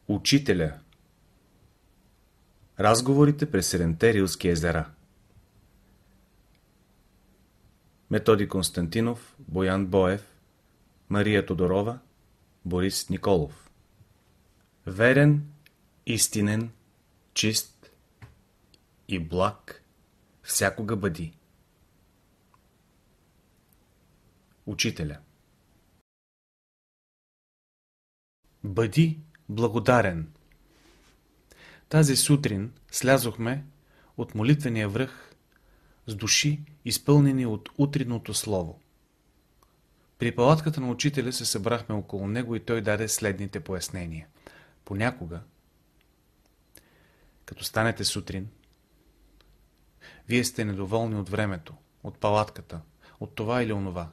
Учителя. Разговорите през седемте Рилски езера. Методи Константинов, Боян Боев, Мария Тодорова, Борис Николов. Верен, истинен, чист и благ всякога бъди. Учителя. Бъди благодарен. Тази сутрин слязохме от молитвения връх с души, изпълнени от утринното слово. При палатката на учителя се събрахме около него и той даде следните пояснения. Понякога, като станете сутрин, вие сте недоволни от времето, от палатката, от това или онова.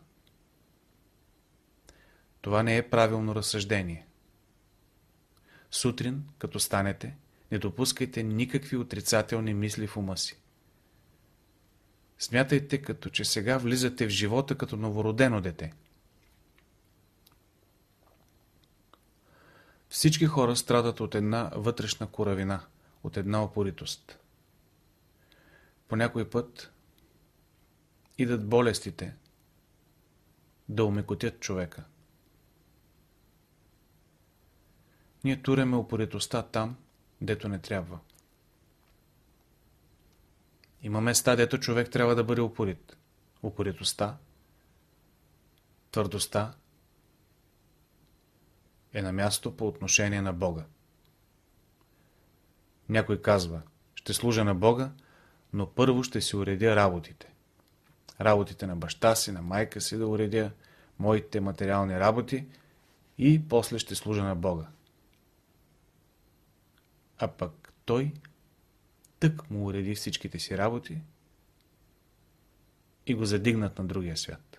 Това не е правилно разсъждение. Сутрин, като станете, не допускайте никакви отрицателни мисли в ума си. Смятайте, като че сега влизате в живота като новородено дете. Всички хора страдат от една вътрешна коравина, от една опоритост. По някой път идат болестите да омекотят човека. Ние туреме упоритостта там, дето не трябва. Има места, дето човек трябва да бъде упорит. Упоритостта, твърдостта е на място по отношение на Бога. Някой казва, ще служа на Бога, но първо ще си уредя работите. Работите на баща си, на майка си да уредя, моите материални работи и после ще служа на Бога. А пък той тък му уреди всичките си работи и го задигнат на другия свят.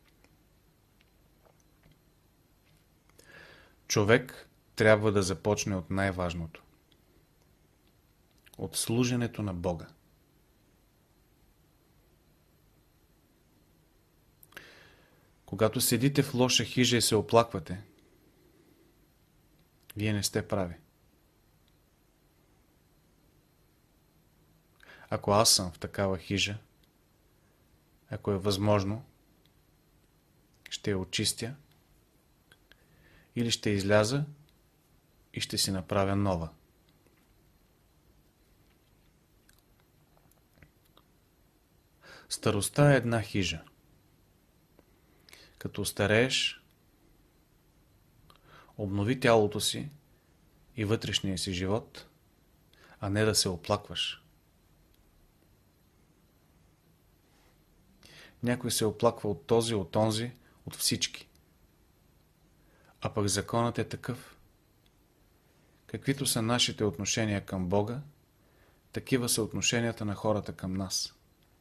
Човек трябва да започне от най-важното. От служенето на Бога. Когато седите в лоша хижа и се оплаквате, вие не сте прави. Ако аз съм в такава хижа, ако е възможно, ще я очистя или ще изляза и ще си направя нова. Старостта е една хижа. Като остарееш, обнови тялото си и вътрешния си живот, а не да се оплакваш. Някой се оплаква от този, от онзи, от всички. А пък законът е такъв. Каквито са нашите отношения към Бога, такива са отношенията на хората към нас.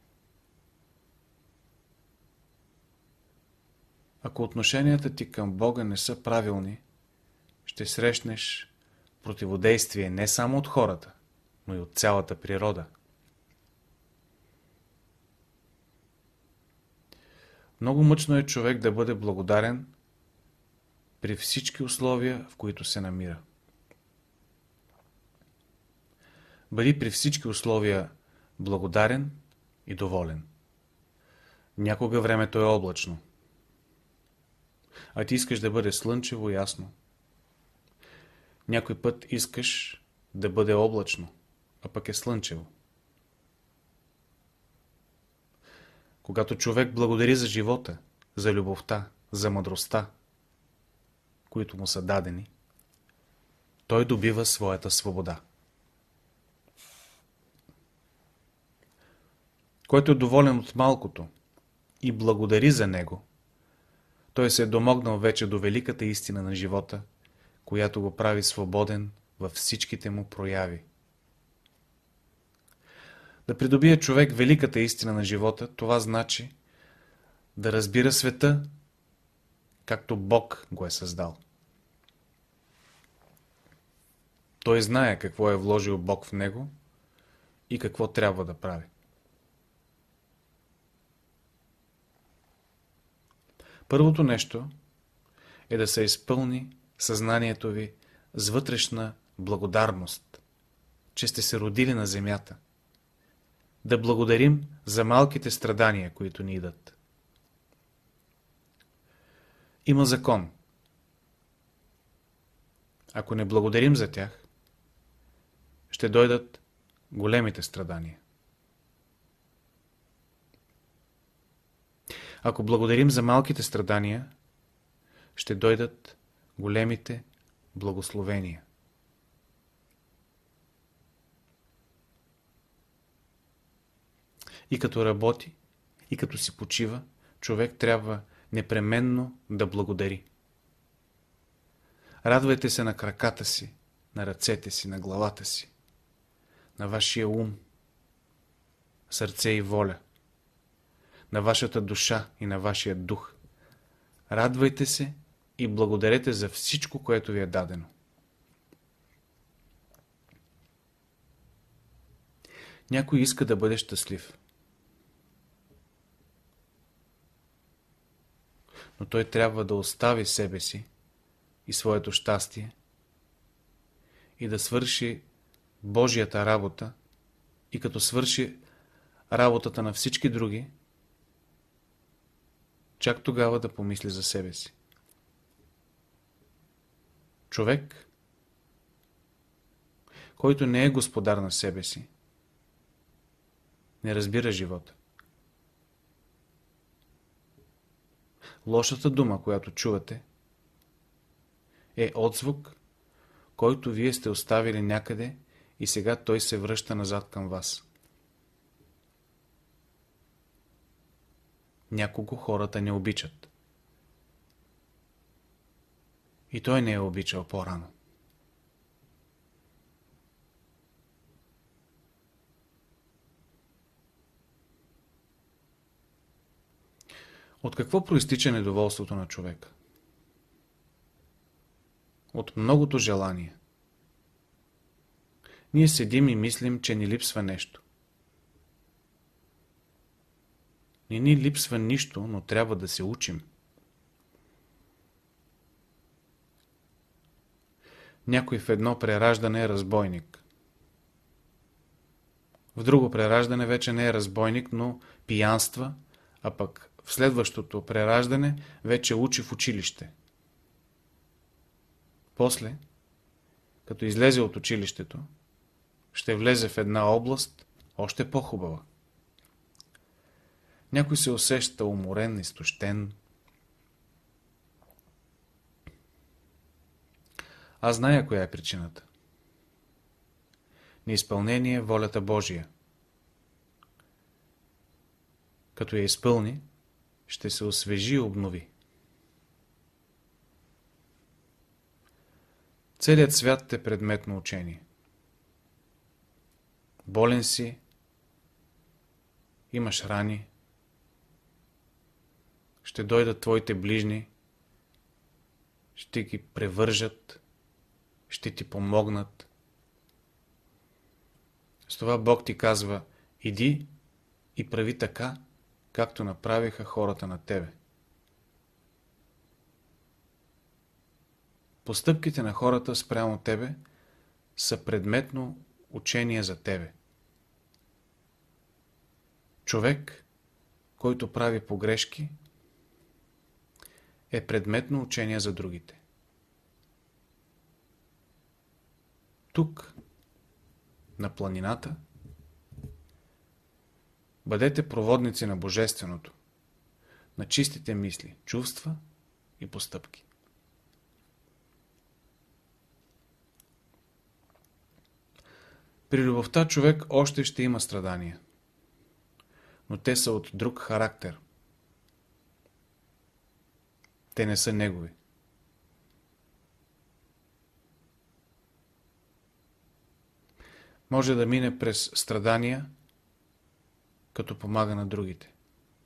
Ако отношенията ти към Бога не са правилни, ще срещнеш противодействие не само от хората, но и от цялата природа. Много мъчно е човек да бъде благодарен при всички условия, в които се намира. Бъди при всички условия благодарен и доволен. Някога времето е облачно, а ти искаш да бъде слънчево и ясно. Някой път искаш да бъде облачно, а пък е слънчево. Когато човек благодари за живота, за любовта, за мъдростта, които му са дадени, той добива своята свобода. Който е доволен от малкото и благодари за него, той се е домогнал вече до великата истина на живота, която го прави свободен във всичките му прояви. Да придобие човек великата истина на живота, това значи да разбира света, както Бог го е създал. Той знае какво е вложил Бог в него и какво трябва да прави. Първото нещо е да се изпълни съзнанието ви с вътрешна благодарност, че сте се родили на земята. Да благодарим за малките страдания, които ни идат. Има закон. Ако не благодарим за тях, ще дойдат големите страдания. Ако благодарим за малките страдания, ще дойдат големите благословения. И като работи, и като си почива, човек трябва непременно да благодари. Радвайте се на краката си, на ръцете си, на главата си, на вашия ум, сърце и воля, на вашата душа и на вашия дух. Радвайте се и благодарете за всичко, което ви е дадено. Някой иска да бъде щастлив. Но той трябва да остави себе си и своето щастие и да свърши Божията работа, и като свърши работата на всички други, чак тогава да помисли за себе си. Човек, който не е господар на себе си, не разбира живота. Лошата дума, която чувате, е отзвук, който вие сте оставили някъде и сега той се връща назад към вас. Някого хората не обичат. И той не е обичал по-рано. От какво проистича недоволството на човека? От многото желание. Ние седим и мислим, че ни липсва нещо. Не ни липсва нищо, но трябва да се учим. Някой в едно прераждане е разбойник. В друго прераждане вече не е разбойник, но пиянства, а пък в следващото прераждане вече учи в училище. После, като излезе от училището, ще влезе в една област още по-хубава. Някой се усеща уморен, изтощен. Аз зная коя е причината. Неизпълнение волята Божия. Като я изпълни, ще се освежи и обнови. Целият свят е предмет на учение. Болен си, имаш рани, ще дойдат твоите ближни, ще ги превържат, ще ти помогнат. С това Бог ти казва: иди и прави така, както направиха хората на тебе. Постъпките на хората спрямо тебе са предметно учение за тебе. Човек, който прави погрешки, е предметно учение за другите. Тук, на планината, бъдете проводници на Божественото, на чистите мисли, чувства и постъпки. При любовта човек още ще има страдания, но те са от друг характер. Те не са негови. Може да мине през страдания, като помага на другите.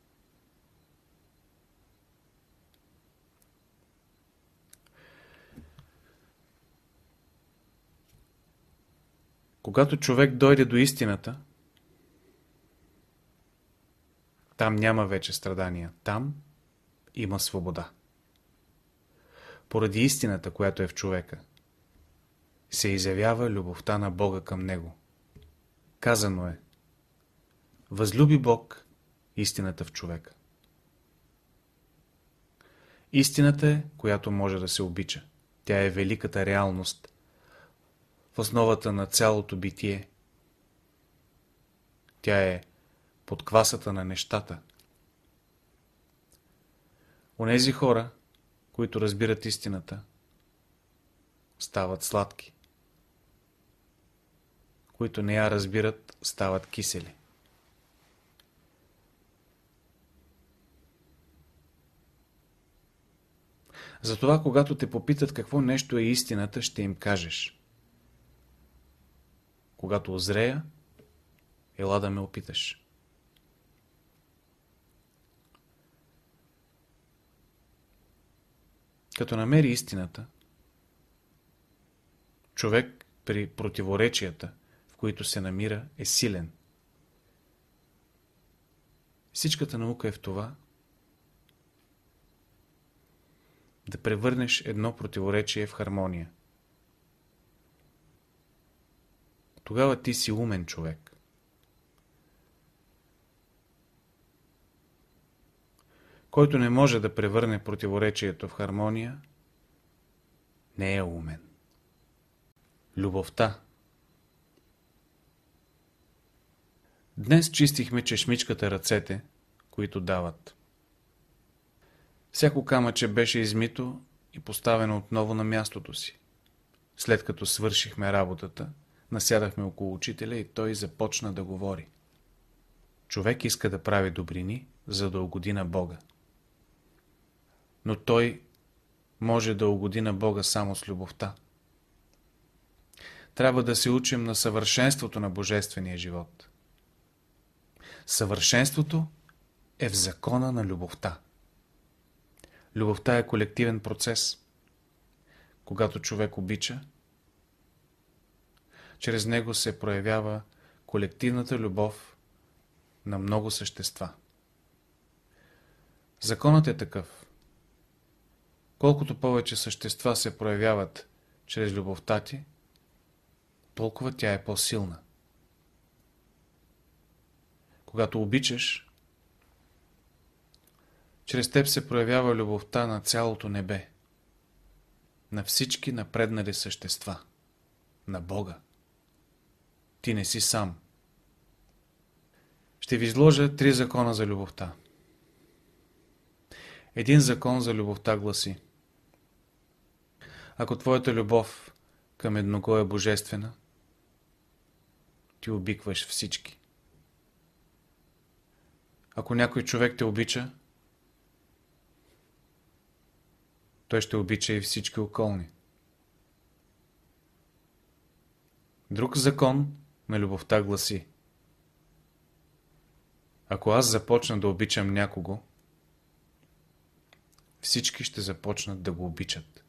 Когато човек дойде до истината, там няма вече страдания, там има свобода. Поради истината, която е в човека. се изявява любовта на Бога към него. Казано е: възлюби Бог истината в човека. Истината е, която може да се обича. Тя е великата реалност в основата на цялото битие. Тя е подквасата на нещата. Онези хора, които разбират истината, стават сладки. Които не я разбират, стават кисели. Затова, когато те попитат какво нещо е истината, ще им кажеш: когато озрея, ела да ме опиташ. Като намери истината, човек при противоречията, в които се намира, е силен. Всичката наука е в това да превърнеш едно противоречие в хармония. Тогава ти си умен човек. Който не може да превърне противоречието в хармония, не е умен. Любовта. Днес чистихме чешмичката ръцете, които дават. Всяко камъче беше измито и поставено отново на мястото си. След като свършихме работата, насядахме около учителя и той започна да говори. Човек иска да прави добрини, за да угоди на Бога. Но той може да угоди на Бога само с любовта. Трябва да се учим на съвършенството на божествения живот. Съвършенството е в закона на любовта. Любовта е колективен процес. Когато човек обича, чрез него се проявява колективната любов на много същества. Законът е такъв. Колкото повече същества се проявяват чрез любовта ти, толкова тя е по-силна. Когато обичаш, чрез теб се проявява любовта на цялото небе, на всички напреднали същества, на Бога. Ти не си сам. Ще ви изложа 3 закона за любовта. Един закон за любовта гласи: ако твоята любов към едного е божествена, ти обикваш всички. Ако някой човек те обича, той ще обича и всички околни. Друг закон на любовта гласи: ако аз започна да обичам някого, всички ще започнат да го обичат.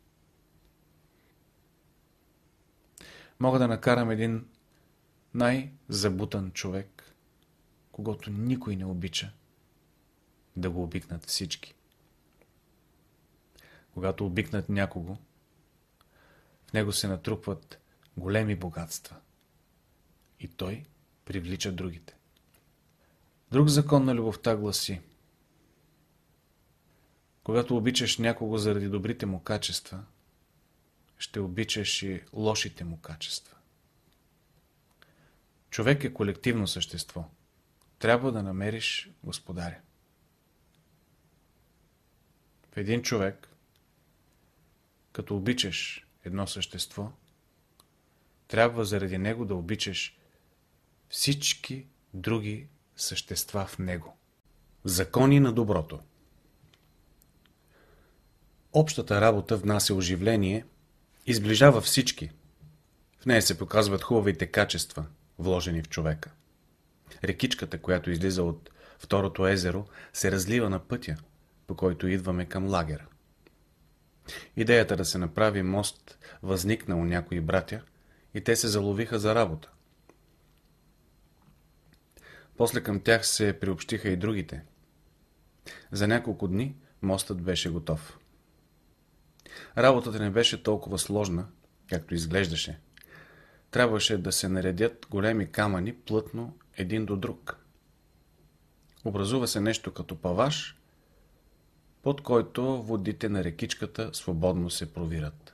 Мога да накарам един най-забутан човек, когото никой не обича, да го обикнат всички. Когато обикнат някого, в него се натрупват големи богатства и той привлича другите. Друг закон на любовта гласи: когато обичаш някого заради добрите му качества, ще обичаш и лошите му качества. Човек е колективно същество. Трябва да намериш господаря. В един човек, като обичаш едно същество, трябва заради него да обичаш всички други същества в него. Закони на доброто. Общата работа внася оживление и сближава всички. В нея се показват хубавите качества, вложени в човека. Рекичката, която излиза от второто езеро, се разлива на пътя, по който идваме към лагера. Идеята да се направи мост възникна у някои братя и те се заловиха за работа. После към тях се приобщиха и другите. За няколко дни мостът беше готов. Работата не беше толкова сложна както изглеждаше. Трябваше да се наредят големи камъни плътно един до друг. Образува се нещо като паваж, под който водите на рекичката свободно се провират.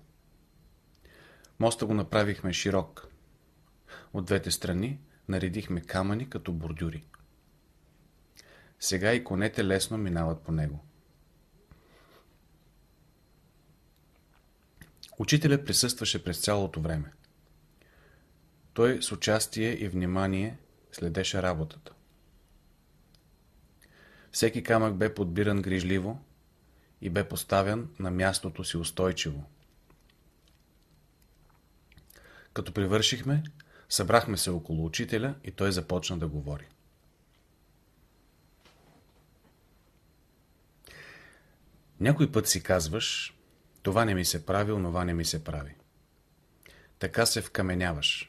Моста го направихме широк. От двете страни наредихме камъни като бордюри. Сега и конете лесно минават по него. Учителят присъстваше през цялото време. Той с участие и внимание следеше работата. Всеки камък бе подбиран грижливо и бе поставен на мястото си устойчиво. Като привършихме, събрахме се около учителя и той започна да говори. Някой път си казваш, това не ми се прави, онова не ми се прави. Така се вкаменяваш.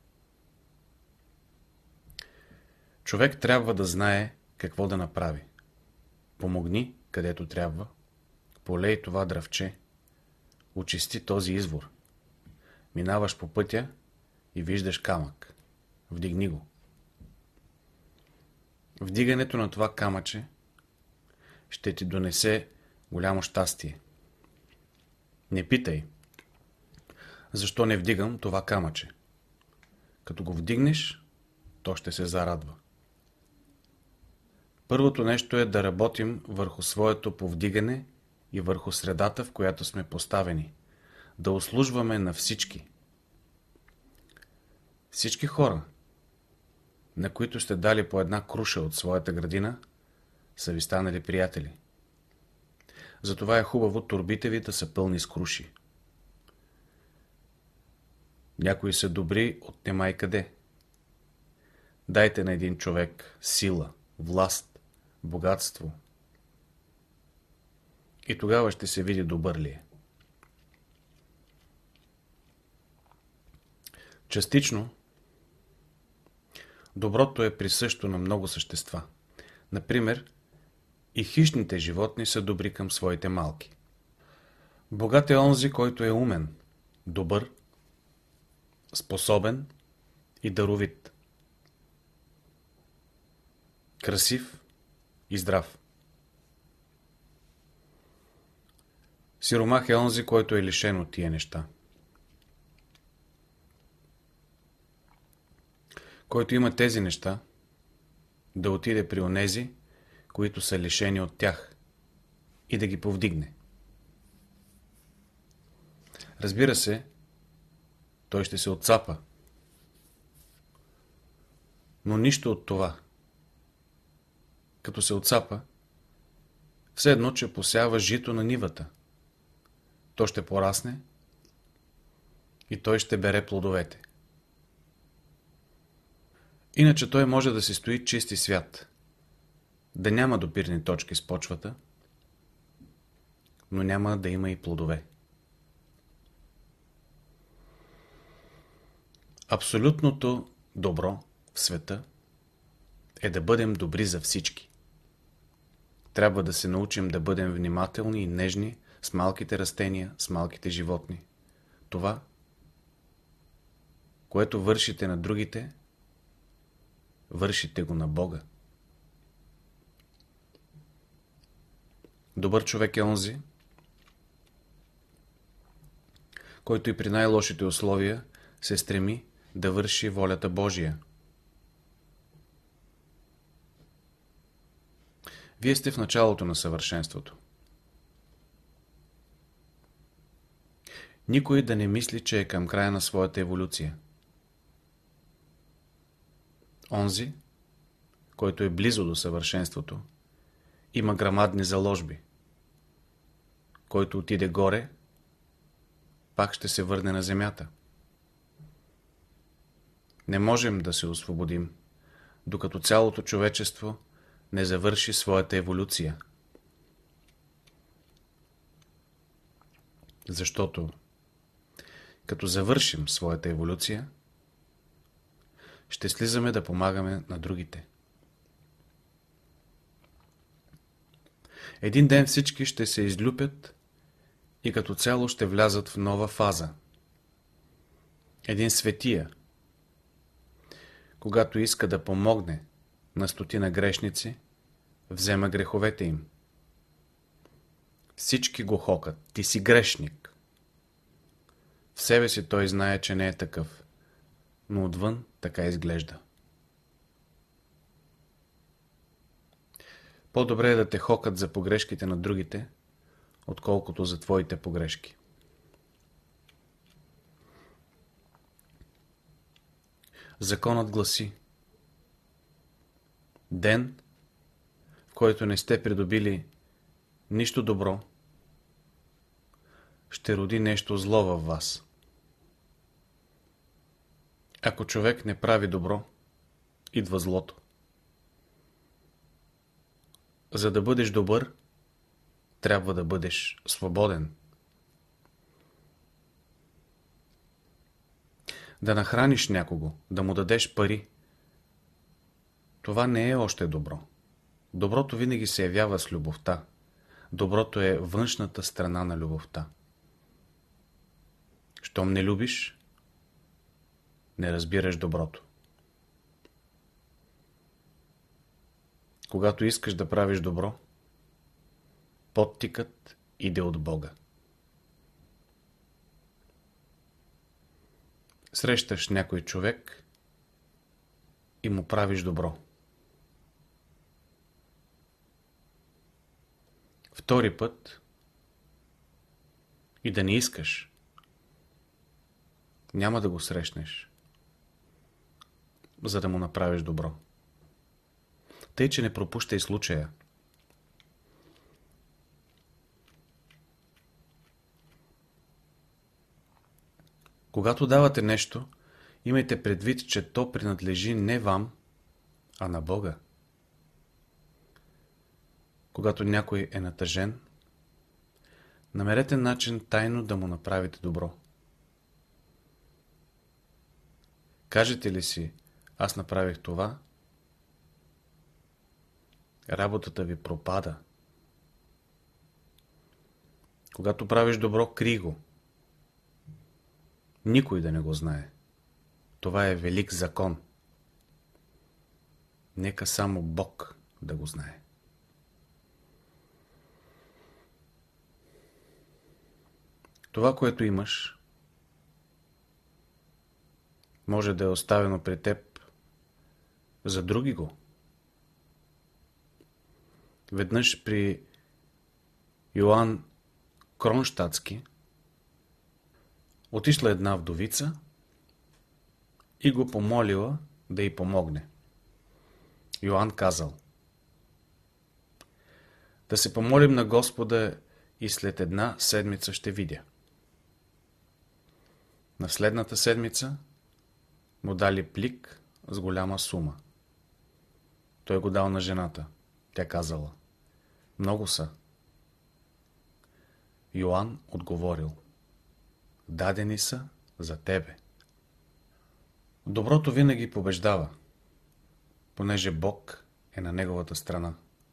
Човек трябва да знае какво да направи. Помогни, където трябва. Полей това дръвче. Очисти този извор. Минаваш по пътя и виждаш камък. Вдигни го. Вдигането на това камъче ще ти донесе голямо щастие. Не питай, защо не вдигам това камъче. Като го вдигнеш, то ще се зарадва. Първото нещо е да работим върху своето повдигане и върху средата, в която сме поставени. Да услужваме на всички. Всички хора, на които сте дали по една круша от своята градина, са ви станали приятели. Затова е хубаво торбите ви да са пълни с круши. Някои са добри от немай къде. Дайте на един човек сила, власт, богатство. И тогава ще се види добър ли е. Частично, доброто е присъщо на много същества. Например, и хищните животни са добри към своите малки. Богат е онзи, който е умен, добър, способен и даровит. Красив и здрав. Сиромах е онзи, който е лишен от тия неща. Който има тези неща, да отиде при онези, които са лишени от тях, и да ги повдигне. Разбира се, той ще се отцапа. Но нищо от това. Като се отцапа, все едно, че посява жито на нивата. То ще порасне и той ще бере плодовете. Иначе той може да си стои чист и свят, да няма допирни точки с почвата, но няма да има и плодове. Абсолютното добро в света е да бъдем добри за всички. Трябва да се научим да бъдем внимателни и нежни с малките растения, с малките животни. Това, което вършите на другите, вършите го на Бога. Добър човек е онзи, който и при най-лошите условия се стреми да върши волята Божия. Вие сте в началото на съвършенството. Никой да не мисли, че е към края на своята еволюция. Онзи, който е близо до съвършенството, има грамадни заложби. Който отиде горе, пак ще се върне на земята. Не можем да се освободим, докато цялото човечество не завърши своята еволюция. Защото, като завършим своята еволюция, ще слизаме да помагаме на другите. Един ден всички ще се излюпят и като цяло ще влязат в нова фаза. Един светия, когато иска да помогне на стотина грешници, взема греховете им. Всички го хокат. Ти си грешник. В себе си той знае, че не е такъв, но отвън така изглежда. По-добре е да те хокат за погрешките на другите, отколкото за твоите погрешки. Законът гласи: ден, в който не сте придобили нищо добро, ще роди нещо зло във вас. Ако човек не прави добро, идва злото. За да бъдеш добър, трябва да бъдеш свободен. Да нахраниш някого, да му дадеш пари, това не е още добро. Доброто винаги се явява с любовта. Доброто е външната страна на любовта. Щом не любиш, не разбираш доброто. Когато искаш да правиш добро, подтикът иде от Бога. Срещаш някой човек и му правиш добро. Втори път и да не искаш, няма да го срещнеш, за да му направиш добро. Тъй, че не пропущай случая. Когато давате нещо, имайте предвид, че то принадлежи не вам, а на Бога. Когато някой е натъжен, намерете начин тайно да му направите добро. Кажете ли си: аз направих това, работата ви пропада. Когато правиш добро, крий го. Никой да не го знае. Това е велик закон. Нека само Бог да го знае. Това, което имаш, може да е оставено при теб за други го. Веднъж при Йоан Кронщадтски отишла една вдовица и го помолила да й помогне. Йоан казал: да се помолим на Господа и след една седмица ще видя. На следната седмица му дали плик с голяма сума. Той го дал на жената. Тя казала: много са. Йоан отговорил: дадени са за тебе. Доброто винаги побеждава, понеже Бог е на неговата страна.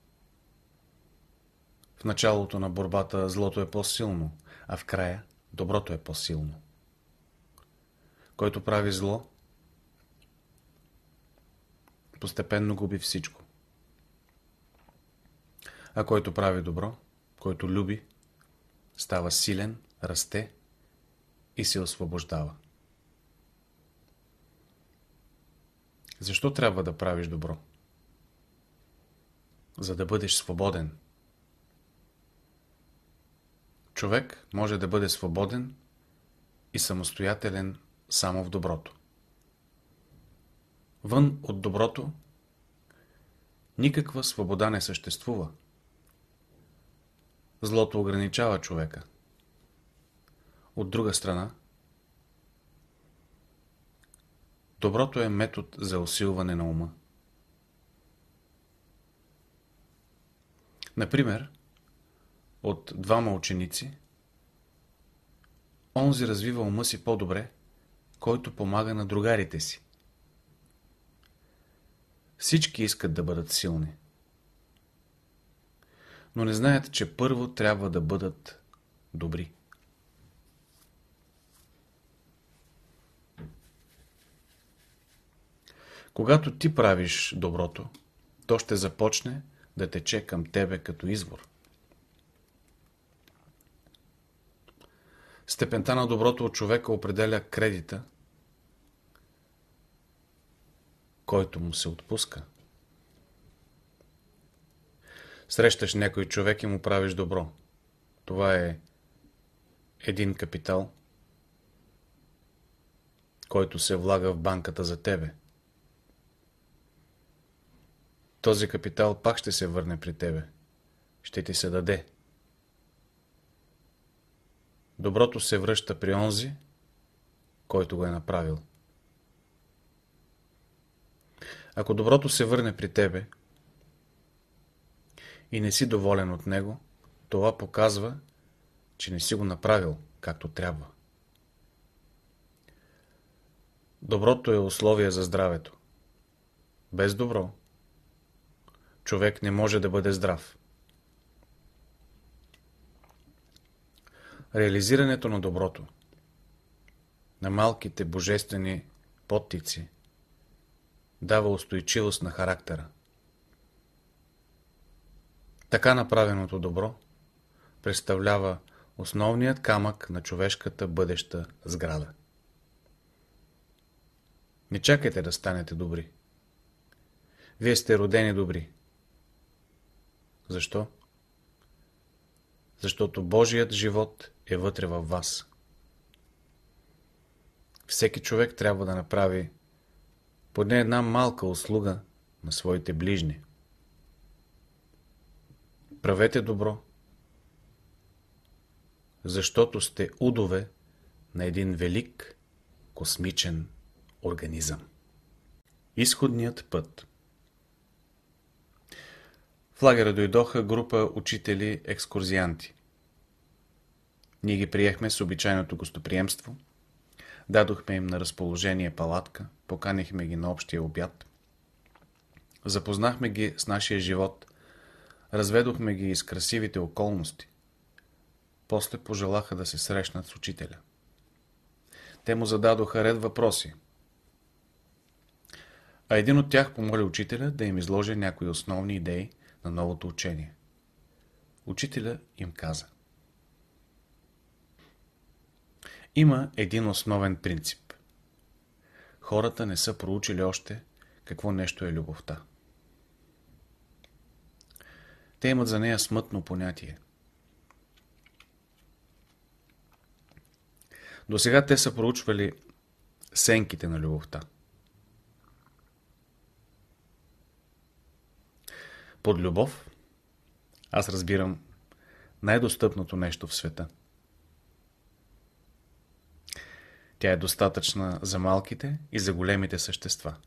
В началото на борбата злото е по-силно, а в края доброто е по-силно. Който прави зло, постепенно губи всичко. А който прави добро, който люби, става силен, расте и се освобождава. Защо трябва да правиш добро? За да бъдеш свободен. Човек може да бъде свободен и самостоятелен само в доброто. Вън от доброто никаква свобода не съществува. Злото ограничава човека. От друга страна, доброто е метод за усилване на ума. Например, от двама ученици, онзи развива ума си по-добре, който помага на другарите си. Всички искат да бъдат силни, но не знаят, че първо трябва да бъдат добри. Когато ти правиш доброто, то ще започне да тече към тебе като извор. Степента на доброто от човека определя кредита, който му се отпуска. Срещаш някой човек и му правиш добро. Това е един капитал, който се влага в банката за тебе. Този капитал пак ще се върне при тебе. Ще ти се даде. Доброто се връща при онзи, който го е направил. Ако доброто се върне при тебе и не си доволен от него, това показва, че не си го направил както трябва. Доброто е условие за здравето. Без добро човек не може да бъде здрав. Реализирането на доброто, на малките божествени подтици, дава устойчивост на характера. Така направеното добро представлява основният камък на човешката бъдеща сграда. Не чакайте да станете добри. Вие сте родени добри. Защо? Защото Божият живот е вътре във вас. Всеки човек трябва да направи поне една малка услуга на своите ближни. Правете добро, защото сте удове на един велик космичен организъм. Изходният път. В лагера дойдоха група учители-екскурзианти. Ние ги приехме с обичайното гостоприемство, дадохме им на разположение палатка, поканихме ги на общия обяд, запознахме ги с нашия живот, разведохме ги из красивите околности. После пожелаха да се срещнат с учителя. Те му зададоха ред въпроси. А един от тях помоли учителя да им изложи някои основни идеи на новото учение. Учителя им каза: има един основен принцип. Хората не са проучили още какво нещо е любовта. Те имат за нея смътно понятие. Досега те са проучвали сенките на любовта. Под любов аз разбирам най-достъпното нещо в света. Тя е достатъчна за малките и за големите същества.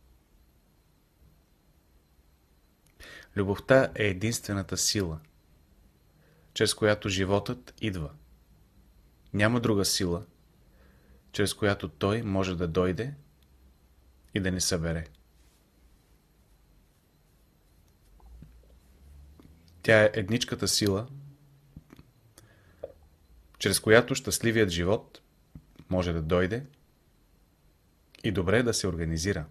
Любовта е единствената сила, чрез която животът идва. Няма друга сила, чрез която той може да дойде и да ни събере. Тя е едничката сила, чрез която щастливият живот може да дойде и добре да се организира.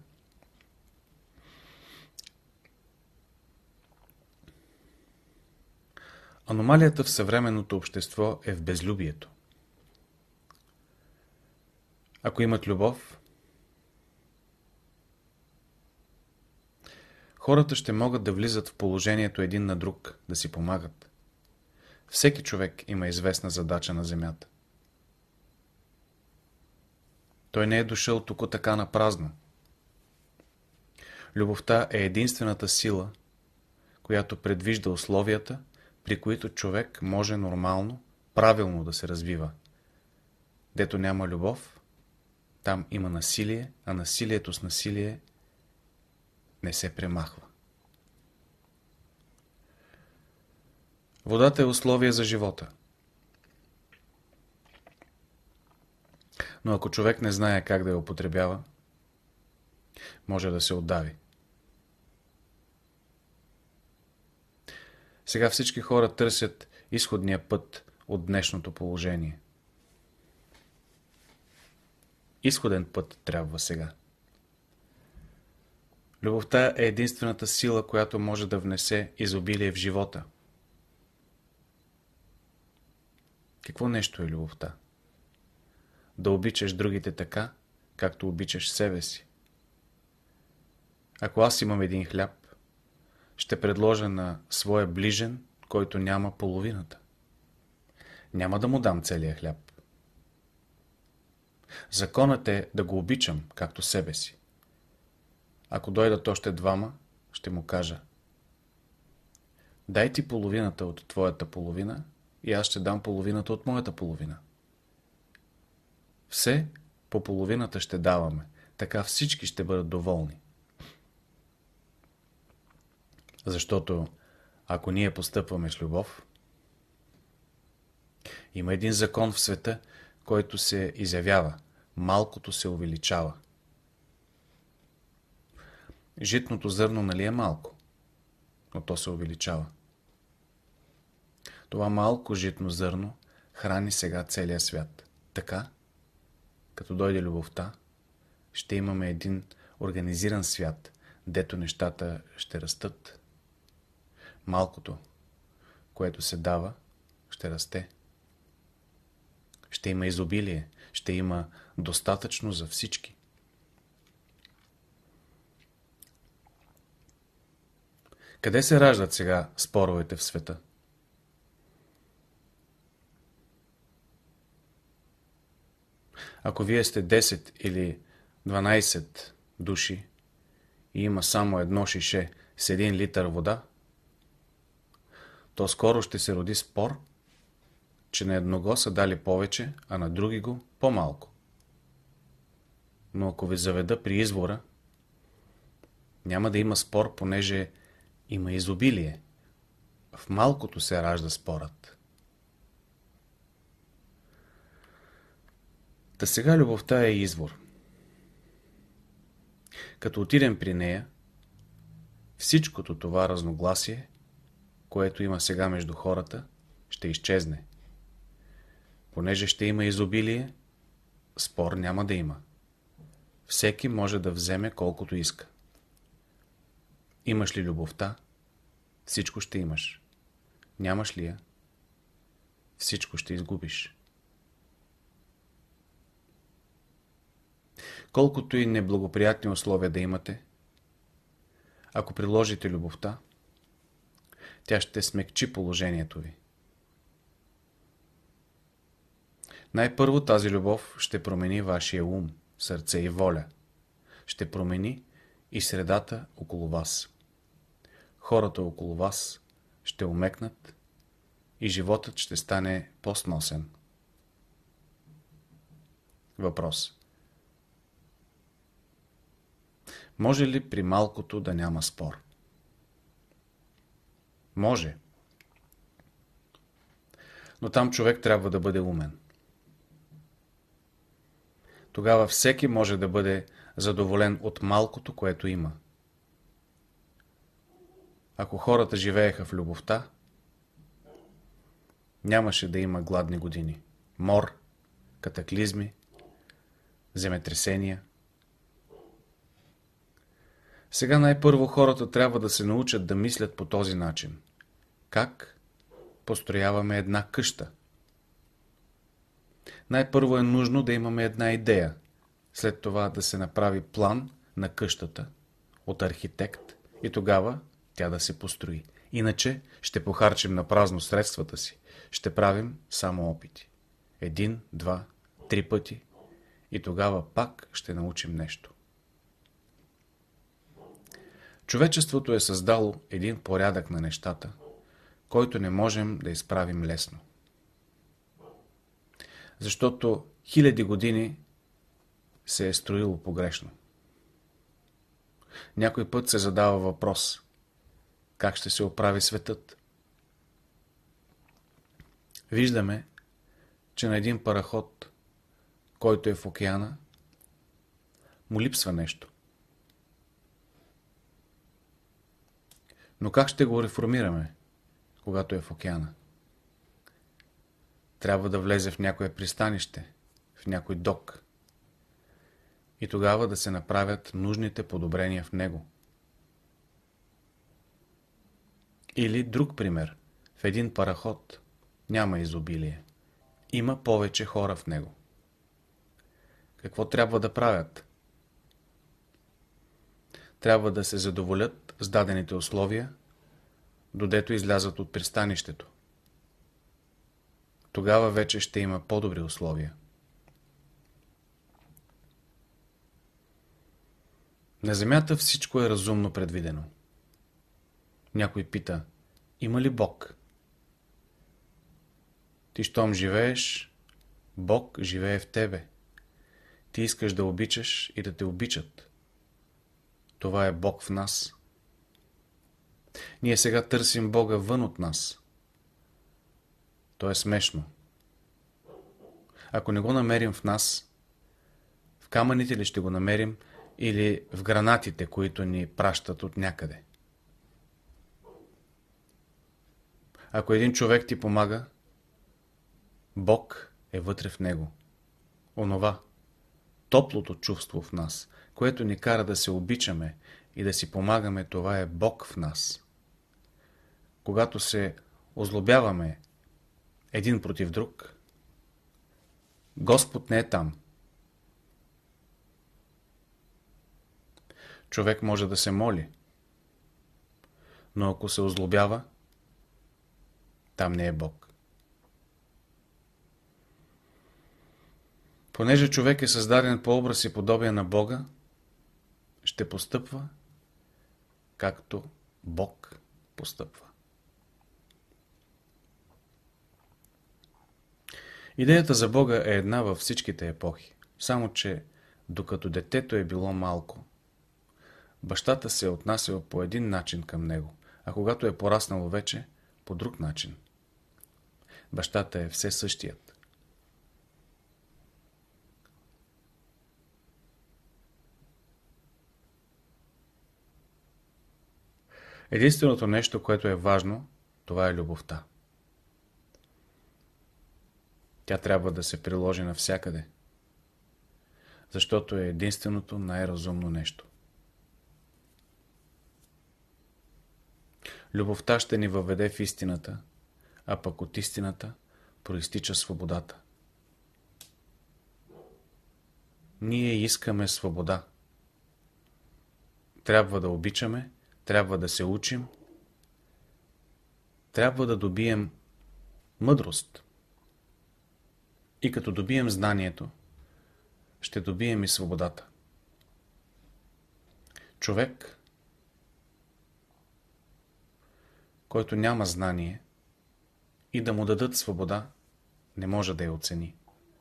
Аномалията в съвременното общество е в безлюбието. Ако имат любов, хората ще могат да влизат в положението един на друг, да си помагат. Всеки човек има известна задача на земята. Той не е дошъл тук така на празно. Любовта е единствената сила, която предвижда условията, при които човек може нормално, правилно да се развива. Дето няма любов, там има насилие, а насилието с насилие не се премахва. Водата е условие за живота. Но ако човек не знае как да я употребява, може да се отдави. Сега всички хора търсят изходния път от днешното положение. Изходен път трябва сега. Любовта е единствената сила, която може да внесе изобилие в живота. Какво нещо е любовта? Да обичаш другите така, както обичаш себе си. Ако аз имам един хляб, ще предложа на своя ближен, който няма половината. Няма да му дам целия хляб. Законът е да го обичам, както себе си. Ако дойдат още двама, ще му кажа: дай ти половината от твоята половина и аз ще дам половината от моята половина. Все по половината ще даваме, така всички ще бъдат доволни. Защото ако ние постъпваме с любов, има един закон в света, който се изявява. Малкото се увеличава. Житното зърно нали е малко, но то се увеличава. Това малко житно зърно храни сега целия свят. Така, като дойде любовта, ще имаме един организиран свят, дето нещата ще растат. Малкото, което се дава, ще расте. Ще има изобилие, ще има достатъчно за всички. Къде се раждат сега споровете в света? Ако вие сте 10 или 12 души и има само едно шише с 1 литър вода, то скоро ще се роди спор, че на едного са дали повече, а на други го по-малко. Но ако ви заведа при извора, няма да има спор, понеже има изобилие. В малкото се ражда спорът. Та сега любовта е извор. Като отидем при нея, всичкото това разногласие, което има сега между хората, ще изчезне. Понеже ще има изобилие, спор няма да има. Всеки може да вземе колкото иска. Имаш ли любовта, всичко ще имаш. Нямаш ли я, всичко ще изгубиш. Колкото и неблагоприятни условия да имате, ако приложите любовта, тя ще смекчи положението ви. Най-първо тази любов ще промени вашия ум, сърце и воля. Ще промени и средата около вас. Хората около вас ще омекнат и животът ще стане по-сносен. Въпрос. Може ли при малкото да няма спор? Може. Но там човек трябва да бъде умен. Тогава всеки може да бъде задоволен от малкото, което има. Ако хората живееха в любовта, нямаше да има гладни години, мор, катаклизми, земетресения. Сега най-първо хората трябва да се научат да мислят по този начин. Как построяваме една къща? Най-първо е нужно да имаме една идея, след това да се направи план на къщата от архитект и тогава тя да се построи. Иначе ще похарчим на празно средствата си, ще правим само опити. 1, 2, 3 пъти и тогава пак ще научим нещо. Човечеството е създало един порядък на нещата, който не можем да изправим лесно. Защото хиляди години се е строило погрешно. Някой път се задава въпрос: как ще се оправи светът? Виждаме, че на един параход, който е в океана, му липсва нещо. Но как ще го реформираме, когато е в океана? Трябва да влезе в някое пристанище, в някой док. И тогава да се направят нужните подобрения в него. Или друг пример. В един параход няма изобилие. Има повече хора в него. Какво трябва да правят? Трябва да се задоволят с дадените условия, додето излязат от пристанището. Тогава вече ще има по-добри условия. На Земята всичко е разумно предвидено. Някой пита, има ли Бог? Ти щом живееш, Бог живее в тебе. Ти искаш да обичаш и да те обичат. Това е Бог в нас. Ние сега търсим Бога вън от нас. То е смешно. Ако не го намерим в нас, в камъните ли ще го намерим или в гранатите, които ни пращат от някъде? Ако един човек ти помага, Бог е вътре в него. Онова, топлото чувство в нас, което ни кара да се обичаме и да си помагаме, това е Бог в нас. Когато се озлобяваме един против друг, Господ не е там. Човек може да се моли, но ако се озлобява, там не е Бог. Понеже човек е създаден по образ и подобие на Бога, ще постъпва както Бог постъпва. Идеята за Бога е една във всичките епохи, само че докато детето е било малко, бащата се е отнасял по един начин към него, а когато е пораснало вече, по друг начин. Бащата е все същият. Единственото нещо, което е важно, това е любовта. Тя трябва да се приложи навсякъде, защото е единственото най-разумно нещо. Любовта ще ни въведе в истината, а пък от истината проистича свободата. Ние искаме свобода. Трябва да обичаме, трябва да се учим, трябва да добием мъдрост. И като добием знанието, ще добием и свободата. Човек, който няма знание и да му дадат свобода, не може да я оцени.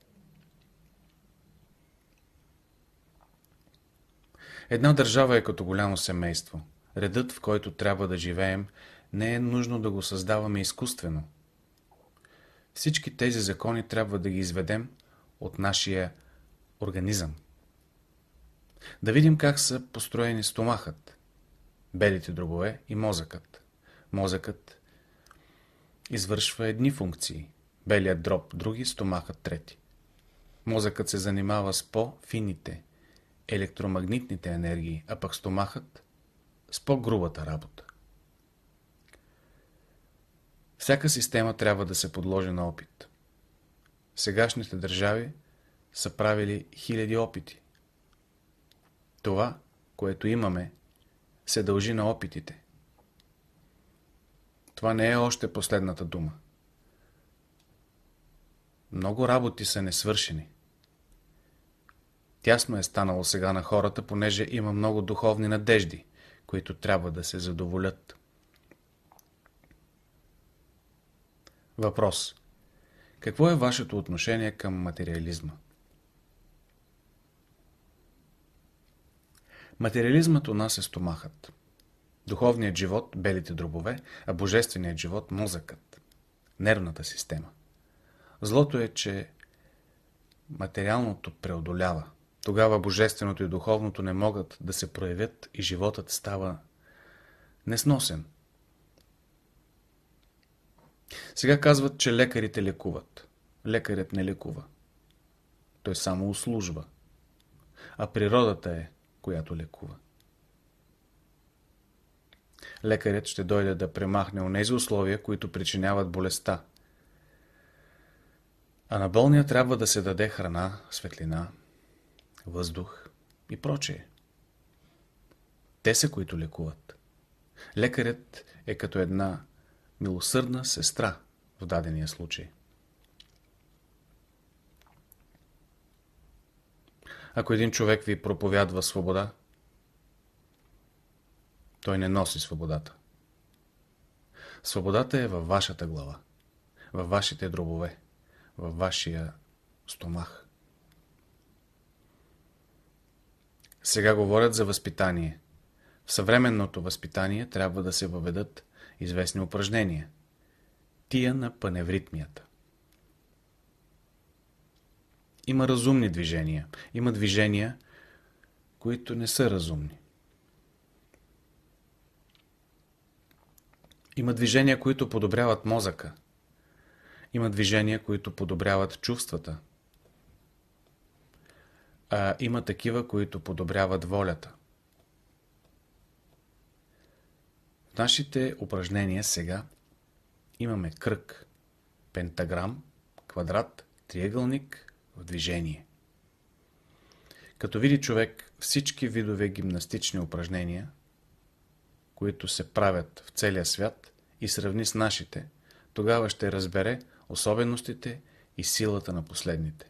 Една държава е като голямо семейство. Редът, в който трябва да живеем, не е нужно да го създаваме изкуствено. Всички тези закони трябва да ги изведем от нашия организъм. Да видим как са построени стомахът, белите дробове и мозъкът. Мозъкът извършва едни функции, белият дроб други, стомахът трети. Мозъкът се занимава с по-фините, електромагнитните енергии, а пък стомахът с по-грубата работа. Всяка система трябва да се подложи на опит. Сегашните държави са правили хиляди опити. Това, което имаме, се дължи на опитите. Това не е още последната дума. Много работи са несвършени. Тясно е станало сега на хората, понеже има много духовни надежди, които трябва да се задоволят. Въпрос. Какво е вашето отношение към материализма? Материализмът у нас е стомахът. Духовният живот – белите дробове, а божественият живот – мозъкът, нервната система. Злото е, че материалното преодолява. Тогава божественото и духовното не могат да се проявят и животът става несносен. Сега казват, че лекарите лекуват. Лекарят не лекува. Той само услужва. А природата е, която лекува. Лекарят ще дойде да премахне онези условия, които причиняват болестта. А на болния трябва да се даде храна, светлина, въздух и прочее. Те са, които лекуват. Лекарят е като една милосърдна сестра в дадения случай. Ако един човек ви проповядва свобода, той не носи свободата. Свободата е във вашата глава, във вашите дробове, във вашия стомах. Сега говорят за възпитание. В съвременното възпитание трябва да се въведат известни упражнения. Тия на паневритмията. Има разумни движения. Има движения, които не са разумни. Има движения, които подобряват мозъка. Има движения, които подобряват чувствата. А има такива, които подобряват волята. В нашите упражнения сега имаме кръг, пентаграм, квадрат, триъгълник в движение. Като види човек всички видове гимнастични упражнения, които се правят в целия свят, и сравни с нашите, тогава ще разбере особеностите и силата на последните.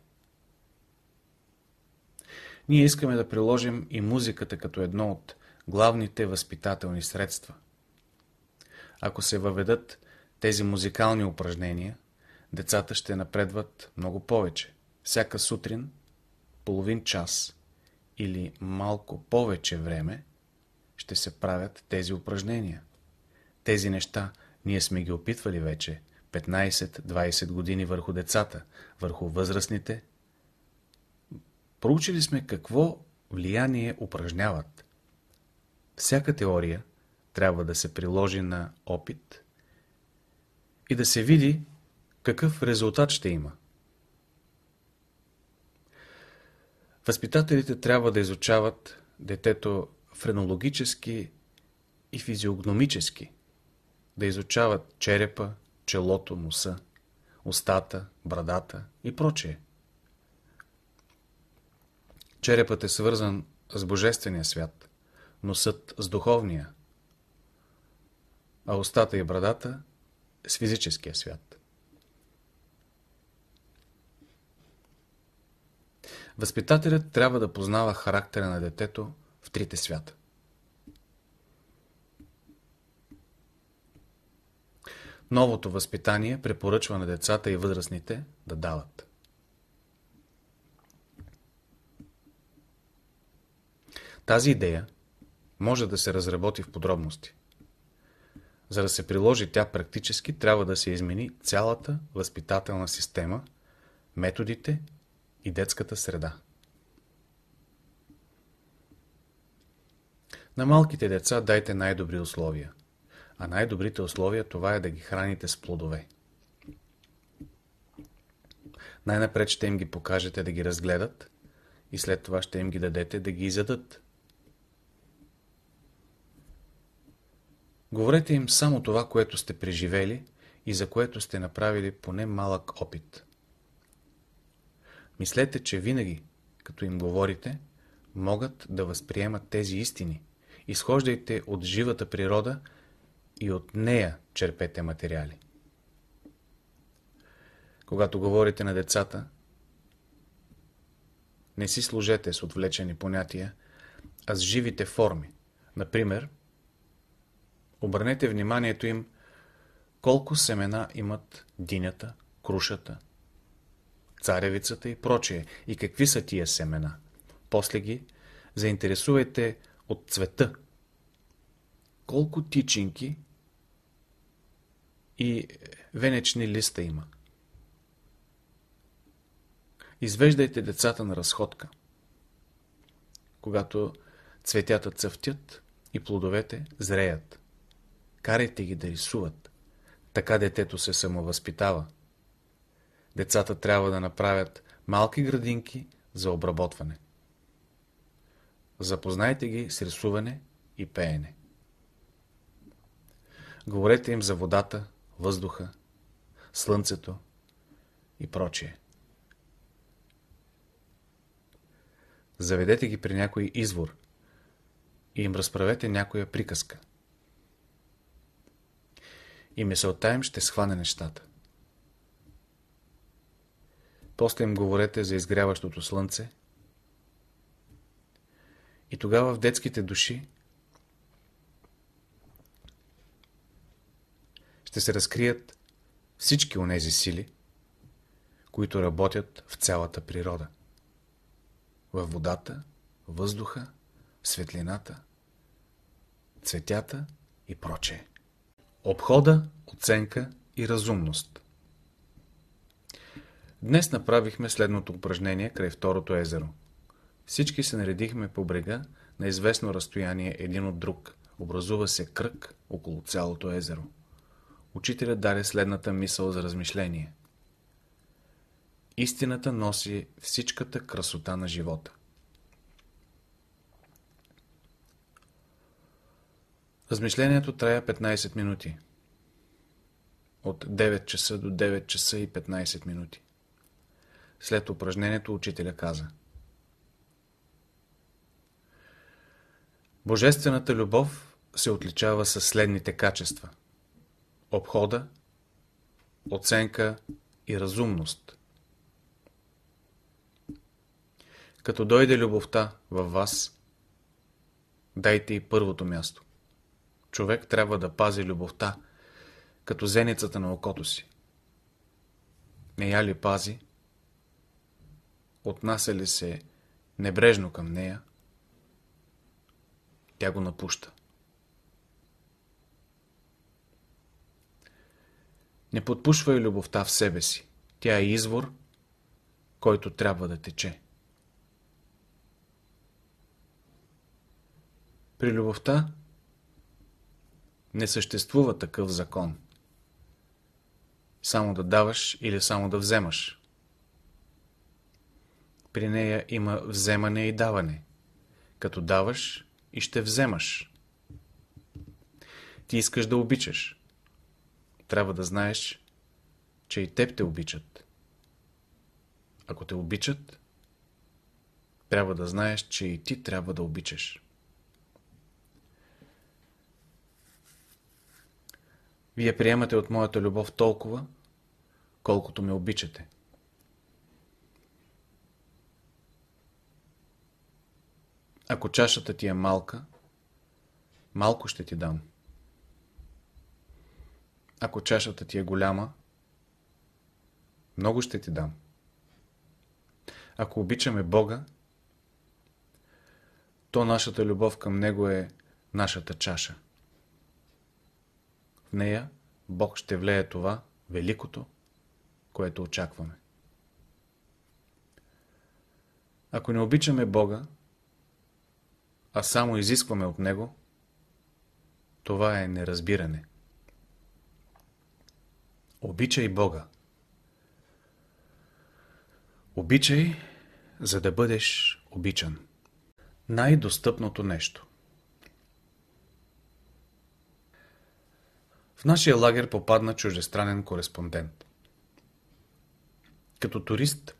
Ние искаме да приложим и музиката като едно от главните възпитателни средства. Ако се въведат тези музикални упражнения, децата ще напредват много повече. Всяка сутрин, половин час или малко повече време ще се правят тези упражнения. Тези неща ние сме ги опитвали вече 15-20 години върху децата, върху възрастните. Проучили сме какво влияние упражняват. Всяка теория трябва да се приложи на опит и да се види какъв резултат ще има. Възпитателите трябва да изучават детето френологически и физиогномически, да изучават черепа, челото, носа, устата, брадата и прочее. Черепът е свързан с божествения свят, носът с духовния, а устата и брадата с физическия свят. Възпитателят трябва да познава характера на детето в трите свята. Новото възпитание препоръчва на децата и възрастните да дават. Тази идея може да се разработи в подробности. За да се приложи тя практически, трябва да се измени цялата възпитателна система, методите и детската среда. На малките деца дайте най-добри условия. А най-добрите условия това е да ги храните с плодове. Най-напред ще им ги покажете да ги разгледат и след това ще им ги дадете да ги изядат. Говорете им само това, което сте преживели и за което сте направили поне малък опит. Мислете, че винаги, като им говорите, могат да възприемат тези истини. Изхождайте от живата природа и от нея черпете материали. Когато говорите на децата, не си служете с отвлечени понятия, а с живите форми. Например, обърнете вниманието им колко семена имат динята, крушата, царевицата и прочее, и какви са тия семена. После ги заинтересувайте от цвета. Колко тичинки и венечни листа има. Извеждайте децата на разходка. Когато цветята цъфтят и плодовете зреят. Карайте ги да рисуват. Така детето се самовъзпитава. Децата трябва да направят малки градинки за обработване. Запознайте ги с рисуване и пеене. Говорете им за водата, въздуха, слънцето и прочие. Заведете ги при някой извор и им разправете някоя приказка. И мисълта им ще схване нещата. После им говорете за изгряващото слънце и тогава в детските души ще се разкрият всички онези сили, които работят в цялата природа. Във водата, въздуха, светлината, цветята и прочее. Обхода, оценка и разумност. Днес направихме следното упражнение край второто езеро. Всички се наредихме по брега на известно разстояние един от друг. Образува се кръг около цялото езеро. Учителят даде следната мисъл за размишление. Истината носи всичката красота на живота. Размишлението трая 15 минути. От 9 часа до 9 часа и 15 минути. След упражнението учителя каза: Божествената любов се отличава със следните качества: обхода, оценка и разумност. Като дойде любовта във вас, дайте и първото място. Човек трябва да пази любовта, като зеницата на окото си. Не я ли пази, отнася ли се небрежно към нея, тя го напуща. Не подпушвай любовта в себе си. Тя е извор, който трябва да тече. При любовта не съществува такъв закон. Само да даваш или само да вземаш. При нея има вземане и даване. Като даваш и ще вземаш. Ти искаш да обичаш. Трябва да знаеш, че и теб те обичат. Ако те обичат, трябва да знаеш, че и ти трябва да обичаш. Вие приемате от моята любов толкова, колкото ме обичате. Ако чашата ти е малка, малко ще ти дам. Ако чашата ти е голяма, много ще ти дам. Ако обичаме Бога, то нашата любов към Него е нашата чаша. В нея Бог ще влее това великото, което очакваме. Ако не обичаме Бога, а само изискваме от Него, това е неразбиране. Обичай Бога. Обичай, за да бъдеш обичан. Най-достъпното нещо. В нашия лагер попадна чуждестранен кореспондент. Като турист,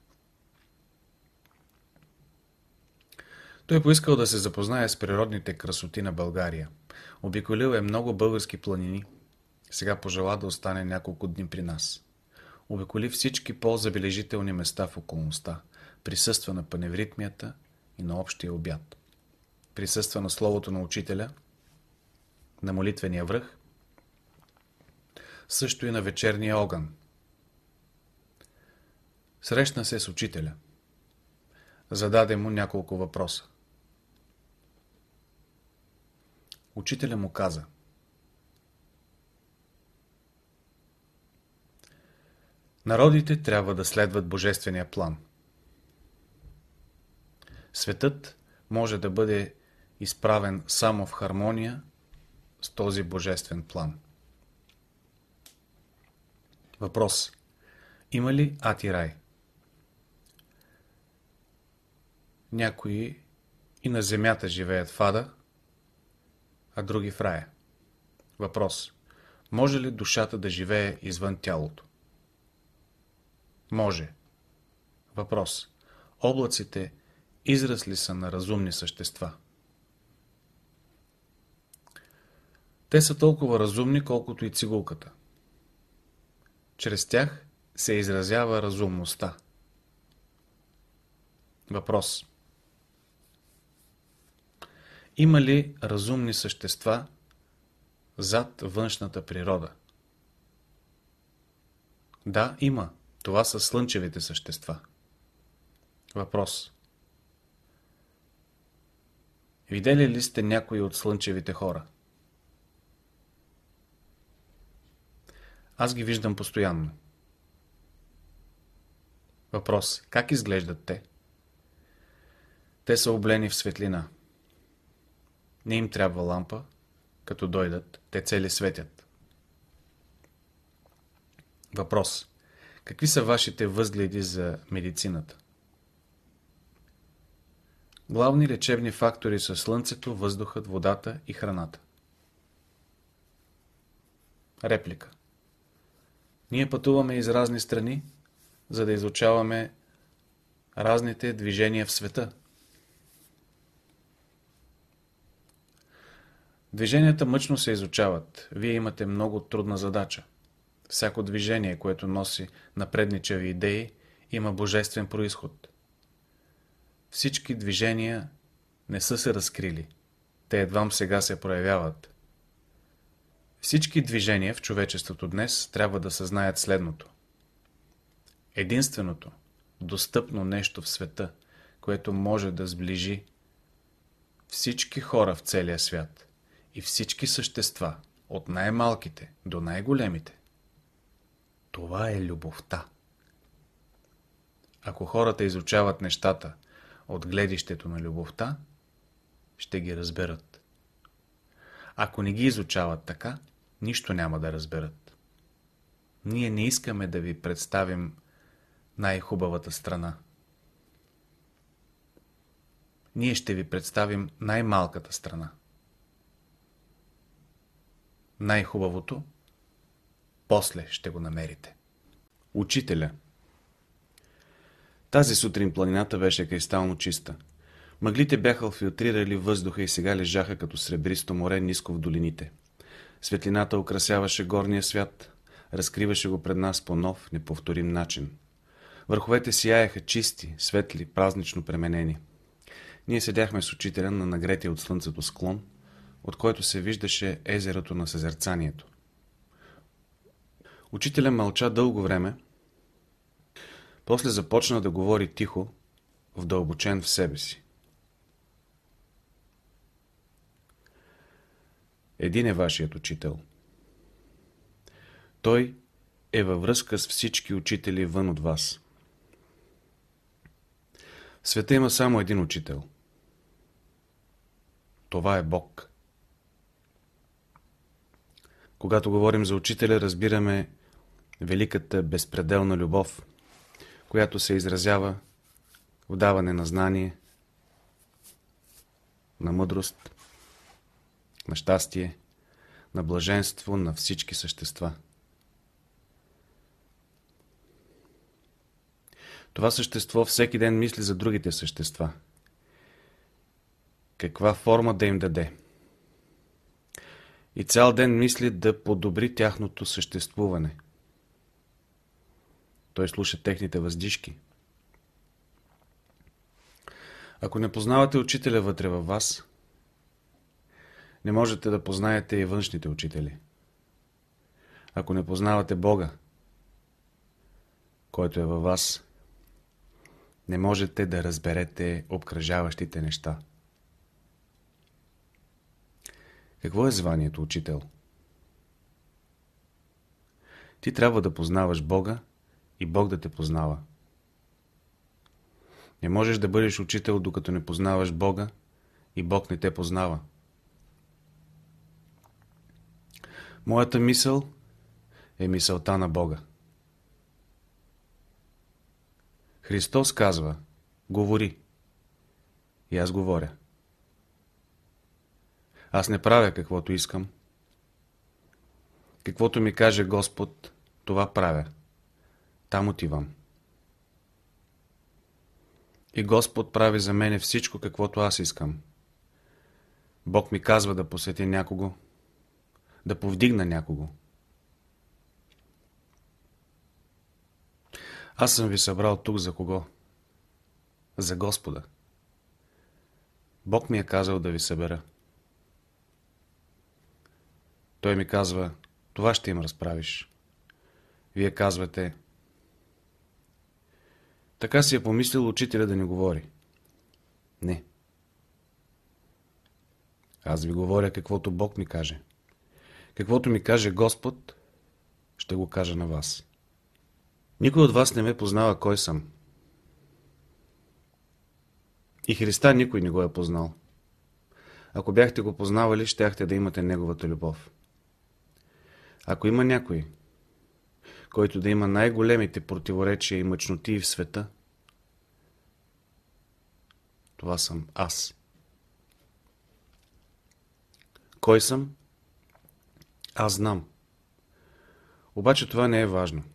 той поискал да се запознае с природните красоти на България. Обиколил е много български планини. Сега пожела да остане няколко дни при нас. Обиколи всички по-забележителни места в околността. Присъства на паневритмията и на общия обяд. Присъства на словото на учителя, на молитвения връх, също и на вечерния огън. Срещна се с учителя. Зададе му няколко въпроса. Учителя му каза: народите трябва да следват божествения план. Светът може да бъде изправен само в хармония с този божествен план. Въпрос: има ли ад и рай? Някои и на земята живеят в ада, а други в рая. Въпрос: Може ли душата да живее извън тялото? Може. Въпрос. Облаците израз ли са на разумни същества? Те са толкова разумни, колкото и цигулката. Чрез тях се изразява разумността. Въпрос. Има ли разумни същества зад външната природа? Да, има. Това са слънчевите същества. Въпрос. Видели ли сте някои от слънчевите хора? Аз ги виждам постоянно. Въпрос. Как изглеждат те? Те са облени в светлина. Не им трябва лампа. Като дойдат, те цели светят. Въпрос. Какви са вашите възгледи за медицината? Главни лечебни фактори са слънцето, въздухът, водата и храната. Реплика. Ние пътуваме из разни страни, за да изучаваме разните движения в света. Движенията мъчно се изучават. Вие имате много трудна задача. Всяко движение, което носи напредничави идеи, има божествен произход. Всички движения не са се разкрили. Те едвам сега се проявяват. Всички движения в човечеството днес трябва да съзнаят следното. Единственото, достъпно нещо в света, което може да сближи всички хора в целия свят и всички същества, от най-малките до най-големите, това е любовта. Ако хората изучават нещата от гледището на любовта, ще ги разберат. Ако не ги изучават така, нищо няма да разберат. Ние не искаме да ви представим най-хубавата страна. Ние ще ви представим най-малката страна. Най-хубавото после ще го намерите. Учителя. Тази сутрин планината беше кристално чиста. Мъглите бяха филтрирали въздуха и сега лежаха като сребристо море ниско в долините. Светлината украсяваше горния свят, разкриваше го пред нас по нов, неповторим начин. Върховете сияеха чисти, светли, празнично пременени. Ние седяхме с учителя на нагретия от слънцето склон, от който се виждаше езерото на съзерцанието. Учителя мълча дълго време, после започна да говори тихо, вдълбочен в себе си. Един е вашият учител. Той е във връзка с всички учители вън от вас. В света има само един учител. Това е Бог. Когато говорим за учителя, разбираме великата безпределна любов, която се изразява в даване на знание, на мъдрост, на щастие, на блаженство на всички същества. Това същество всеки ден мисли за другите същества. Каква форма да им даде? И цял ден мисли да подобри тяхното съществуване. Той слуша техните въздишки. Ако не познавате учителя вътре във вас, не можете да познаете и външните учители. Ако не познавате Бога, който е във вас, не можете да разберете обкръжаващите неща. Какво е званието учител? Ти трябва да познаваш Бога и Бог да те познава. Не можеш да бъдеш учител, докато не познаваш Бога и Бог не те познава. Моята мисъл е мисълта на Бога. Христос казва: говори. И аз говоря. Аз не правя каквото искам. Каквото ми каже Господ, това правя. Там отивам. И Господ прави за мене всичко, каквото аз искам. Бог ми казва да посетя някого, да повдигна някого. Аз съм ви събрал тук за кого? За Господа. Бог ми е казал да ви събера. Той ми казва, това ще им разправиш. Вие казвате, така си е помислил учителя да ни говори. Не. Аз ви говоря каквото Бог ми каже. Каквото ми каже Господ, ще го кажа на вас. Никой от вас не ме познава кой съм. И Христа никой не го е познал. Ако бяхте го познавали, щяхте да имате Неговата любов. Ако има някой, който да има най-големите противоречия и мъчноти в света, това съм аз. Кой съм? Аз знам. Обаче това не е важно.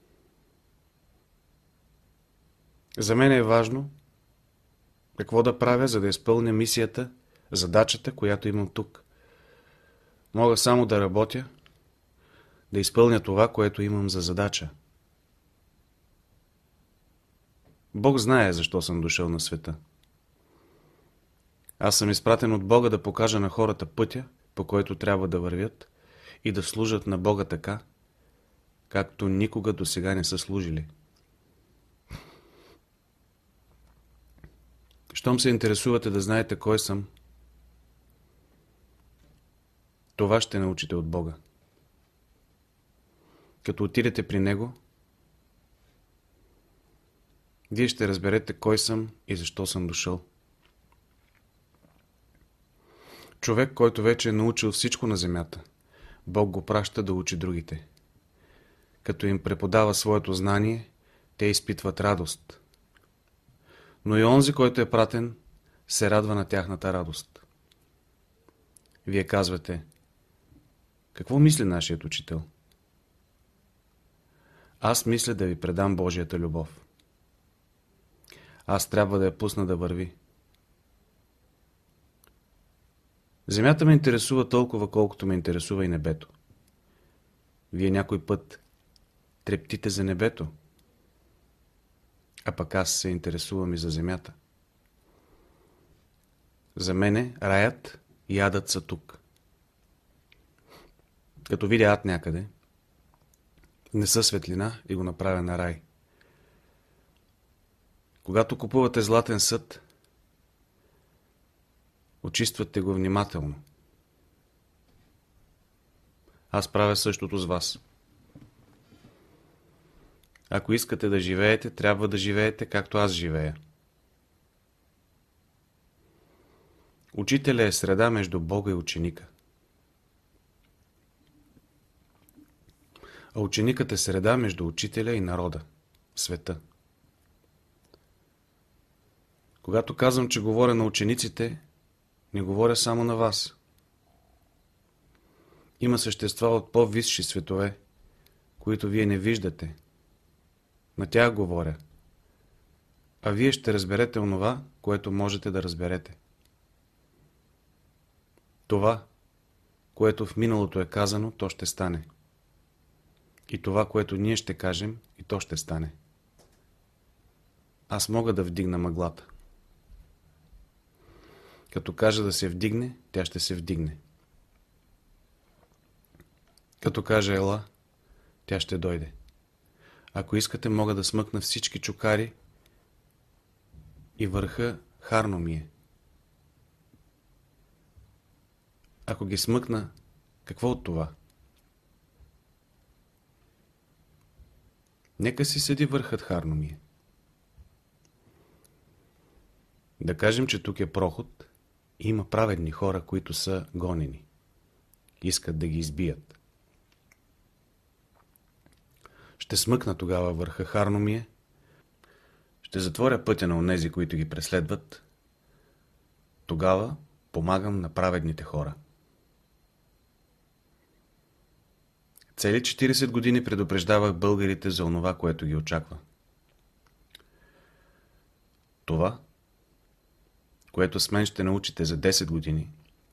За мен е важно какво да правя, за да изпълня мисията, задачата, която имам тук. Мога само да работя, да изпълня това, което имам за задача. Бог знае защо съм дошъл на света. Аз съм изпратен от Бога да покажа на хората пътя, по който трябва да вървят и да служат на Бога така, както никога досега не са служили. Щом се интересувате да знаете кой съм, това ще научите от Бога. Като отидете при Него, вие ще разберете кой съм и защо съм дошъл. Човек, който вече е научил всичко на земята, Бог го праща да учи другите. Като им преподава своето знание, те изпитват радост. Но и онзи, който е пратен, се радва на тяхната радост. Вие казвате, какво мисли нашият учител? Аз мисля да ви предам Божията любов. Аз трябва да я пусна да върви. Земята ме интересува толкова, колкото ме интересува и небето. Вие някой път трептите за небето, а пък аз се интересувам и за земята. За мене раят и адът са тук. Като видя ад някъде, неса светлина и го направя на рай. Когато купувате златен съд, очиствате го внимателно. Аз правя същото с вас. Ако искате да живеете, трябва да живеете както аз живея. Учителя е среда между Бога и ученика. А ученикът е среда между учителя и народа, света. Когато казвам, че говоря на учениците, не говоря само на вас. Има същества от по-висши светове, които вие не виждате. На тях говоря. А вие ще разберете онова, което можете да разберете. Това, което в миналото е казано, то ще стане. И това, което ние ще кажем, и то ще стане. Аз мога да вдигна мъглата. Като кажа да се вдигне, тя ще се вдигне. Като кажа ела, тя ще дойде. Ако искате, мога да смъкна всички чукари и върха харно ми е. Ако ги смъкна, какво от това? Нека си седи върхът харно ми е. Да кажем, че тук е проход и има праведни хора, които са гонени. Искат да ги избият. Ще смъкна тогава върха харно ми е. Ще затворя пътя на онези, които ги преследват. Тогава помагам на праведните хора. Цели 40 години предупреждавах българите за онова, което ги очаква. Това, което с мен ще научите за 10 години,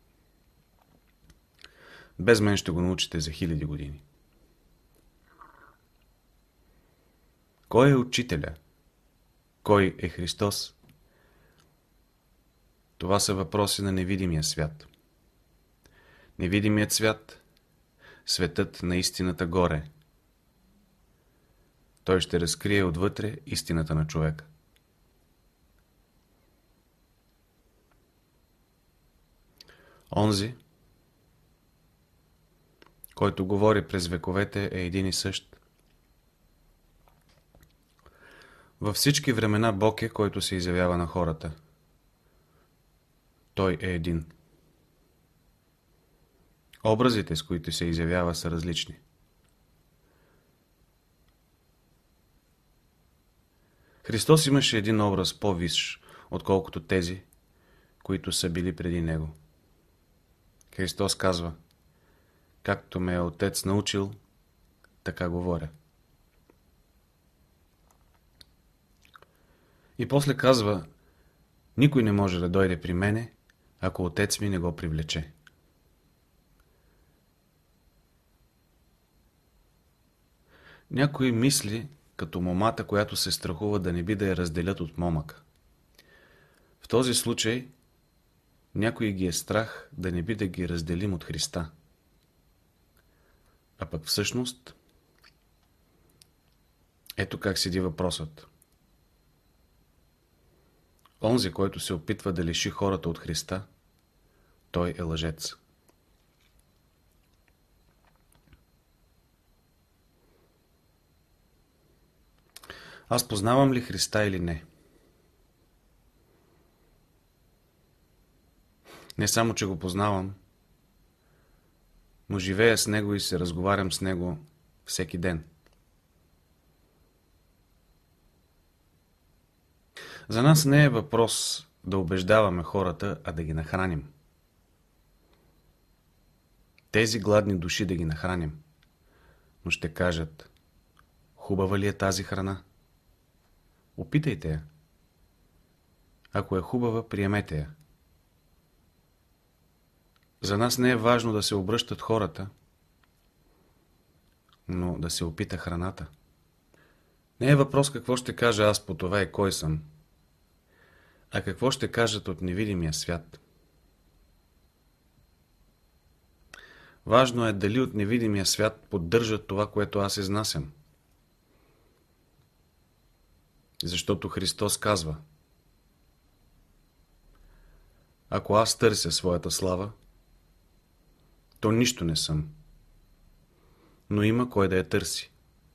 без мен ще го научите за 1000 години. Кой е учителя? Кой е Христос? Това са въпроси на невидимия свят. Невидимият свят, светът на истината горе. Той ще разкрие отвътре истината на човека. Онзи, който говори през вековете, е един и същ. Във всички времена Бог е, който се изявява на хората. Той е един. Образите, с които се изявява, са различни. Христос имаше един образ по-висш, отколкото тези, които са били преди Него. Христос казва: както ме е Отец научил, така говоря. И после казва: никой не може да дойде при мене, ако Отец ми не го привлече. Някой мисли като момата, която се страхува да не би да я разделят от момъка. В този случай някой ги е страх да не би да ги разделим от Христа. А пък всъщност, ето как седи въпросът. Онзи, който се опитва да лиши хората от Христа, той е лъжец. Аз познавам ли Христа или не? Не само, че го познавам, но живея с Него и се разговарям с Него всеки ден. За нас не е въпрос да убеждаваме хората, а да ги нахраним. Тези гладни души да ги нахраним. Но ще кажат: хубава ли е тази храна? Опитайте я. Ако е хубава, приемете я. За нас не е важно да се обръщат хората, но да се опита храната. Не е въпрос какво ще кажа аз по това и кой съм, а какво ще кажат от невидимия свят. Важно е дали от невидимия свят поддържат това, което аз изнасям. Защото Христос казва: ако аз търся своята слава, то нищо не съм, но има кой да я търси.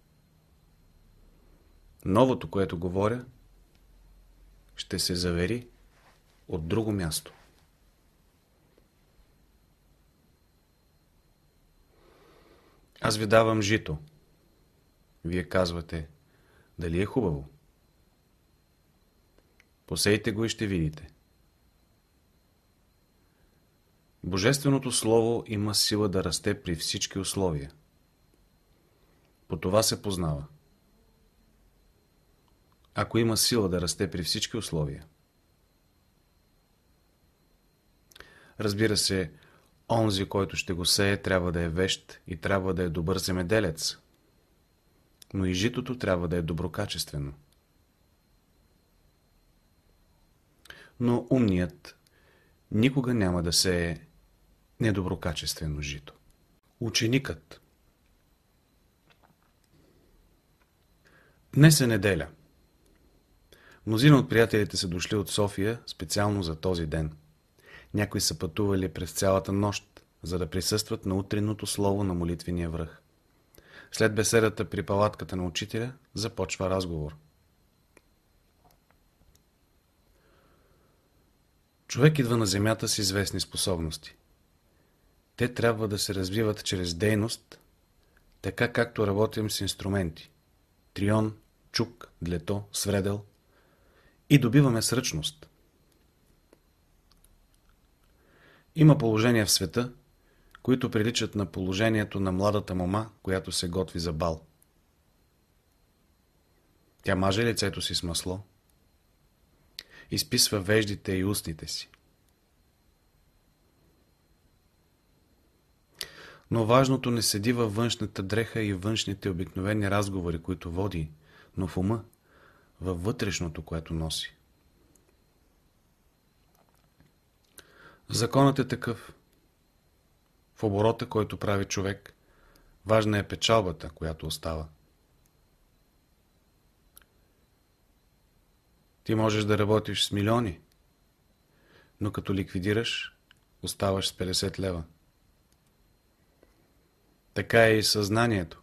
Новото, което говоря, ще се завери от друго място. Аз ви давам жито. Вие казвате: дали е хубаво? Посейте го и ще видите. Божественото Слово има сила да расте при всички условия. По това се познава. Ако има сила да расте при всички условия. Разбира се, онзи, който ще го сее, трябва да е вещ и трябва да е добър земеделец. Но и житото трябва да е доброкачествено. Но умният никога няма да сее недоброкачествено жито. Ученикът. Днес е неделя. Мнозина от приятелите са дошли от София специално за този ден. Някои са пътували през цялата нощ, за да присъстват на утринното слово на молитвения връх. След беседата при палатката на учителя започва разговор. Човек идва на земята с известни способности. Те трябва да се развиват чрез дейност, така както работим с инструменти – трион, чук, длето, свредел, и добиваме сръчност. Има положения в света, които приличат на положението на младата мома, която се готви за бал. Тя маже лицето си с масло, изписва веждите и устните си. Но важното не седи във външната дреха и външните обикновени разговори, които води, но в ума, във вътрешното, което носи. Законът е такъв. В оборота, който прави човек, важна е печалбата, която остава. Ти можеш да работиш с милиони, но като ликвидираш, оставаш с 50 лева. Така е и съзнанието.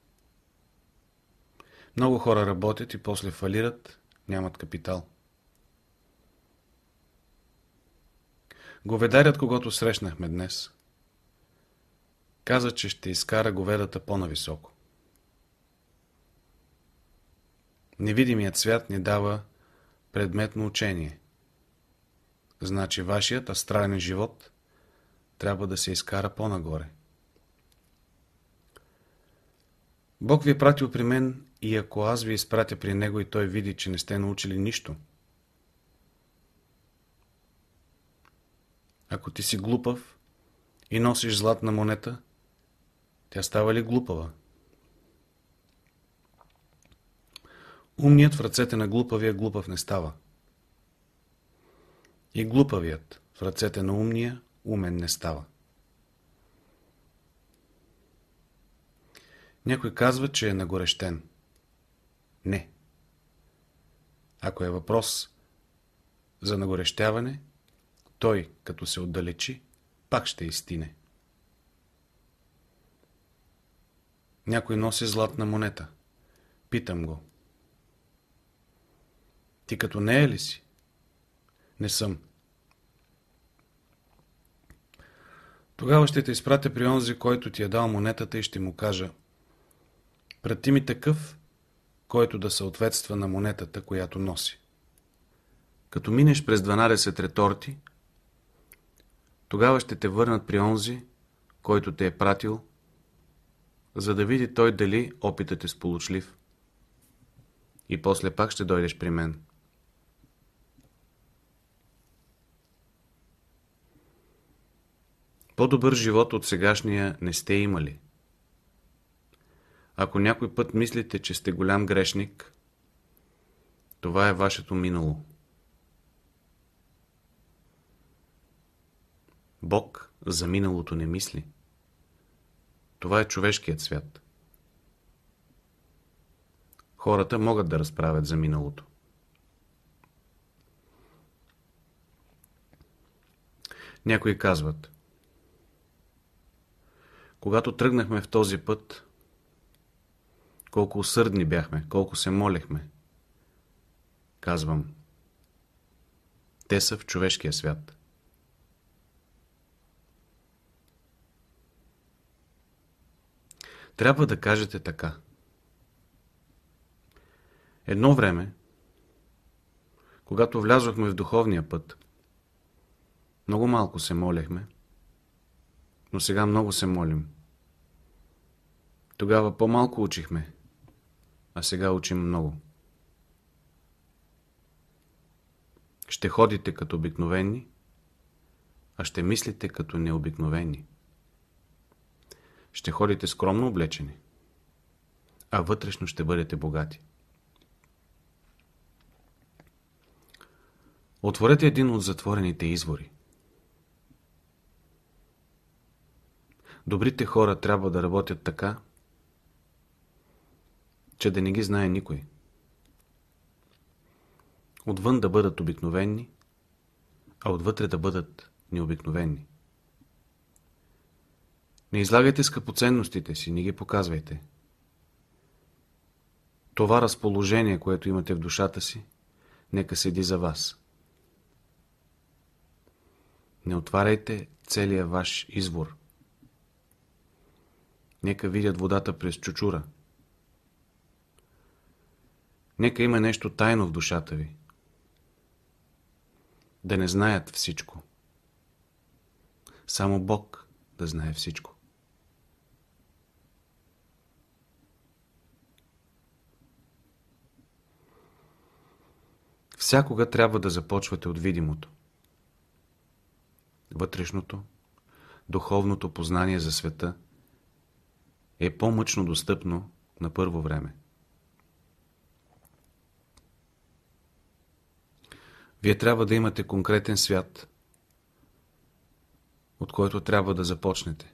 Много хора работят и после фалират, нямат капитал. Говедарят, когото срещнахме днес, каза, че ще изкара говедата по-нависоко. Невидимият свят ни дава предметно учение. Значи вашият астрален живот трябва да се изкара по-нагоре. Бог ви е пратил при мен и ако аз ви изпратя при Него и Той види, че не сте научили нищо, ако ти си глупав и носиш златна монета, тя става ли глупава? Умният в ръцете на глупавия глупав не става. И глупавият в ръцете на умния умен не става. Някой казва, че е нагорещен. Не. Ако е въпрос за нагорещяване, той, като се отдалечи, пак ще изстине. Някой носи златна монета. Питам го. Ти като нея ли си? Не съм. Тогава ще те изпратя при онзи, който ти е дал монетата и ще му кажа: прати ми такъв, който да съответства на монетата, която носи. Като минеш през 12 реторти, тогава ще те върнат при онзи, който те е пратил, за да види той дали опитът е сполучлив. И после пак ще дойдеш при мен. По-добър живот от сегашния не сте имали. Ако някой път мислите, че сте голям грешник, това е вашето минало. Бог за миналото не мисли. Това е човешкият свят. Хората могат да разправят за миналото. Някои казват: когато тръгнахме в този път, колко усърдни бяхме, колко се молехме. Казвам: те са в човешкия свят. Трябва да кажете така: едно време, когато влязохме в духовния път, много малко се молехме, но сега много се молим. Тогава по-малко учихме, а сега учим много. Ще ходите като обикновени, а ще мислите като необикновени. Ще ходите скромно облечени, а вътрешно ще бъдете богати. Отворете един от затворените извори. Добрите хора трябва да работят така, че да не ги знае никой. Отвън да бъдат обикновени, а отвътре да бъдат необикновени. Не излагайте скъпоценностите си, не ги показвайте. Това разположение, което имате в душата си, нека седи за вас. Не отваряйте целия ваш извор. Нека видят водата през чучура. Нека има нещо тайно в душата ви. Да не знаят всичко. Само Бог да знае всичко. Всякога трябва да започвате от видимото. Вътрешното, духовното познание за света е по-мъчно достъпно на първо време. Вие трябва да имате конкретен свят, от който трябва да започнете.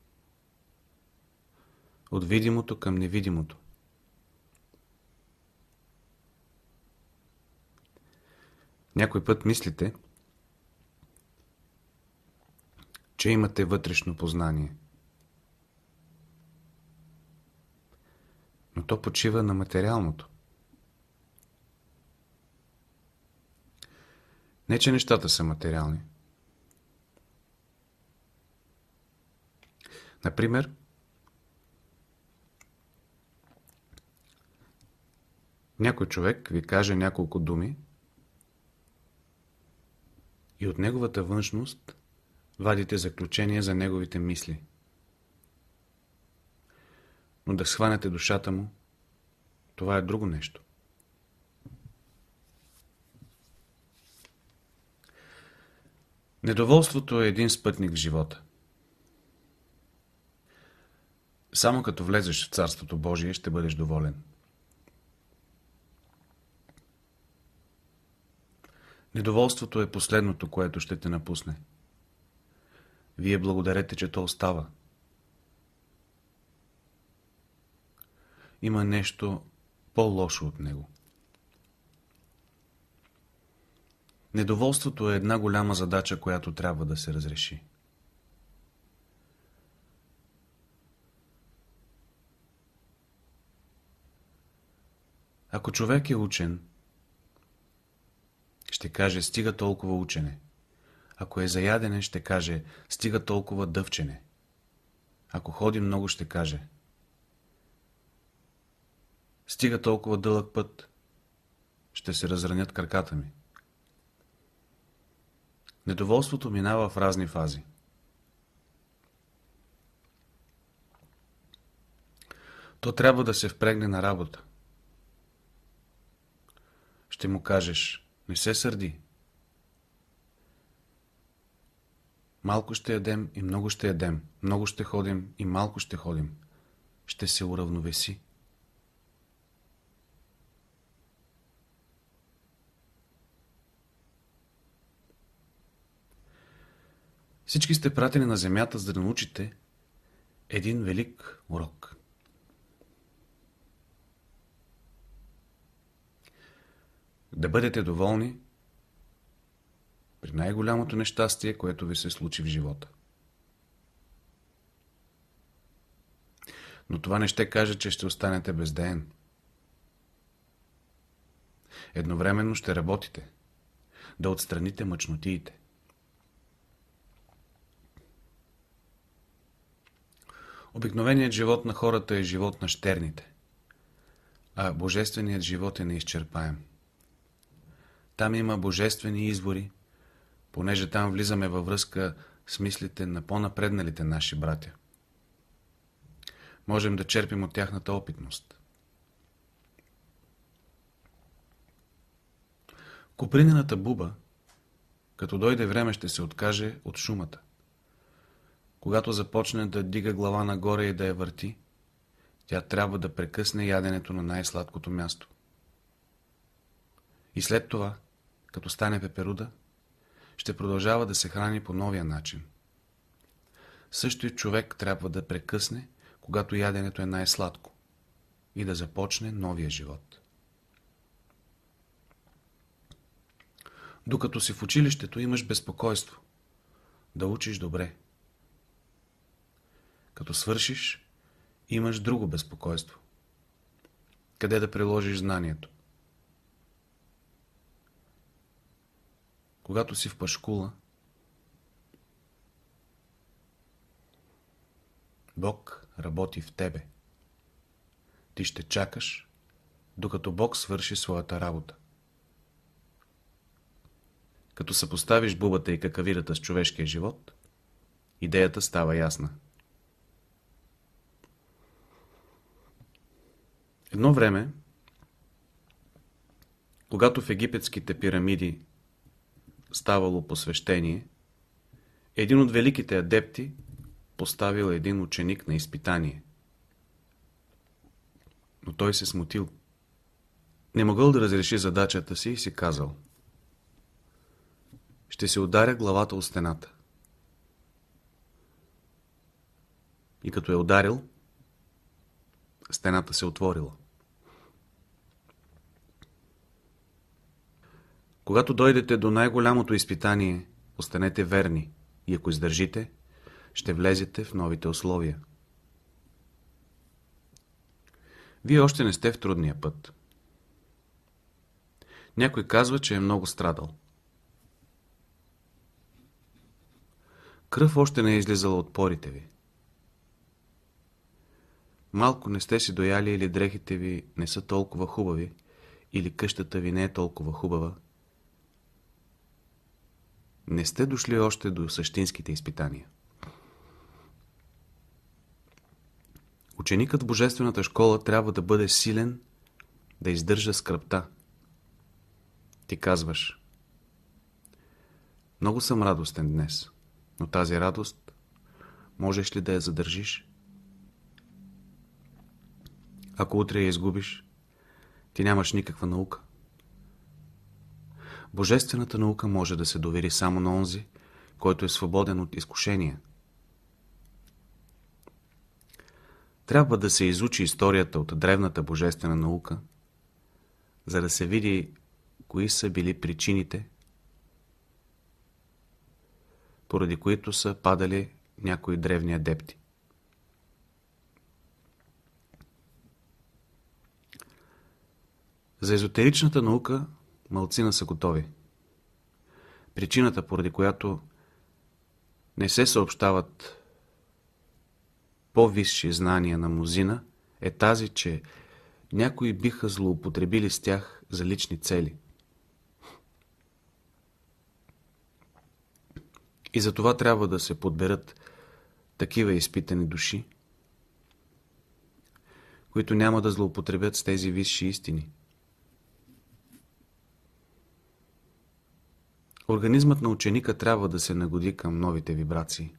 От видимото към невидимото. Някой път мислите, че имате вътрешно познание. Но то почива на материалното. Не, че нещата са материални. Например, някой човек ви каже няколко думи и от неговата външност вадите заключение за неговите мисли. Но да схванете душата му, това е друго нещо. Недоволството е един спътник в живота. Само като влезеш в Царството Божие, ще бъдеш доволен. Недоволството е последното, което ще те напусне. Вие благодарете, че то остава. Има нещо по-лошо от него. Недоволството е една голяма задача, която трябва да се разреши. Ако човек е учен, ще каже стига толкова учене. Ако е за ядене, ще каже стига толкова дъвчене. Ако ходи много, ще каже стига толкова дълъг път, ще се разранят краката ми. Недоволството минава в разни фази. То трябва да се впрегне на работа. Ще му кажеш, не се сърди. Малко ще ядем и много ще ядем. Много ще ходим и малко ще ходим. Ще се уравновеси. Всички сте пратени на земята, за да научите един велик урок. Да бъдете доволни при най-голямото нещастие, което ви се случи в живота. Но това не ще каже, че ще останете бездеен. Едновременно ще работите, да отстраните мъчнотиите. Обикновеният живот на хората е живот на щерните, а божественият живот е неизчерпаем. Там има божествени извори, понеже там влизаме във връзка с мислите на по-напредналите наши братя. Можем да черпим от тяхната опитност. Копринената буба, като дойде време, ще се откаже от шумата. Когато започне да дига глава нагоре и да я върти, тя трябва да прекъсне яденето на най-сладкото място. И след това, като стане пеперуда, ще продължава да се храни по новия начин. Също и човек трябва да прекъсне, когато яденето е най-сладко, и да започне новия живот. Докато си в училището, имаш безпокойство да учиш добре. Като свършиш, имаш друго безпокойство. Къде да приложиш знанието? Когато си в пашкула, Бог работи в тебе. Ти ще чакаш, докато Бог свърши своята работа. Като съпоставиш бубата и какавирата с човешкия живот, идеята става ясна. Едно време, когато в египетските пирамиди ставало посвещение, един от великите адепти поставил един ученик на изпитание. Но той се смутил. Не могъл да разреши задачата си и си казал: ще се ударя главата от стената. И като е ударил, стената се отворила. Когато дойдете до най-голямото изпитание, останете верни и ако издържите, ще влезете в новите условия. Вие още не сте в трудния път. Някой казва, че е много страдал. Кръв още не е излизала от порите ви. Малко не сте си дояли или дрехите ви не са толкова хубави, или къщата ви не е толкова хубава. Не сте дошли още до същинските изпитания. Ученикът в Божествената школа трябва да бъде силен, да издържа скръбта. Ти казваш: много съм радостен днес, но тази радост можеш ли да я задържиш? Ако утре я изгубиш, ти нямаш никаква наука. Божествената наука може да се довери само на онзи, който е свободен от изкушения. Трябва да се изучи историята от древната божествена наука, за да се види кои са били причините, поради които са падали някои древни адепти. За езотеричната наука малцина са готови. Причината, поради която не се съобщават по-висши знания на мнозина, е тази, че някои биха злоупотребили с тях за лични цели. И за това трябва да се подберат такива изпитани души, които няма да злоупотребят с тези висши истини. Организмът на ученика трябва да се нагоди към новите вибрации.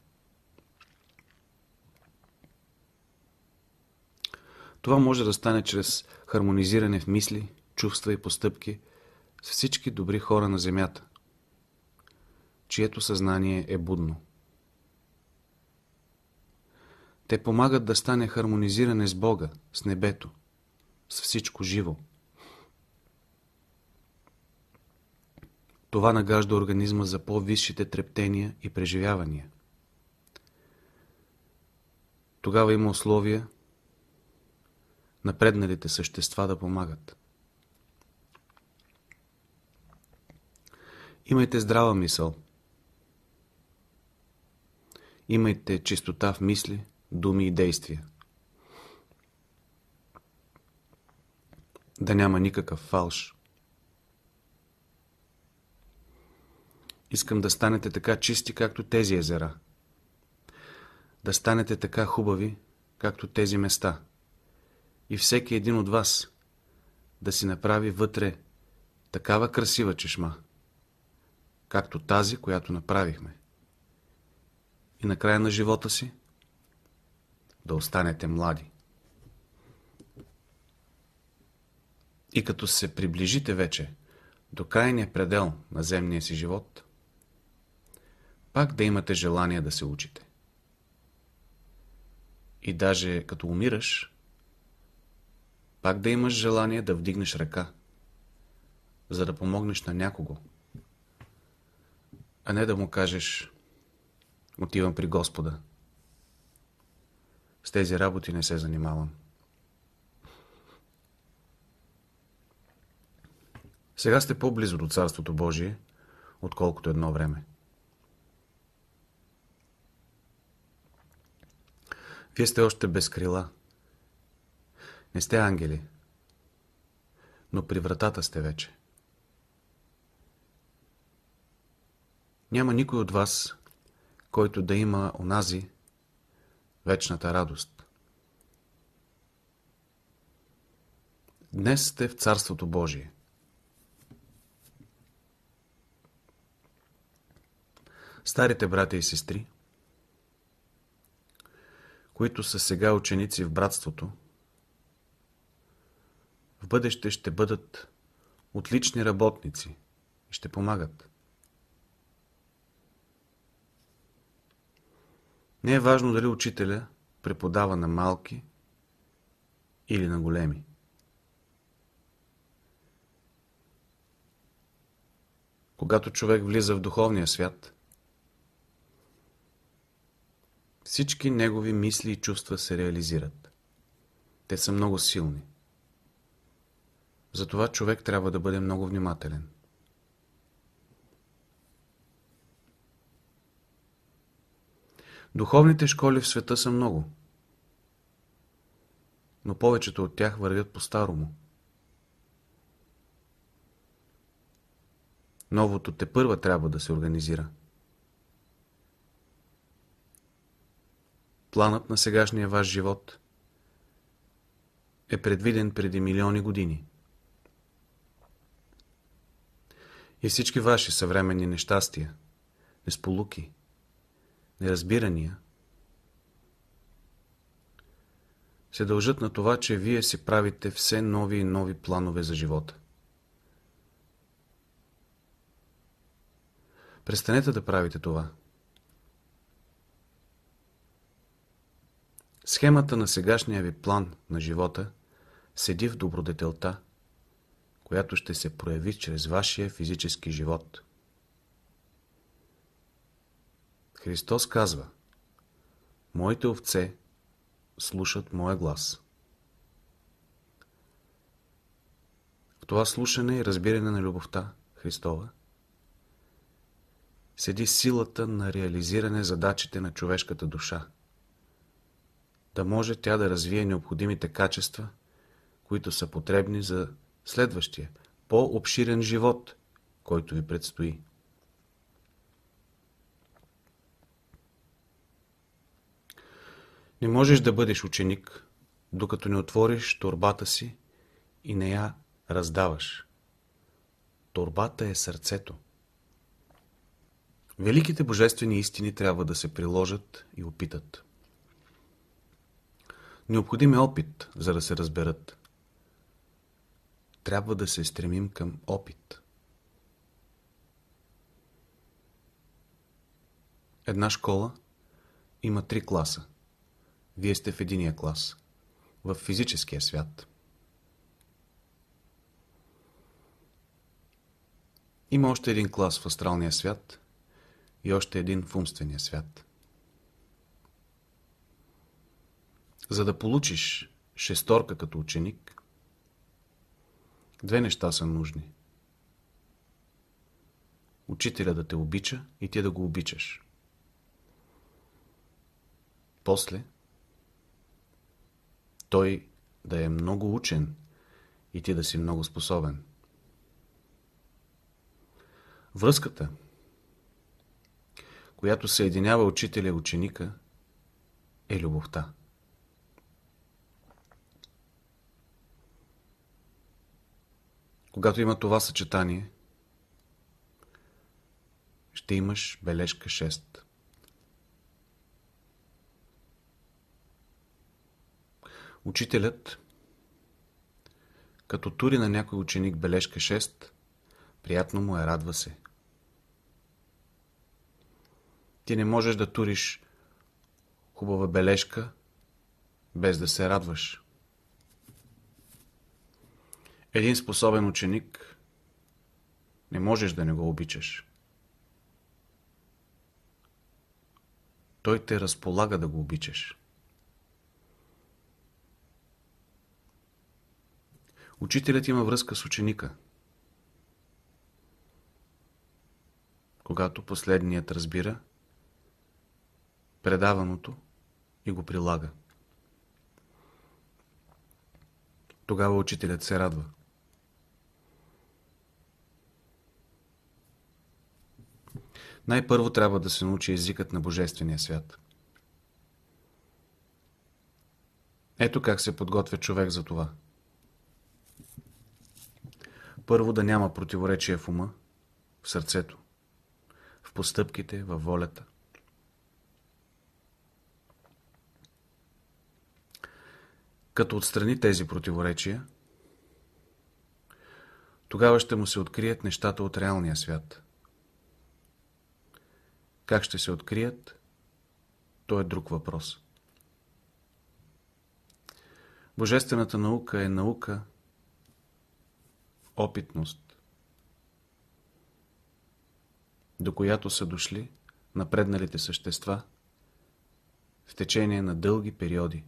Това може да стане чрез хармонизиране в мисли, чувства и постъпки с всички добри хора на земята, чието съзнание е будно. Те помагат да стане хармонизиране с Бога, с небето, с всичко живо. Това нагажда организма за по-висшите трептения и преживявания. Тогава има условия напредналите същества да помагат. Имайте здрава мисъл. Имайте чистота в мисли, думи и действия. Да няма никакъв фалш. Искам да станете така чисти, както тези езера. Да станете така хубави, както тези места. И всеки един от вас да си направи вътре такава красива чешма, както тази, която направихме. И на края на живота си да останете млади. И като се приближите вече до крайния предел на земния си живот, пак да имате желание да се учите. И даже като умираш, пак да имаш желание да вдигнеш ръка, за да помогнеш на някого, а не да му кажеш: отивам при Господа. С тези работи не се занимавам. Сега сте по-близо до Царството Божие, отколкото едно време. Вие сте още без крила. Не сте ангели, но при вратата сте вече. Няма никой от вас, който да има онази вечната радост. Днес сте в Царството Божие. Старите братя и сестри, които са сега ученици в братството, в бъдеще ще бъдат отлични работници и ще помагат. Не е важно дали учителя преподава на малки или на големи. Когато човек влиза в духовния свят, всички негови мисли и чувства се реализират. Те са много силни. Затова човек трябва да бъде много внимателен. Духовните школи в света са много, но повечето от тях вървят по-старому. Новото тепърва трябва да се организира. Планът на сегашния ваш живот е предвиден преди милиони години. И всички ваши съвременни нещастия, несполуки, неразбирания се дължат на това, че вие си правите все нови и нови планове за живота. Престанете да правите това. Схемата на сегашния ви план на живота седи в добродетелта, която ще се прояви чрез вашия физически живот. Христос казва: моите овце слушат моя глас. В това слушане и разбиране на любовта Христова седи силата на реализиране задачите на човешката душа, да може тя да развие необходимите качества, които са потребни за следващия, по-обширен живот, който ви предстои. Не можеш да бъдеш ученик, докато не отвориш торбата си и не я раздаваш. Торбата е сърцето. Великите божествени истини трябва да се приложат и опитат. Необходим е опит, за да се разберат. Трябва да се стремим към опит. Една школа има 3 класа. Вие сте в единия клас, в физическия свят. Има още един клас в астралния свят и още един в умствения свят. За да получиш шесторка като ученик, 2 неща са нужни. Учителя да те обича и ти да го обичаш. После той да е много учен и ти да си много способен. Връзката, която съединява учителя и ученика, е любовта. Когато има това съчетание, ще имаш бележка 6. Учителят, като тури на някой ученик бележка 6, приятно му е, радва се. Ти не можеш да туриш хубава бележка, без да се радваш. Един способен ученик не можеш да не го обичаш. Той те разполага да го обичаш. Учителят има връзка с ученика. Когато последният разбира предаваното и го прилага, тогава учителят се радва. Най-първо трябва да се научи езикът на Божествения свят. Ето как се подготвя човек за това. Първо, да няма противоречие в ума, в сърцето, в постъпките, във волята. Като отстрани тези противоречия, тогава ще му се открият нещата от реалния свят. Как ще се открият, то е друг въпрос. Божествената наука е наука, опитност, до която са дошли напредналите същества в течение на дълги периоди.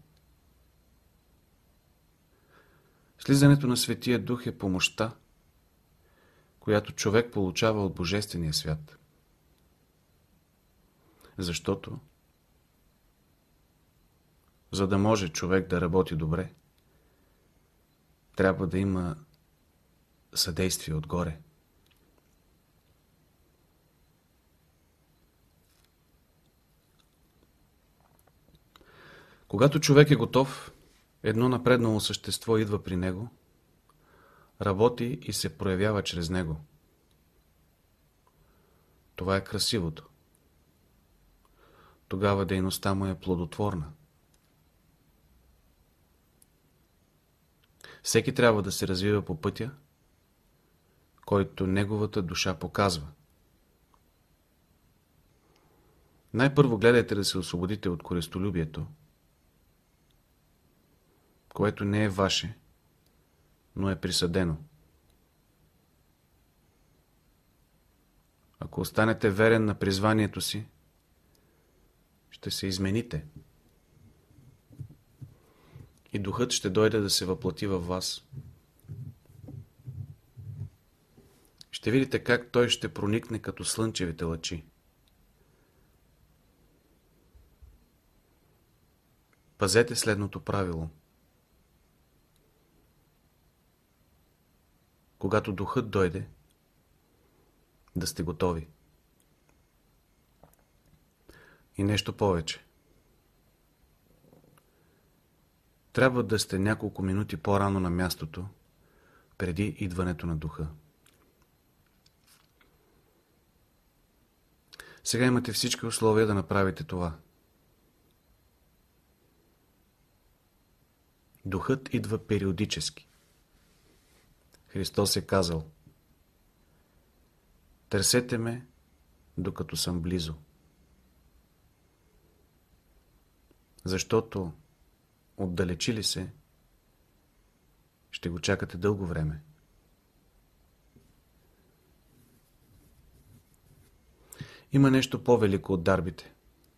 Слизането на Светия Дух е помощта, която човек получава от Божествения свят. Защото, за да може човек да работи добре, трябва да има съдействие отгоре. Когато човек е готов, едно напреднало същество идва при него, работи и се проявява чрез него. Това е красивото. Тогава дейността му е плодотворна. Всеки трябва да се развива по пътя, който неговата душа показва. Най-първо гледайте да се освободите от користолюбието, което не е ваше, но е присъдено. Ако останете верен на призванието си, ще се измените. И духът ще дойде да се въплати във вас. Ще видите как той ще проникне като слънчевите лъчи. Пазете следното правило. Когато духът дойде, да сте готови. И нещо повече. Трябва да сте няколко минути по-рано на мястото, преди идването на духа. Сега имате всички условия да направите това. Духът идва периодически. Христос е казал: търсете ме, докато съм близо. Защото отдалечи ли се, ще го чакате дълго време. Има нещо по-велико от дарбите.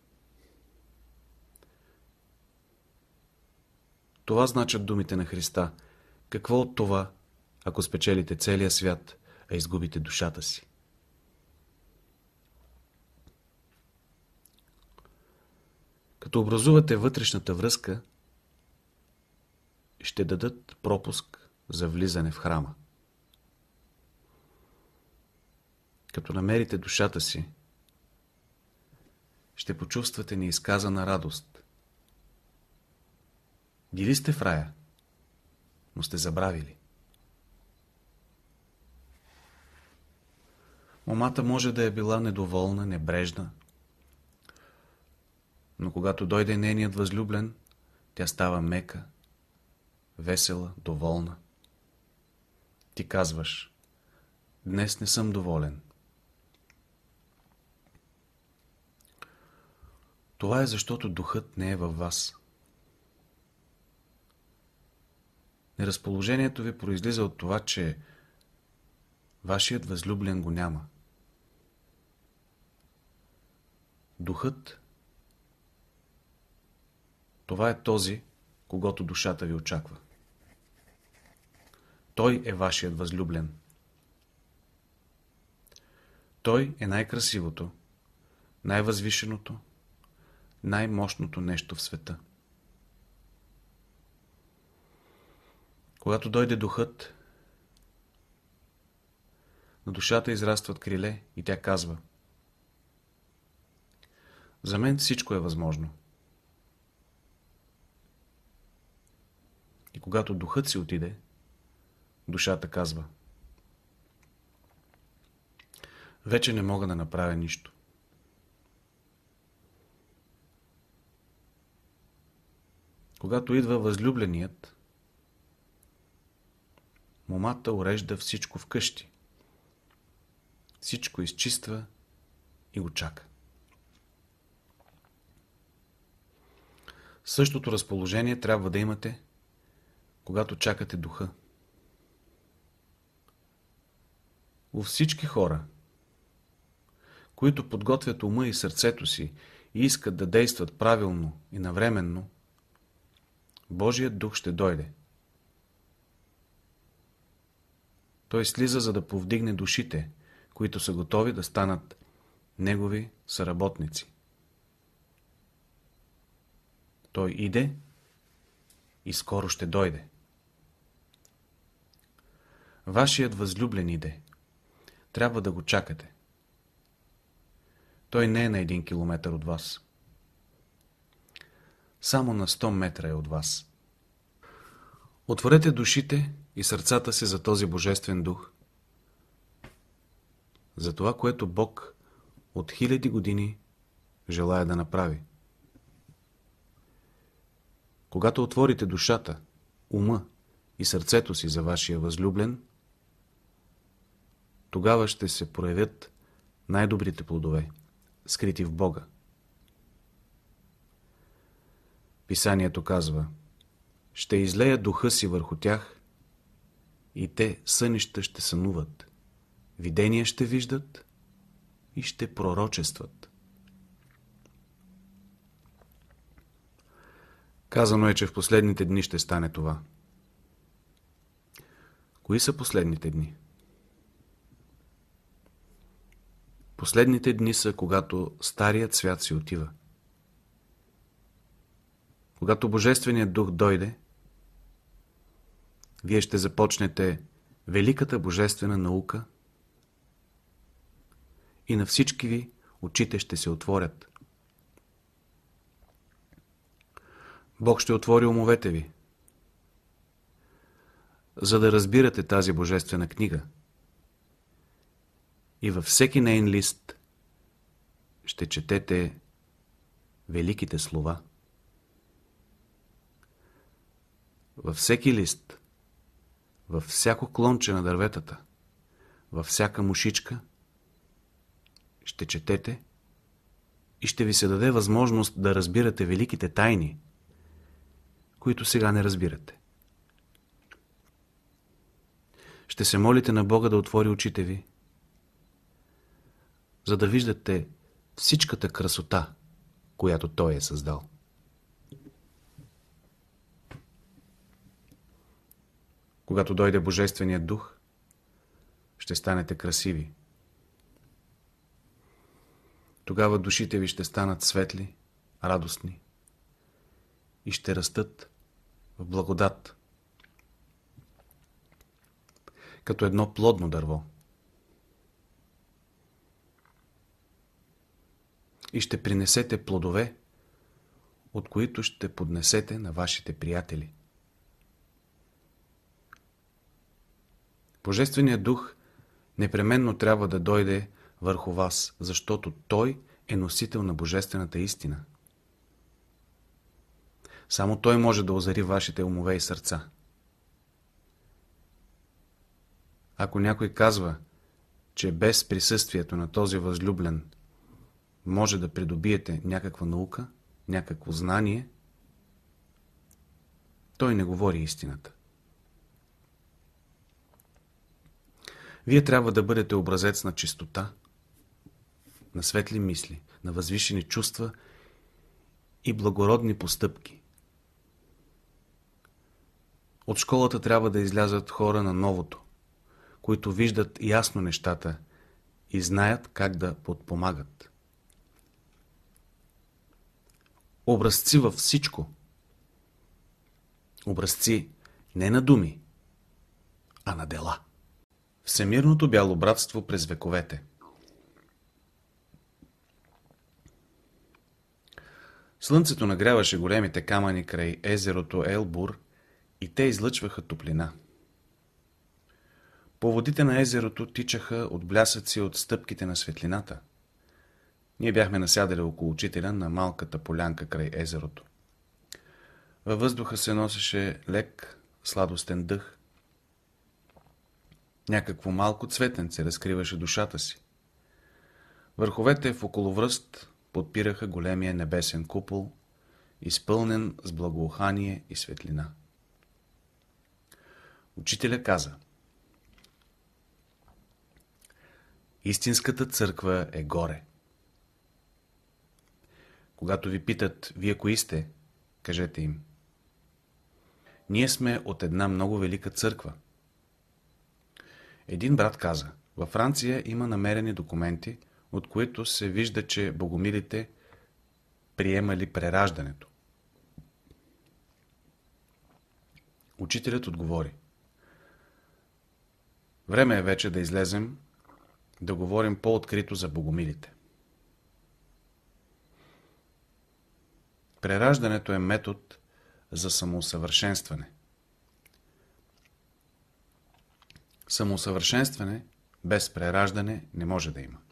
Това значат думите на Христа. Какво от това, ако спечелите целия свят, а изгубите душата си? Като образувате вътрешната връзка, ще дадат пропуск за влизане в храма. Като намерите душата си, ще почувствате неизказана радост. Били сте в рая, но сте забравили. Момата може да е била недоволна, небрежна, но когато дойде нейният възлюблен, тя става мека, весела, доволна. Ти казваш: днес не съм доволен. Това е защото духът не е във вас. Неразположението ви произлиза от това, че вашият възлюблен го няма. Духът, това е този, когото душата ви очаква. Той е вашият възлюблен. Той е най-красивото, най-възвишеното, най-мощното нещо в света. Когато дойде духът, на душата израстват криле и тя казва: За мен всичко е възможно. И когато духът си отиде, душата казва: вече не мога да направя нищо. Когато идва възлюбленият, момата урежда всичко вкъщи. Всичко изчиства и го чака. Същото разположение трябва да имате, когато чакате духа. У всички хора, които подготвят ума и сърцето си и искат да действат правилно и навременно, Божият дух ще дойде. Той слиза, за да повдигне душите, които са готови да станат негови съработници. Той иде и скоро ще дойде. Вашият възлюблен иде. Трябва да го чакате. Той не е на 1 километър от вас. Само на 100 метра е от вас. Отворете душите и сърцата си за този Божествен дух, за това, което Бог от 1000 години желая да направи. Когато отворите душата, ума и сърцето си за вашия възлюблен, тогава ще се проявят най-добрите плодове, скрити в Бога. Писанието казва: ще излея духа си върху тях и те сънища ще сънуват, видения ще виждат и ще пророчестват. Казано е, че в последните дни ще стане това. Кои са последните дни? Последните дни са, когато старият свят си отива. Когато Божественият дух дойде, вие ще започнете великата божествена наука и на всички ви очите ще се отворят. Бог ще отвори умовете ви, за да разбирате тази божествена книга. И във всеки неин лист ще четете великите слова. Във всеки лист, във всяко клонче на дърветата, във всяка мушичка ще четете и ще ви се даде възможност да разбирате великите тайни, които сега не разбирате. Ще се молите на Бога да отвори очите ви, за да виждате всичката красота, която Той е създал. Когато дойде Божественият дух, ще станете красиви. Тогава душите ви ще станат светли, радостни и ще растат в благодат, като едно плодно дърво. И ще принесете плодове, от които ще поднесете на вашите приятели. Божественият дух непременно трябва да дойде върху вас, защото Той е носител на божествената истина. Само Той може да озари вашите умове и сърца. Ако някой казва, че без присъствието на този възлюблен може да придобиете някаква наука, някакво знание, той не говори истината. Вие трябва да бъдете образец на чистота, на светли мисли, на възвишени чувства и благородни постъпки. От школата трябва да излязат хора на новото, които виждат ясно нещата и знаят как да подпомагат. Образци във всичко. Образци не на думи, а на дела. Всемирното бяло братство през вековете. Слънцето нагряваше големите камъни край езерото Елбур и те излъчваха топлина. По водите на езерото тичаха от блясъци от стъпките на светлината. Ние бяхме насядали около учителя на малката полянка край езерото. Във въздуха се носеше лек, сладостен дъх. Някакво малко цветенце разкриваше душата си. Върховете в околовръст подпираха големия небесен купол, изпълнен с благоухание и светлина. Учителя каза: истинската църква е горе. Когато ви питат, вие кои сте, кажете им: ние сме от една много велика църква. Един брат каза: във Франция има намерени документи, от които се вижда, че богомилите приемали прераждането. Учителят отговори: време е вече да излезем, да говорим по-открито за богомилите. Прераждането е метод за самоусъвършенстване. Самоусъвършенстване без прераждане не може да има.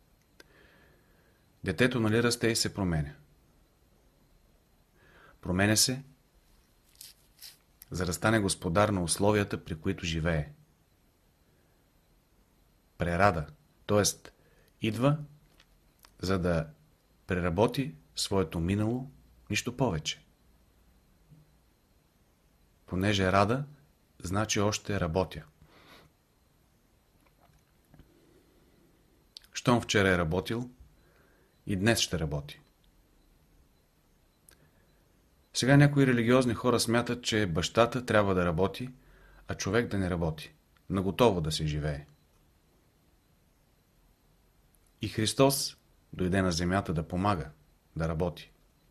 Детето нали расте и се променя. Променя се, за да стане господар на условията, при които живее. Прерада, т.е. идва, за да преработи своето минало, нищо повече. Понеже рада, значи още работя. Щом вчера е работил, и днес ще работи. Сега някои религиозни хора смятат, че бащата трябва да работи, а човек да не работи, наготово да се живее. И Христос дойде на земята да помага, да работи.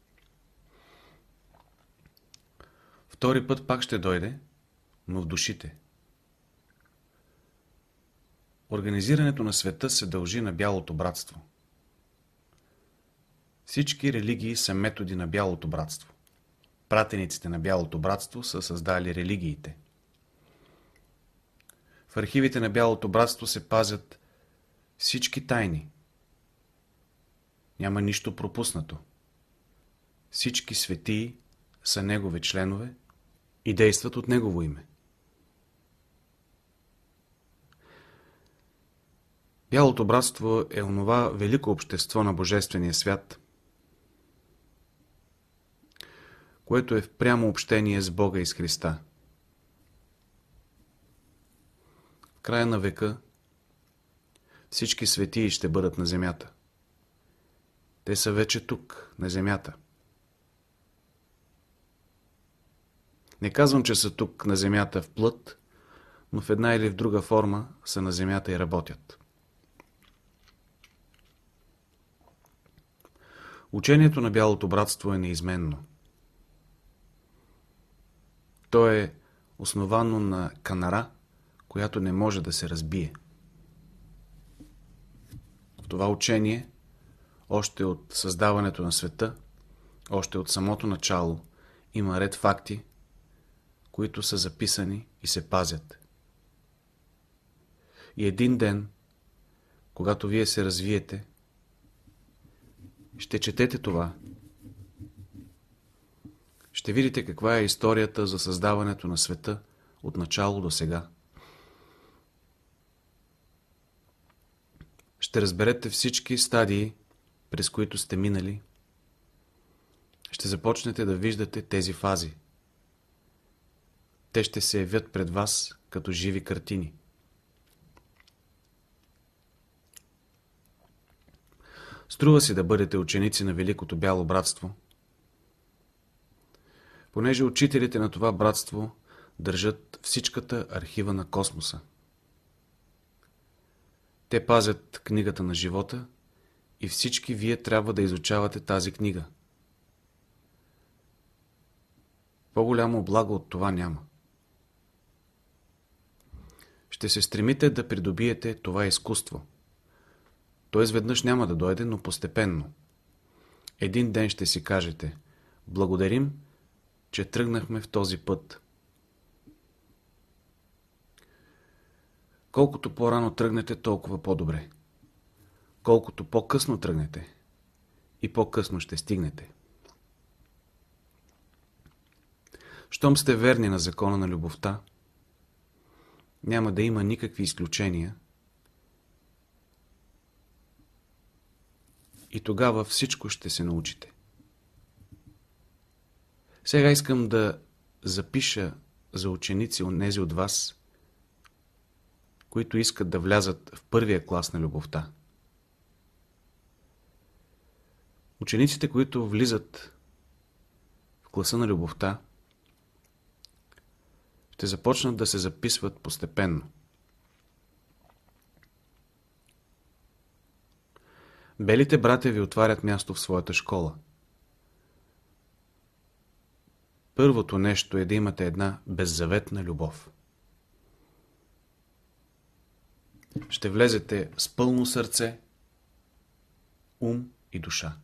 Втори път пак ще дойде, но в душите. Организирането на света се дължи на Бялото братство. Всички религии са методи на Бялото братство. Пратениците на Бялото братство са създали религиите. В архивите на Бялото братство се пазят всички тайни. Няма нищо пропуснато. Всички светии са негови членове и действат от негово име. Бялото братство е онова велико общество на Божествения свят, което е в прямо общение с Бога и с Христа. В края на века всички светии ще бъдат на земята. Те са вече тук, на земята. Не казвам, че са тук на земята в плът, но в една или в друга форма са на земята и работят. Учението на Бялото братство е неизменно. То е основано на канара, която не може да се разбие. В това учение, още от създаването на света, още от самото начало, има ред факти, които са записани и се пазят. И един ден, когато вие се развиете, ще четете това. Ще видите каква е историята за създаването на света от начало до сега. Ще разберете всички стадии, през които сте минали. Ще започнете да виждате тези фази. Те ще се явят пред вас като живи картини. Струва си да бъдете ученици на Великото Бяло братство, понеже учителите на това братство държат всичката архива на космоса. Те пазят книгата на живота и всички вие трябва да изучавате тази книга. По-голямо благо от това няма. Ще се стремите да придобиете това изкуство. То изведнъж няма да дойде, но постепенно. Един ден ще си кажете: благодарим, че тръгнахме в този път. Колкото по-рано тръгнете, толкова по-добре. Колкото по-късно тръгнете, и по-късно ще стигнете. Щом сте верни на закона на любовта, няма да има никакви изключения и тогава всичко ще се научите. Сега искам да запиша за ученици онези от вас, които искат да влязат в първия клас на любовта. Учениците, които влизат в класа на любовта, ще започнат да се записват постепенно. Белите братя ви отварят място в своята школа. Първото нещо е да имате една беззаветна любов. Ще влезете с пълно сърце, ум и душа.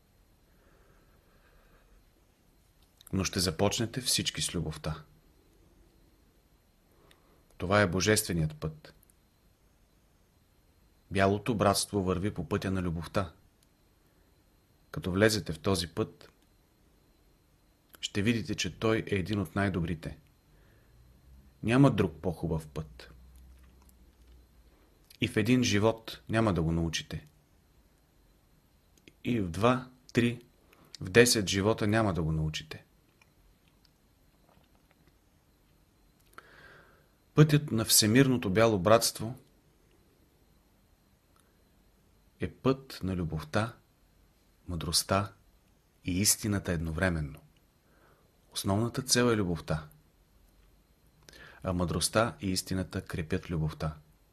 Но ще започнете всички с любовта. Това е божественият път. Бялото братство върви по пътя на любовта. Като влезете в този път, ще видите, че той е един от най-добрите. Няма друг по-хубав път. И в един живот няма да го научите. И в 2, 3, в 10 живота няма да го научите. Пътят на всемирното бяло братство е път на любовта, мъдростта и истината едновременно. Основната цел е любовта, а мъдростта и истината крепят любовта.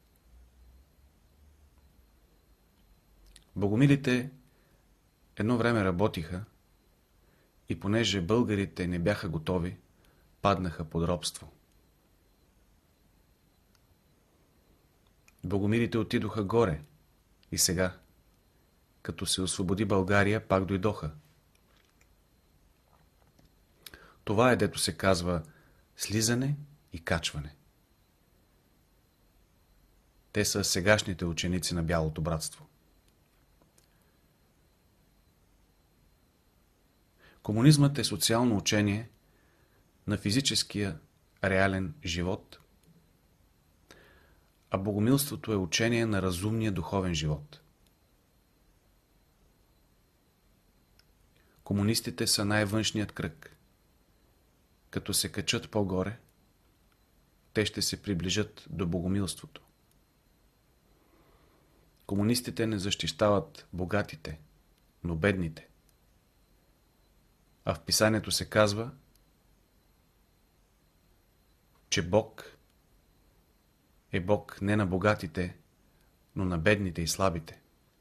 Богомилите едно време работиха и понеже българите не бяха готови, паднаха под робство. Богомилите отидоха горе и сега, като се освободи България, пак дойдоха. Това е, дето се казва, слизане и качване. Те са сегашните ученици на Бялото братство. Комунизмът е социално учение на физическия реален живот, а богомилството е учение на разумния духовен живот. Комунистите са най-външният кръг. Като се качат по-горе, те ще се приближат до богомилството. Комунистите не защищават богатите, но бедните. А в писанието се казва, че Бог е Бог не на богатите, но на бедните и слабите.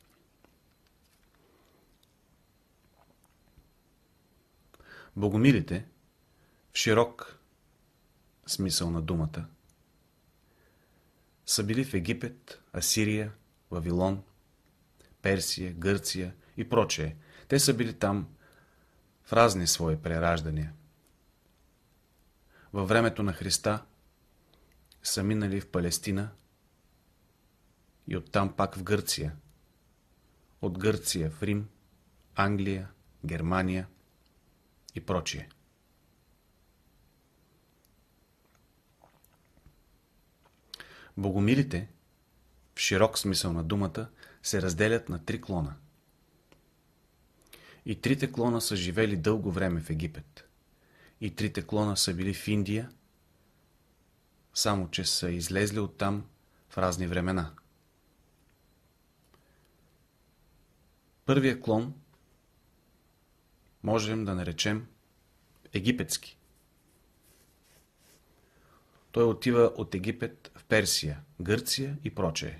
Богомилите, в широк смисъл на думата, са били в Египет, Асирия, Вавилон, Персия, Гърция и прочее. Те са били там в разни свои прераждания. Във времето на Христа са минали в Палестина и оттам пак в Гърция. От Гърция в Рим, Англия, Германия и прочие. Богомилите, в широк смисъл на думата, се разделят на 3 клона. И 3 клона са живели дълго време в Египет. И 3 клона са били в Индия, само че са излезли оттам в разни времена. Първия клон можем да наречем египетски. Той отива от Египет в Персия, Гърция и прочее.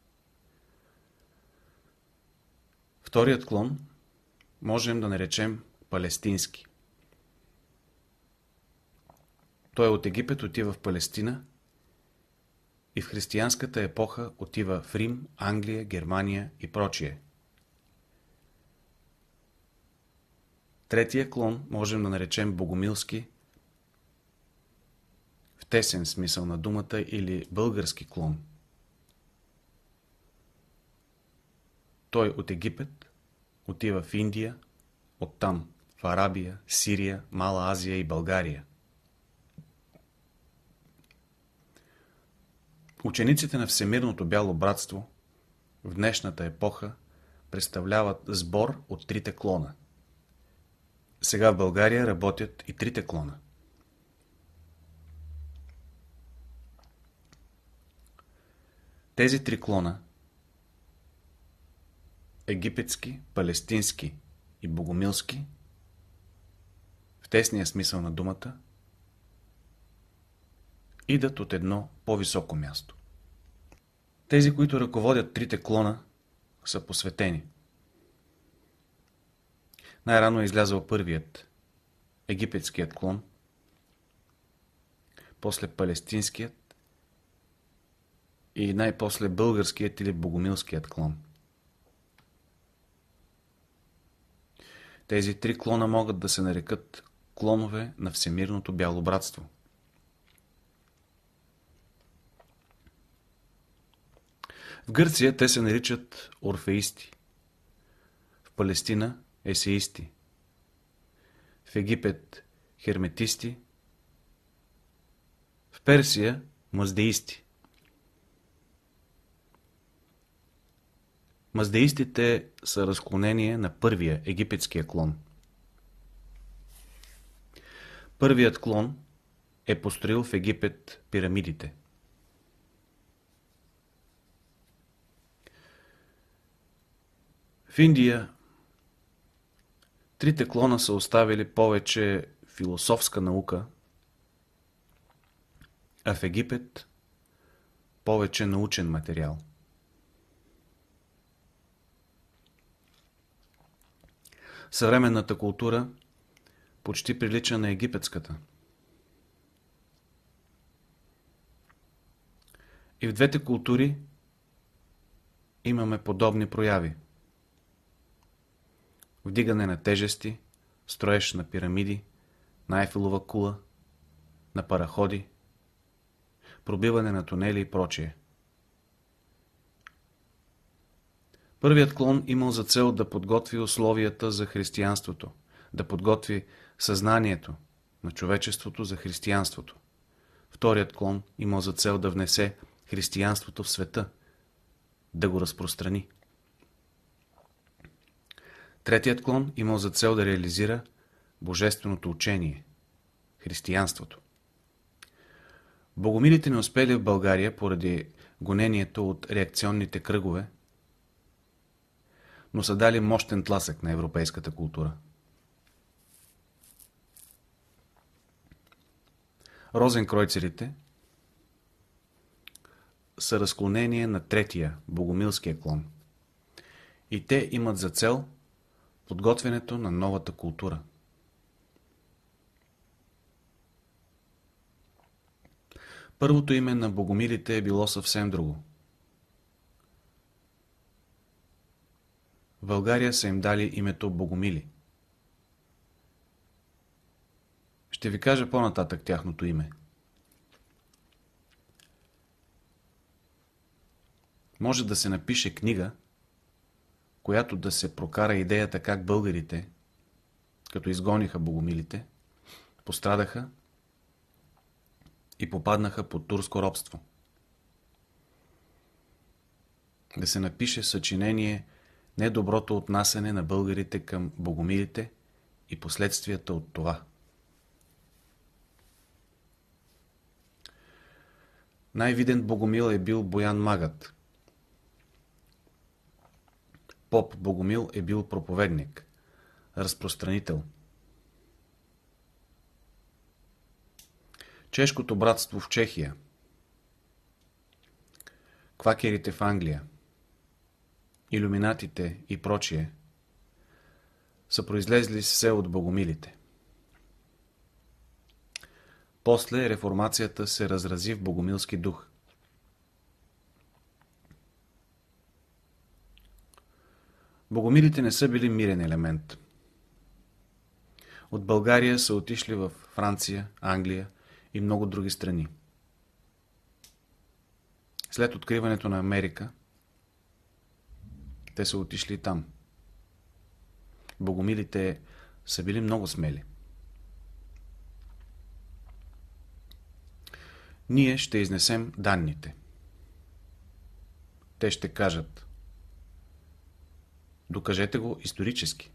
Вторият клон можем да наречем палестински. Той от Египет отива в Палестина и в християнската епоха отива в Рим, Англия, Германия и прочие. Третия клон можем да наречем богомилски, в тесен смисъл на думата, или български клон. Той от Египет отива в Индия, оттам в Арабия, Сирия, Мала Азия и България. Учениците на Всемирното бяло братство в днешната епоха представляват сбор от трите клона. Сега в България работят и трите клона. Тези три клона, египетски, палестински и богомилски, в тесния смисъл на думата, идат от едно по-високо място. Тези, които ръководят трите клона, са посветени. Най-рано е излязъл първият, египетският клон, после палестинският и най-после българският или богомилският клон. Тези три клона могат да се нарекат клонове на Всемирното бяло братство. В Гърция те се наричат орфеисти, в Палестина есеисти, в Египет херметисти, в Персия маздеисти. Маздеистите са разклонение на първия, египетския клон. Първият клон е построил в Египет пирамидите. В Индия трите клона са оставили повече философска наука, а в Египет повече научен материал. Съвременната култура почти прилича на египетската. И в двете култури имаме подобни прояви. Вдигане на тежести, строеж на пирамиди, на Айфелова кула, на параходи, пробиване на тунели и прочие. Първият клон имал за цел да подготви условията за християнството, да подготви съзнанието на човечеството за християнството. Вторият клон имал за цел да внесе християнството в света, да го разпространи. Третият клон имал за цел да реализира божественото учение, християнството. Богомилите не успели в България поради гонението от реакционните кръгове, но са дали мощен тласък на европейската култура. Розенкройцерите са разклонение на третия, богомилския клон. И те имат за цел подготвянето на новата култура. Първото име на богомилите е било съвсем друго. В България са им дали името Богомили. Ще ви кажа по-нататък тяхното име. Може да се напише книга, която да се прокара идеята как българите, като изгониха богомилите, пострадаха и попаднаха под турско робство. Да се напише съчинение недоброто отнасяне на българите към богомилите и последствията от това. Най-виден богомил е бил Боян Магът. Поп Богомил е бил проповедник, разпространител. Чешкото братство в Чехия, квакерите в Англия, илюминатите и прочие са произлезли все от богомилите. После реформацията се разрази в богомилски дух. Богомилите не са били мирен елемент. От България са отишли в Франция, Англия и много други страни. След откриването на Америка, те са отишли там. Богомилите са били много смели. Ние ще изнесем данните. Те ще кажат: докажете го исторически.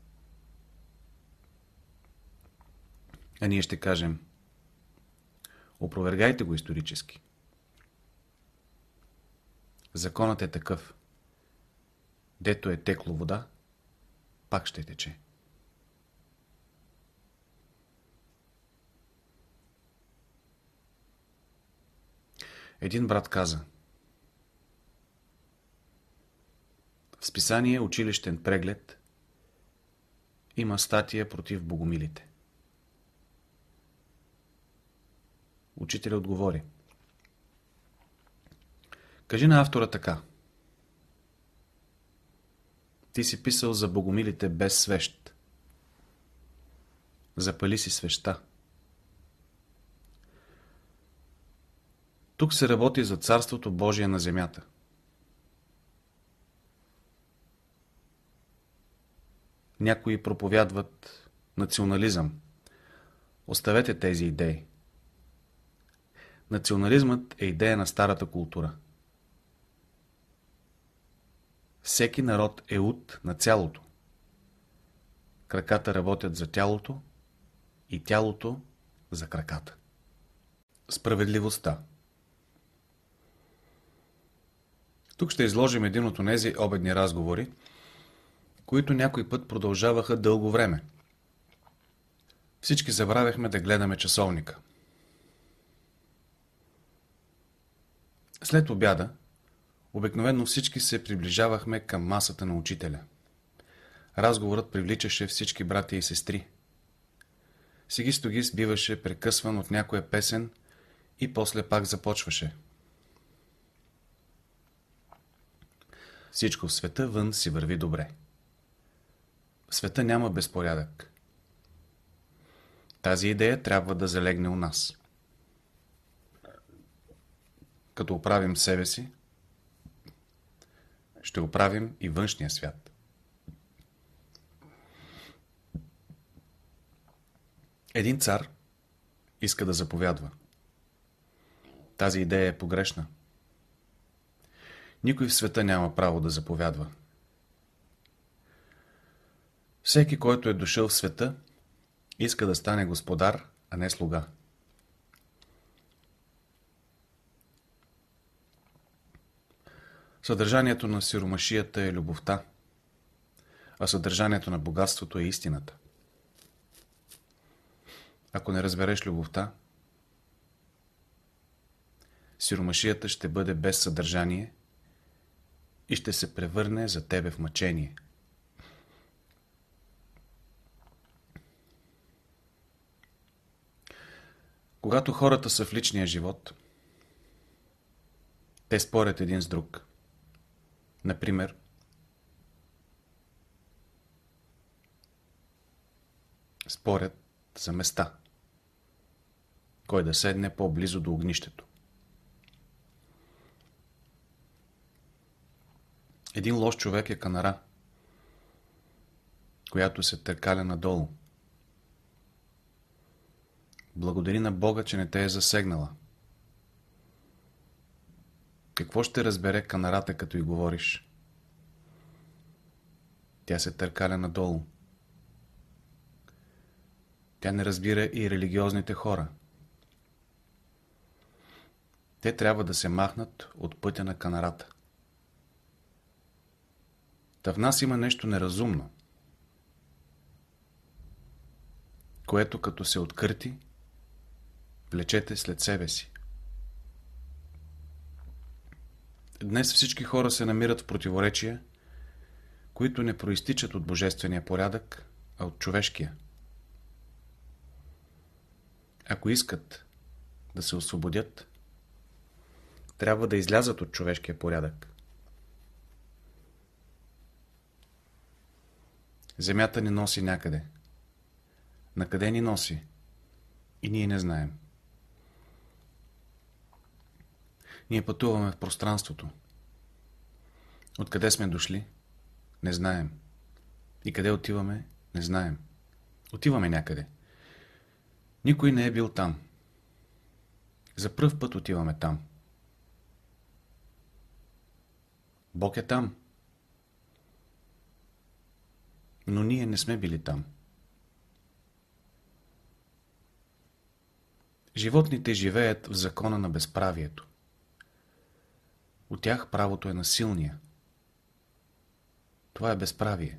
А ние ще кажем: опровергайте го исторически. Законът е такъв. Дето е текло вода, пак ще тече. Един брат каза: в списание "Училищен преглед" има статия против богомилите. Учителят отговори: кажи на автора така: ти си писал за богомилите без свещ. Запали си свещта. Тук се работи за Царството Божие на земята. Някои проповядват национализъм. Оставете тези идеи. Национализмът е идея на старата култура. Всеки народ е ут на цялото. Краката работят за тялото и тялото за краката. Справедливостта. Тук ще изложим един от онези обедни разговори, които някой път продължаваха дълго време. Всички забравяхме да гледаме часовника. След обяда обикновено всички се приближавахме към масата на учителя. Разговорът привличаше всички братя и сестри. Сигис-тогис биваше прекъсван от някоя песен и после пак започваше. Всичко в света вън си върви добре. В света няма безпорядък. Тази идея трябва да залегне у нас. Като оправим себе си, ще оправим и външния свят. Един цар иска да заповядва. Тази идея е погрешна. Никой в света няма право да заповядва. Всеки, който е дошъл в света, иска да стане господар, а не слуга. Съдържанието на сиромашията е любовта, а съдържанието на богатството е истината. Ако не разбереш любовта, сиромашията ще бъде без съдържание и ще се превърне за тебе в мъчение. Когато хората са в личния живот, те спорят един с друг. Например, спорят за места. Кой да седне по-близо до огнището. Един лош човек е канара, която се търкаля надолу. Благодари на Бога, че не те е засегнала. Какво ще разбере канарата, като й говориш? Тя се търкаля надолу. Тя не разбира и религиозните хора. Те трябва да се махнат от пътя на канарата. Та в нас има нещо неразумно, което като се откърти, влечете след себе си. Днес всички хора се намират в противоречия, които не проистичат от божествения порядък, а от човешкия. Ако искат да се освободят, трябва да излязат от човешкия порядък. Земята ни носи някъде, накъде ни носи? И ние не знаем. Ние пътуваме в пространството. Откъде сме дошли? Не знаем. И къде отиваме? Не знаем. Отиваме някъде. Никой не е бил там. За пръв път отиваме там. Бог е там. Но ние не сме били там. Животните живеят в закона на безправието. У тях правото е на силния. Това е безправие.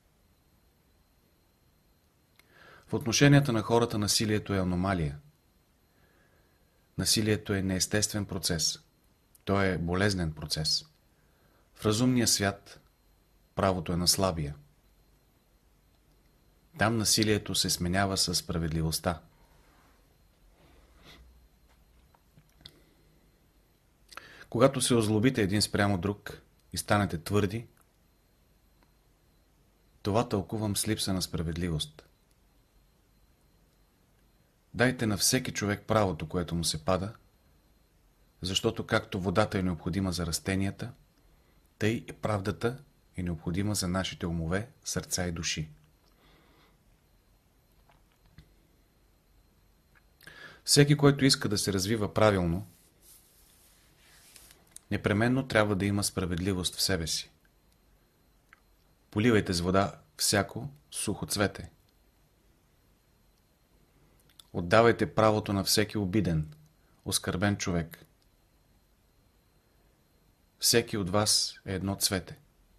В отношенията на хората насилието е аномалия. Насилието е неестествен процес. То е болезнен процес. В разумния свят правото е на слабия. Там насилието се сменява със справедливостта. Когато се озлобите един спрямо друг и станете твърди, това тълкувам с липса на справедливост. Дайте на всеки човек правото, което му се пада, защото както водата е необходима за растенията, тъй и правдата е необходима за нашите умове, сърца и души. Всеки, който иска да се развива правилно, непременно трябва да има справедливост в себе си. Поливайте с вода всяко сухо цвете. Отдавайте правото на всеки обиден, оскърбен човек. Всеки от вас е едно цвете.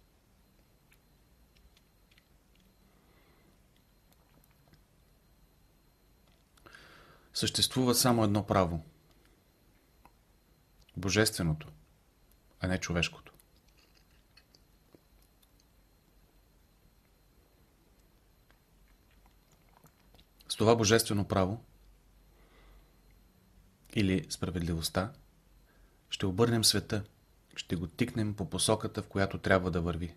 Съществува само едно право. Божественото, а не човешкото. С това божествено право или справедливостта ще обърнем света, ще го тикнем по посоката, в която трябва да върви.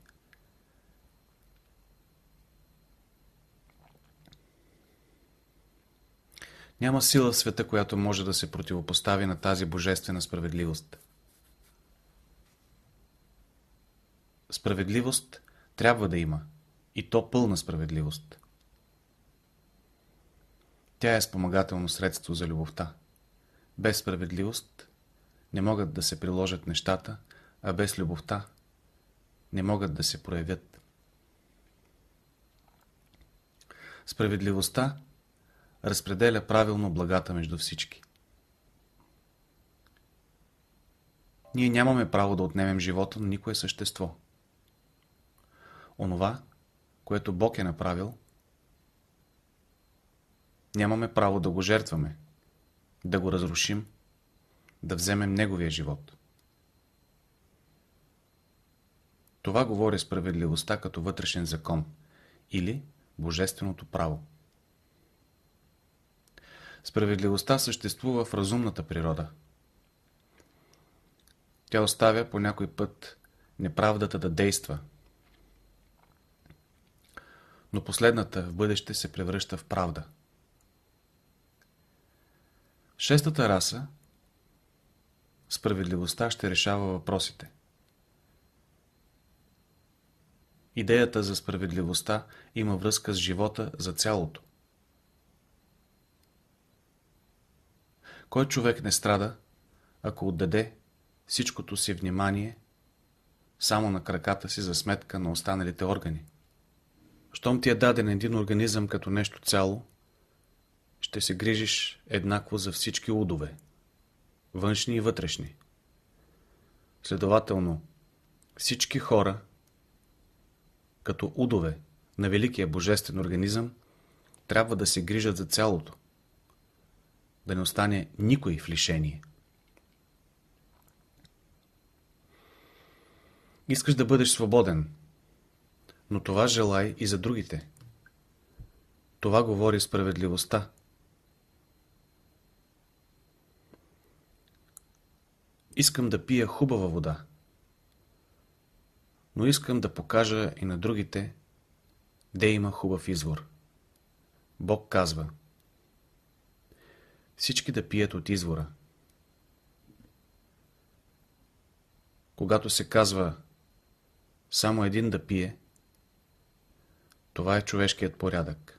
Няма сила в света, която може да се противопостави на тази божествена справедливост. Справедливост трябва да има, и то пълна справедливост. Тя е спомагателно средство за любовта. Без справедливост не могат да се приложат нещата, а без любовта не могат да се проявят. Справедливостта разпределя правилно благата между всички. Ние нямаме право да отнемем живота на никое същество. Онова, което Бог е направил, нямаме право да го жертваме, да го разрушим, да вземем неговия живот. Това говори справедливостта като вътрешен закон или божественото право. Справедливостта съществува в разумната природа. Тя оставя по някой път неправдата да действа, но последната в бъдеще се превръща в правда. Шестата раса, справедливостта, ще решава въпросите. Идеята за справедливостта има връзка с живота за цялото. Кой човек не страда, ако отдаде всичкото си внимание само на краката си за сметка на останалите органи? Щом ти е даден един организъм като нещо цяло, ще се грижиш еднакво за всички удове, външни и вътрешни. Следователно, всички хора, като удове на великия божествен организъм, трябва да се грижат за цялото, да не остане никой в лишение. Искаш да бъдеш свободен, но това желай и за другите. Това говори справедливостта. Искам да пия хубава вода, но искам да покажа и на другите, де има хубав извор. Бог казва: всички да пият от извора. Когато се казва само един да пие, това е човешкият порядък.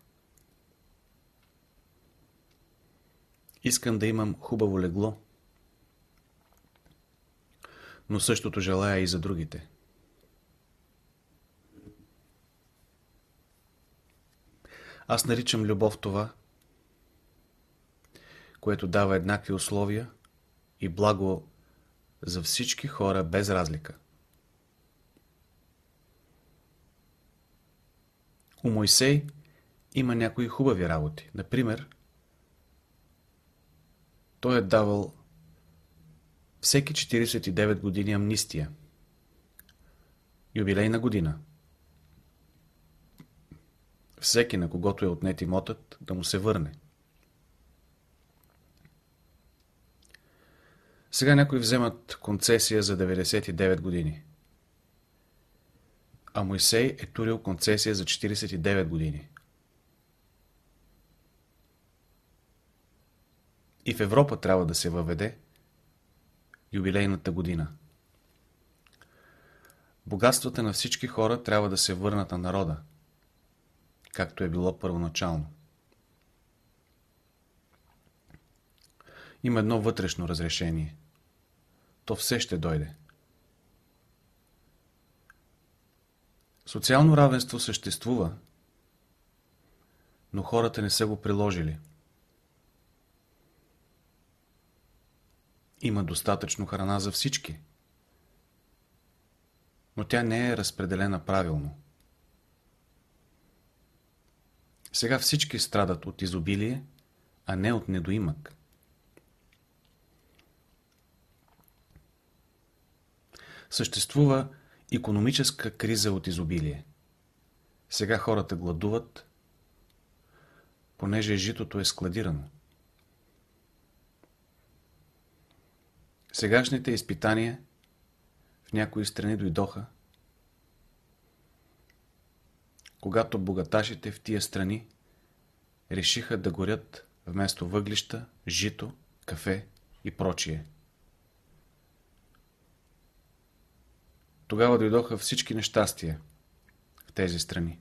Искам да имам хубаво легло, но същото желая и за другите. Аз наричам любов това, което дава еднакви условия и благо за всички хора без разлика. У Мойсей има някои хубави работи. Например, той е давал всеки 49 години амнистия, юбилейна година. Всеки, на когото е отнет имотът, да му се върне. Сега някои вземат концесия за 99 години. А Мойсей е турил концесия за 49 години. И в Европа трябва да се въведе юбилейната година. Богатствата на всички хора трябва да се върнат на народа, както е било първоначално. Има едно вътрешно разрешение. То все ще дойде. Социално равенство съществува, но хората не са го приложили. Има достатъчно храна за всички, но тя не е разпределена правилно. Сега всички страдат от изобилие, а не от недоимък. Съществува икономическа криза от изобилие. Сега хората гладуват, понеже житото е складирано. Сегашните изпитания в някои страни дойдоха, когато богаташите в тия страни решиха да горят вместо въглища, жито, кафе и прочие. Тогава дойдоха всички нещастия в тези страни.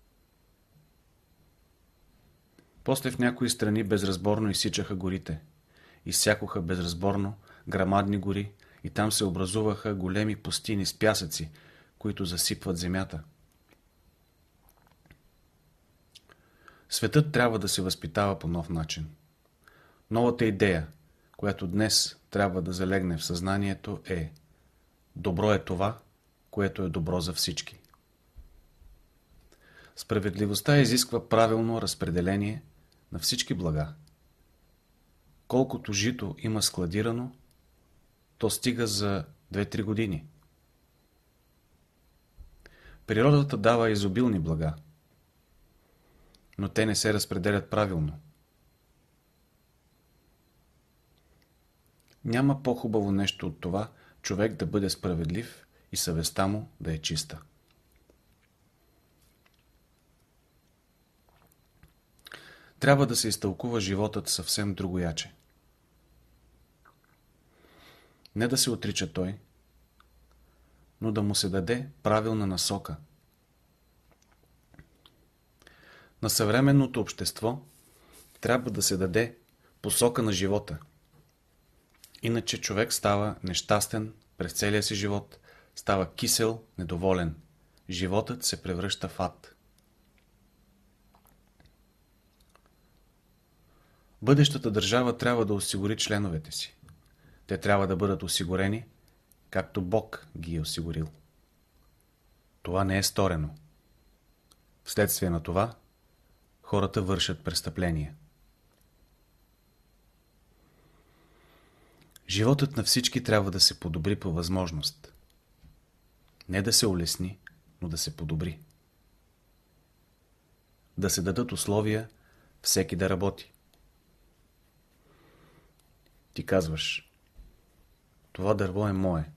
После в някои страни безразборно изсичаха горите, изсякоха безразборно грамадни гори и там се образуваха големи пустини с пясъци, които засипват земята. Светът трябва да се възпитава по нов начин. Новата идея, която днес трябва да залегне в съзнанието е: добро е това, което е добро за всички. Справедливостта изисква правилно разпределение на всички блага. Колкото жито има складирано, то стига за 2-3 години. Природата дава изобилни блага, но те не се разпределят правилно. Няма по-хубаво нещо от това човек да бъде справедлив и съвестта му да е чиста. Трябва да се изтълкува животът съвсем другояче. Не да се отрича той, но да му се даде правилна насока. На съвременното общество трябва да се даде посока на живота. Иначе човек става нещастен през целия си живот, става кисел, недоволен. Животът се превръща в ад. Бъдещата държава трябва да осигури членовете си. Те трябва да бъдат осигурени, както Бог ги е осигурил. Това не е сторено. Вследствие на това, хората вършат престъпления. Животът на всички трябва да се подобри по възможност. Не да се улесни, но да се подобри. Да се дадат условия всеки да работи. Ти казваш: това дърво е мое.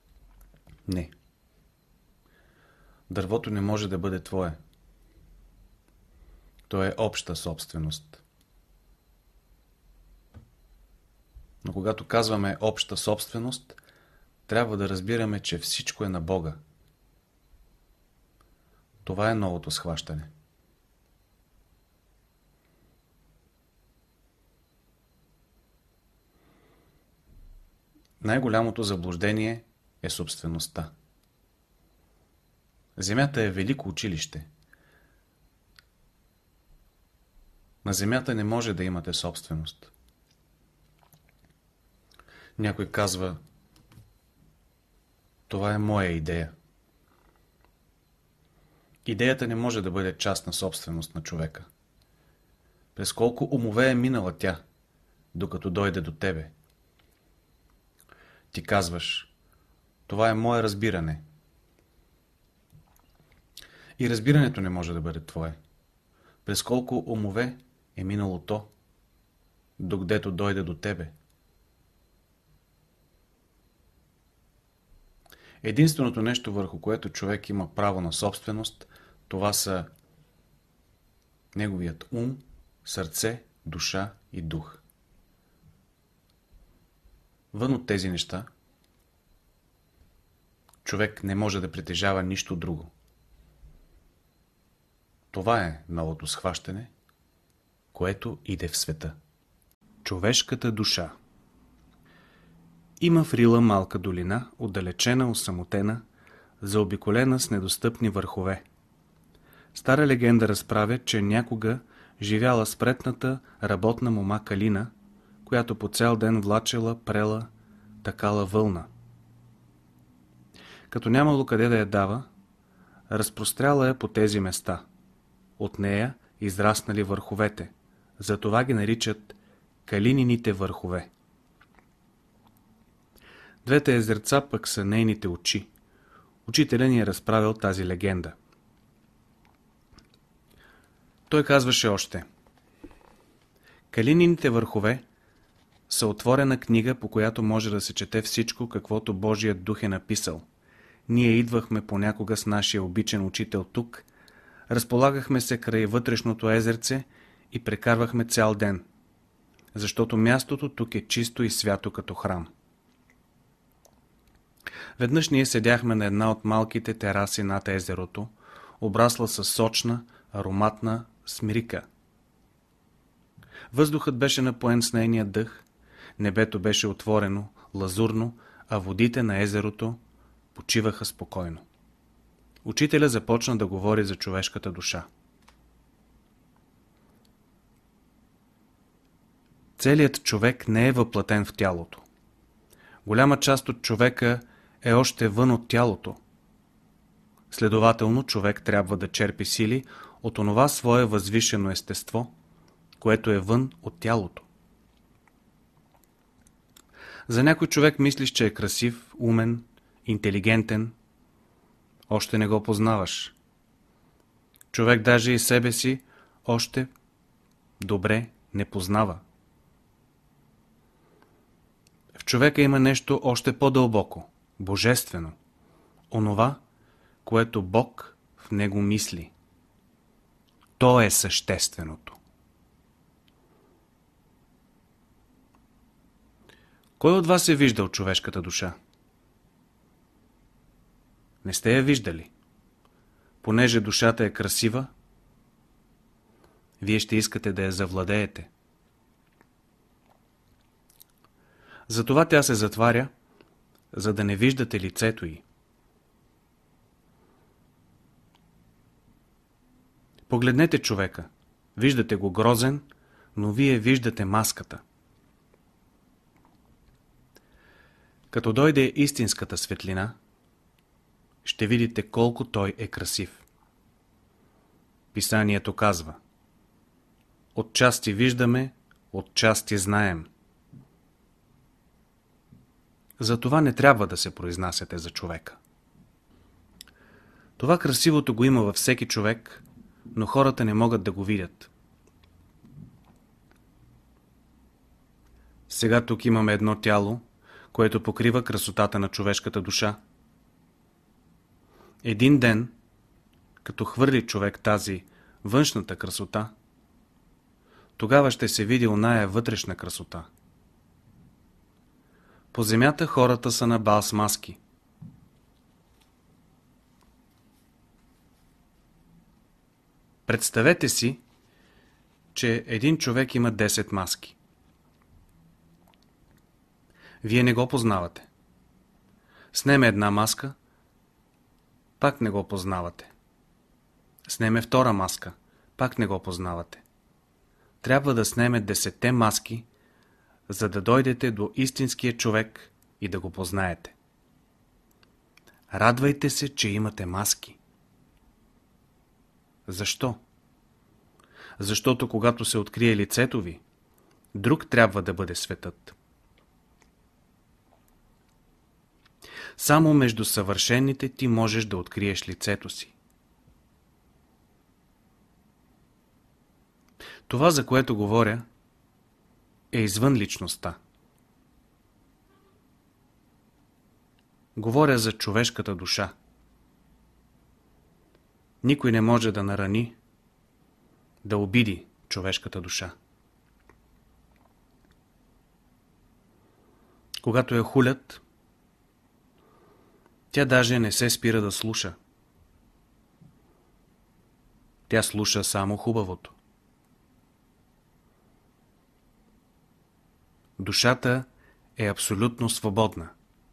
Не. Дървото не може да бъде твое. То е обща собственост. Но когато казваме обща собственост, трябва да разбираме, че всичко е на Бога. Това е новото схващане. Най-голямото заблуждение е собствеността. Земята е велико училище. На земята не може да имате собственост. Някой казва: това е моя идея. Идеята не може да бъде частна собственост на човека. През колко умове е минала тя, докато дойде до тебе? Ти казваш: това е мое разбиране. И разбирането не може да бъде твое. През колко умове е минало то, докъдето дойде до тебе? Единственото нещо, върху което човек има право на собственост, това са неговият ум, сърце, душа и дух. Вън от тези неща, човек не може да притежава нищо друго. Това е новото схващане, което иде в света. Човешката душа. Има в Рила малка долина, отдалечена, осамотена, заобиколена с недостъпни върхове. Стара легенда разправя, че някога живяла спретната работна мома Калина, която по цял ден влачела, прела, такала вълна. Като нямало къде да я дава, разпростряла я по тези места. От нея израснали върховете, затова ги наричат Калинините върхове. Двете езерца пък са нейните очи. Учителя ни е разправил тази легенда. Той казваше още: Калинините върхове са отворена книга, по която може да се чете всичко, каквото Божият дух е написал. Ние идвахме понякога с нашия обичен учител тук, разполагахме се край вътрешното езерце и прекарвахме цял ден, защото мястото тук е чисто и свято като храм. Веднъж ние седяхме на една от малките тераси над езерото, обрасла със сочна, ароматна смирика. Въздухът беше напоен с нейния дъх, небето беше отворено, лазурно, а водите на езерото почиваха спокойно. Учителя започна да говори за човешката душа. Целият човек не е въплатен в тялото. Голяма част от човека е още вън от тялото. Следователно, човек трябва да черпи сили от онова свое възвишено естество, което е вън от тялото. За някой човек мислиш, че е красив, умен, интелигентен, още не го познаваш. Човек даже и себе си още добре не познава. В човека има нещо още по-дълбоко, божествено, онова, което Бог в него мисли. То е същественото. Кой от вас е виждал човешката душа? Не сте я виждали. Понеже душата е красива, вие ще искате да я завладеете. Затова тя се затваря, за да не виждате лицето й. Погледнете човека. Виждате го грозен, но вие виждате маската. Като дойде истинската светлина, ще видите колко той е красив. Писанието казва: отчасти виждаме, отчасти знаем. Затова не трябва да се произнасяте за човека. Това красивото го има във всеки човек, но хората не могат да го видят. Сега тук имаме едно тяло, което покрива красотата на човешката душа. Един ден, като хвърли човек тази външната красота, тогава ще се види оная вътрешна красота. По земята хората са на бал с маски. Представете си, че един човек има 10 маски. Вие не го познавате. Снеме една маска, пак не го познавате. Снеме втора маска, пак не го познавате. Трябва да снеме 10 маски, за да дойдете до истинския човек и да го познаете. Радвайте се, че имате маски. Защо? Защото когато се открие лицето ви, друг трябва да бъде светът. Само между съвършените ти можеш да откриеш лицето си. Това, за което говоря, е извън личността. Говоря за човешката душа. Никой не може да нарани, да обиди човешката душа. Когато я хулят, тя даже не се спира да слуша. Тя слуша само хубавото. Душата е абсолютно свободна.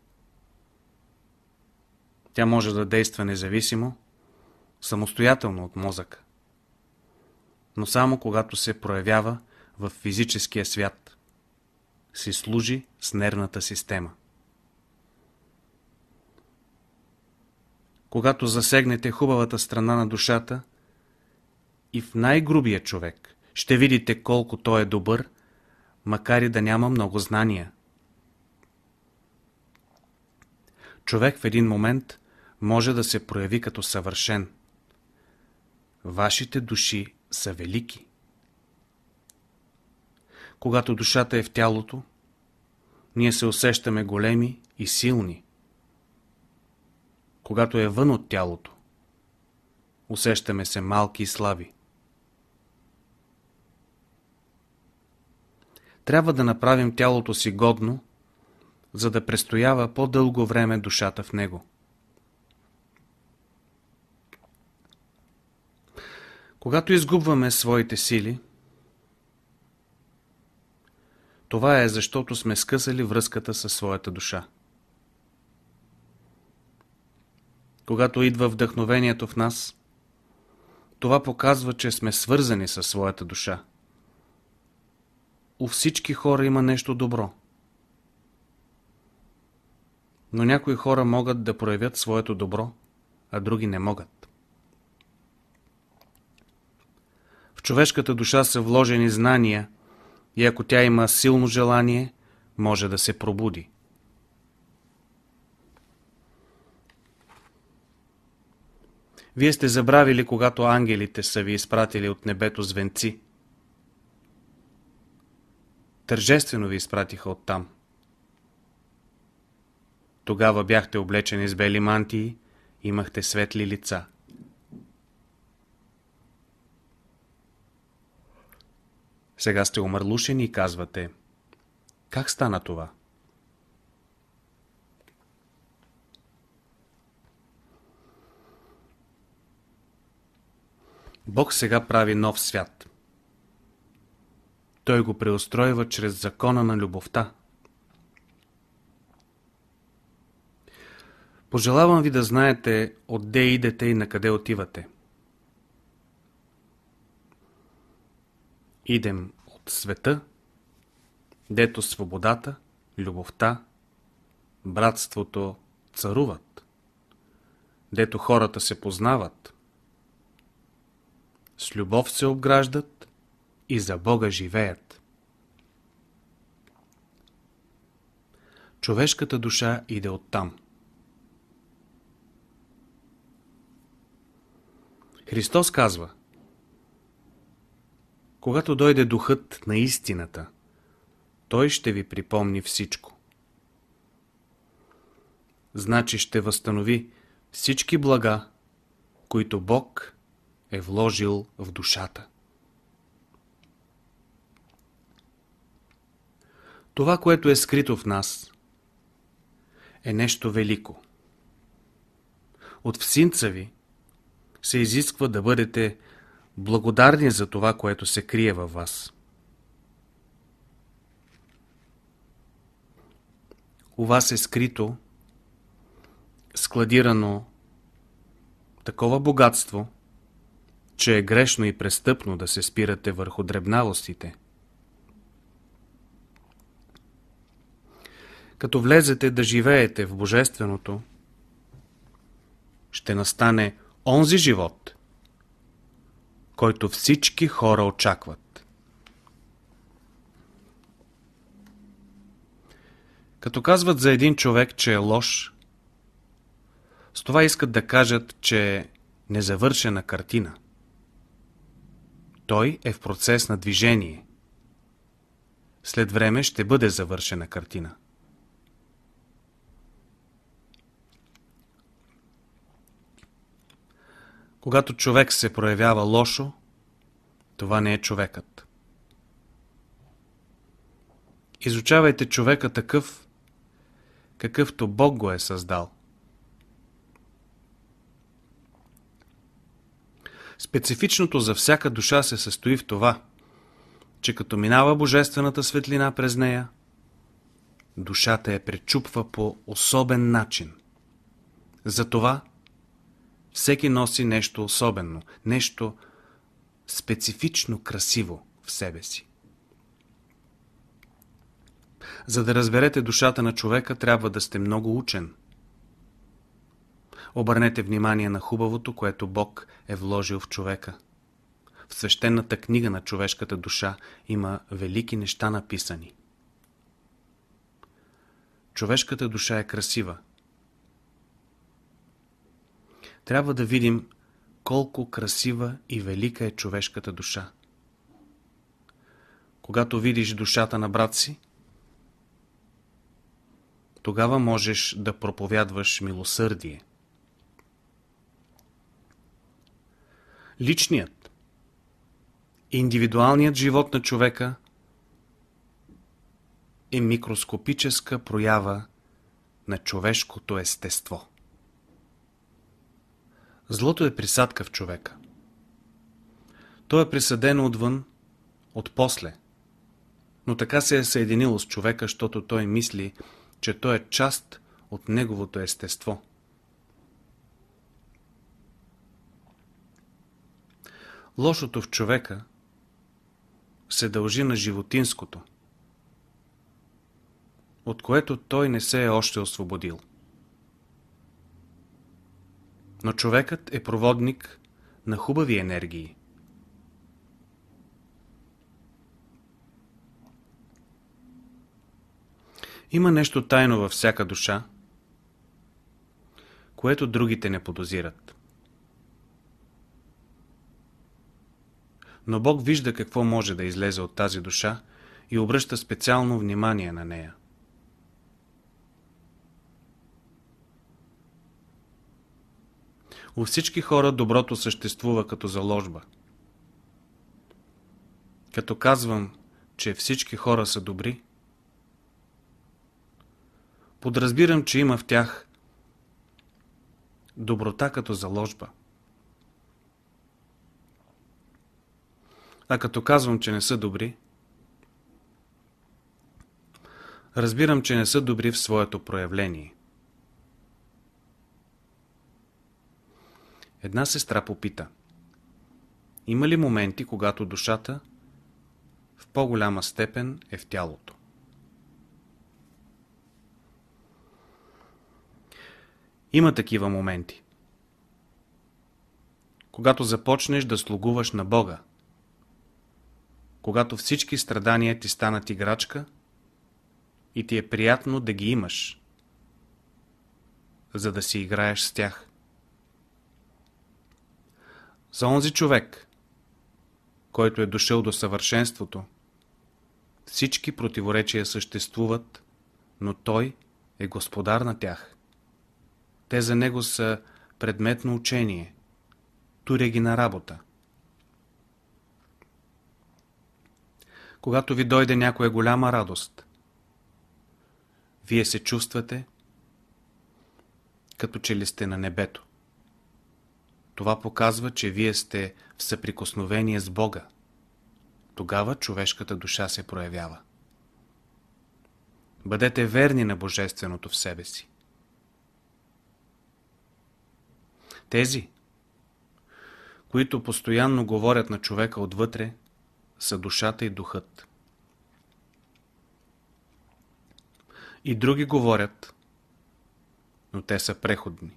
Тя може да действа независимо, самостоятелно от мозъка. Но само когато се проявява в физическия свят, си служи с нервната система. Когато засегнете хубавата страна на душата, и в най-грубия човек ще видите колко той е добър, макар и да няма много знания. Човек в един момент може да се прояви като съвършен. Вашите души са велики. Когато душата е в тялото, ние се усещаме големи и силни. Когато е вън от тялото, усещаме се малки и слаби. Трябва да направим тялото си годно, за да престоява по-дълго време душата в него. Когато изгубваме своите сили, това е защото сме скъсали връзката със своята душа. Когато идва вдъхновението в нас, това показва, че сме свързани със своята душа. У всички хора има нещо добро. Но някои хора могат да проявят своето добро, а други не могат. В човешката душа са вложени знания и ако тя има силно желание, може да се пробуди. Вие сте забравили, когато ангелите са ви изпратили от небето звънци. Тържествено ви изпратиха оттам. Тогава бяхте облечени с бели мантии, имахте светли лица. Сега сте умърлушени и казвате: как стана това? Бог сега прави нов свят. Той го преустройва чрез закона на любовта. Пожелавам ви да знаете отде идете и на къде отивате. Идем от света, дето свободата, любовта, братството царуват, дето хората се познават, с любов се обграждат и за Бога живеят. Човешката душа иде оттам. Христос казва: когато дойде духът на истината, той ще ви припомни всичко. Значи ще възстанови всички блага, които Бог е вложил в душата. Това, което е скрито в нас, е нещо велико. От всинца ви се изисква да бъдете благодарни за това, което се крие във вас. У вас е скрито, складирано такова богатство, че е грешно и престъпно да се спирате върху дребнавостите. Като влезете да живеете в Божественото, ще настане онзи живот, който всички хора очакват. Като казват за един човек, че е лош, с това искат да кажат, че е незавършена картина. Той е в процес на движение. След време ще бъде завършена картина. Когато човек се проявява лошо, това не е човекът. Изучавайте човека такъв, какъвто Бог го е създал. Специфичното за всяка душа се състои в това, че като минава божествената светлина през нея, душата я пречупва по особен начин. Затова всеки носи нещо особено, нещо специфично красиво в себе си. За да разберете душата на човека, трябва да сте много учен. Обърнете внимание на хубавото, което Бог е вложил в човека. В свещената книга на човешката душа има велики неща написани. Човешката душа е красива. Трябва да видим колко красива и велика е човешката душа. Когато видиш душата на брат си, тогава можеш да проповядваш милосърдие. Личният, индивидуалният живот на човека е микроскопическа проява на човешкото естество. Злото е присадка в човека. То е присадено отвън, отпосле, но така се е съединило с човека, защото той мисли, че то е част от неговото естество. Лошото в човека се дължи на животинското, от което той не се е още освободил. Но човекът е проводник на хубави енергии. Има нещо тайно във всяка душа, което другите не подозират. Но Бог вижда какво може да излезе от тази душа и обръща специално внимание на нея. У всички хора доброто съществува като заложба. Като казвам, че всички хора са добри, подразбирам, че има в тях доброта като заложба. А като казвам, че не са добри, разбирам, че не са добри в своето проявление. Една сестра попита: има ли моменти, когато душата в по-голяма степен е в тялото? Има такива моменти. Когато започнеш да слугуваш на Бога, когато всички страдания ти станат играчка и ти е приятно да ги имаш, за да си играеш с тях. За онзи човек, който е дошъл до съвършенството, всички противоречия съществуват, но той е господар на тях. Те за него са предметно учение, туря ги на работа. Когато ви дойде някоя голяма радост, вие се чувствате, като че ли сте на небето. Това показва, че вие сте в съприкосновение с Бога. Тогава човешката душа се проявява. Бъдете верни на Божественото в себе си. Тези, които постоянно говорят на човека отвътре, са душата и духът. И други говорят, но те са преходни.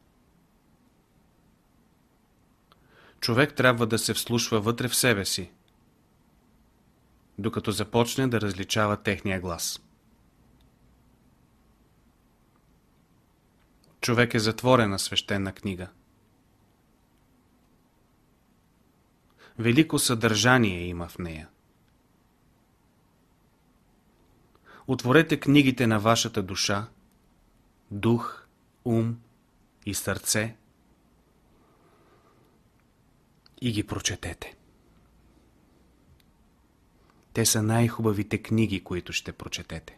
Човек трябва да се вслушва вътре в себе си, докато започне да различава техния глас. Човек е затворена свещена книга. Велико съдържание има в нея. Отворете книгите на вашата душа, дух, ум и сърце и ги прочетете. Те са най-хубавите книги, които ще прочетете.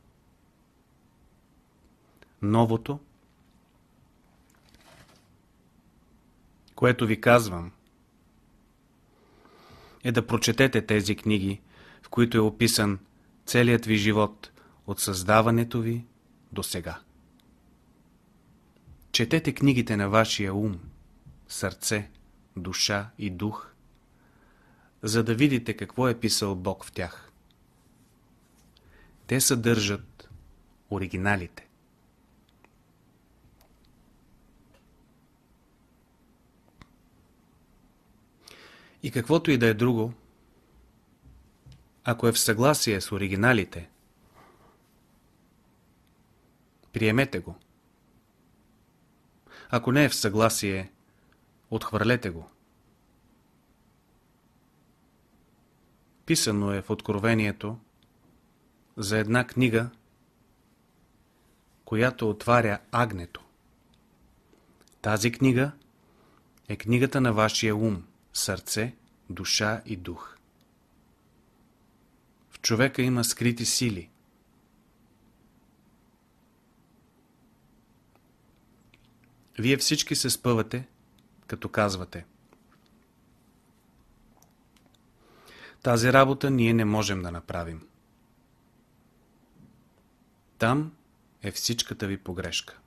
Новото, което ви казвам, е да прочетете тези книги, в които е описан целият ви живот от създаването ви до сега. Четете книгите на вашия ум, сърце, душа и дух, за да видите какво е писал Бог в тях. Те съдържат оригиналите. И каквото и да е друго, ако е в съгласие с оригиналите, приемете го. Ако не е в съгласие, отхвърлете го. Писано е в Откровението за една книга, която отваря агнето. Тази книга е книгата на вашия ум, сърце, душа и дух. В човека има скрити сили. Вие всички се спъвате, като казвате: тази работа ние не можем да направим. Там е всичката ви погрешка.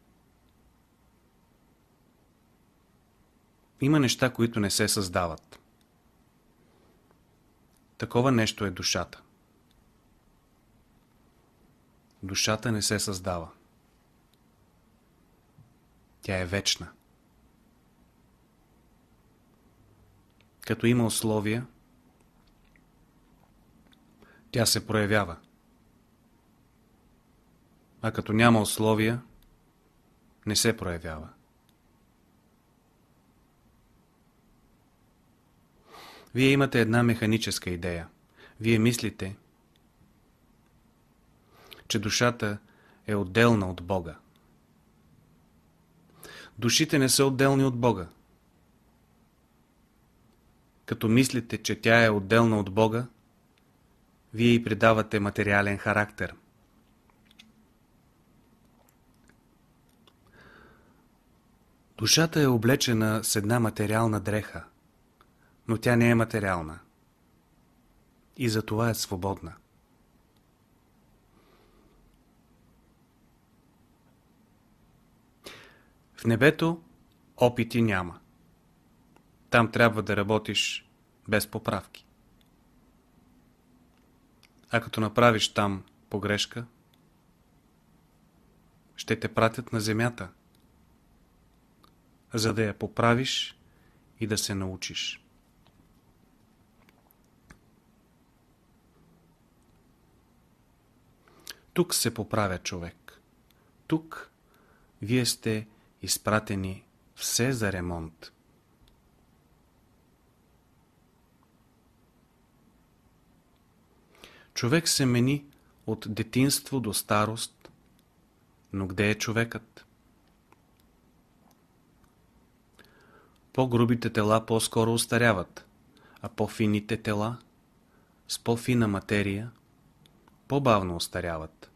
Има неща, които не се създават. Такова нещо е душата. Душата не се създава. Тя е вечна. Като има условия, тя се проявява. А като няма условия, не се проявява. Вие имате една механическа идея. Вие мислите, че душата е отделна от Бога. Душите не са отделни от Бога. Като мислите, че тя е отделна от Бога, вие й придавате материален характер. Душата е облечена с една материална дреха, но тя не е материална. И затова е свободна. В небето опити няма. Там трябва да работиш без поправки. А като направиш там погрешка, ще те пратят на земята, за да я поправиш и да се научиш. Тук се поправя човек. Тук вие сте изпратени все за ремонт. Човек се мени от детинство до старост, но къде е човекът? По-грубите тела по-скоро остаряват, а по-фините тела с по-фина материя по-бавно остаряват.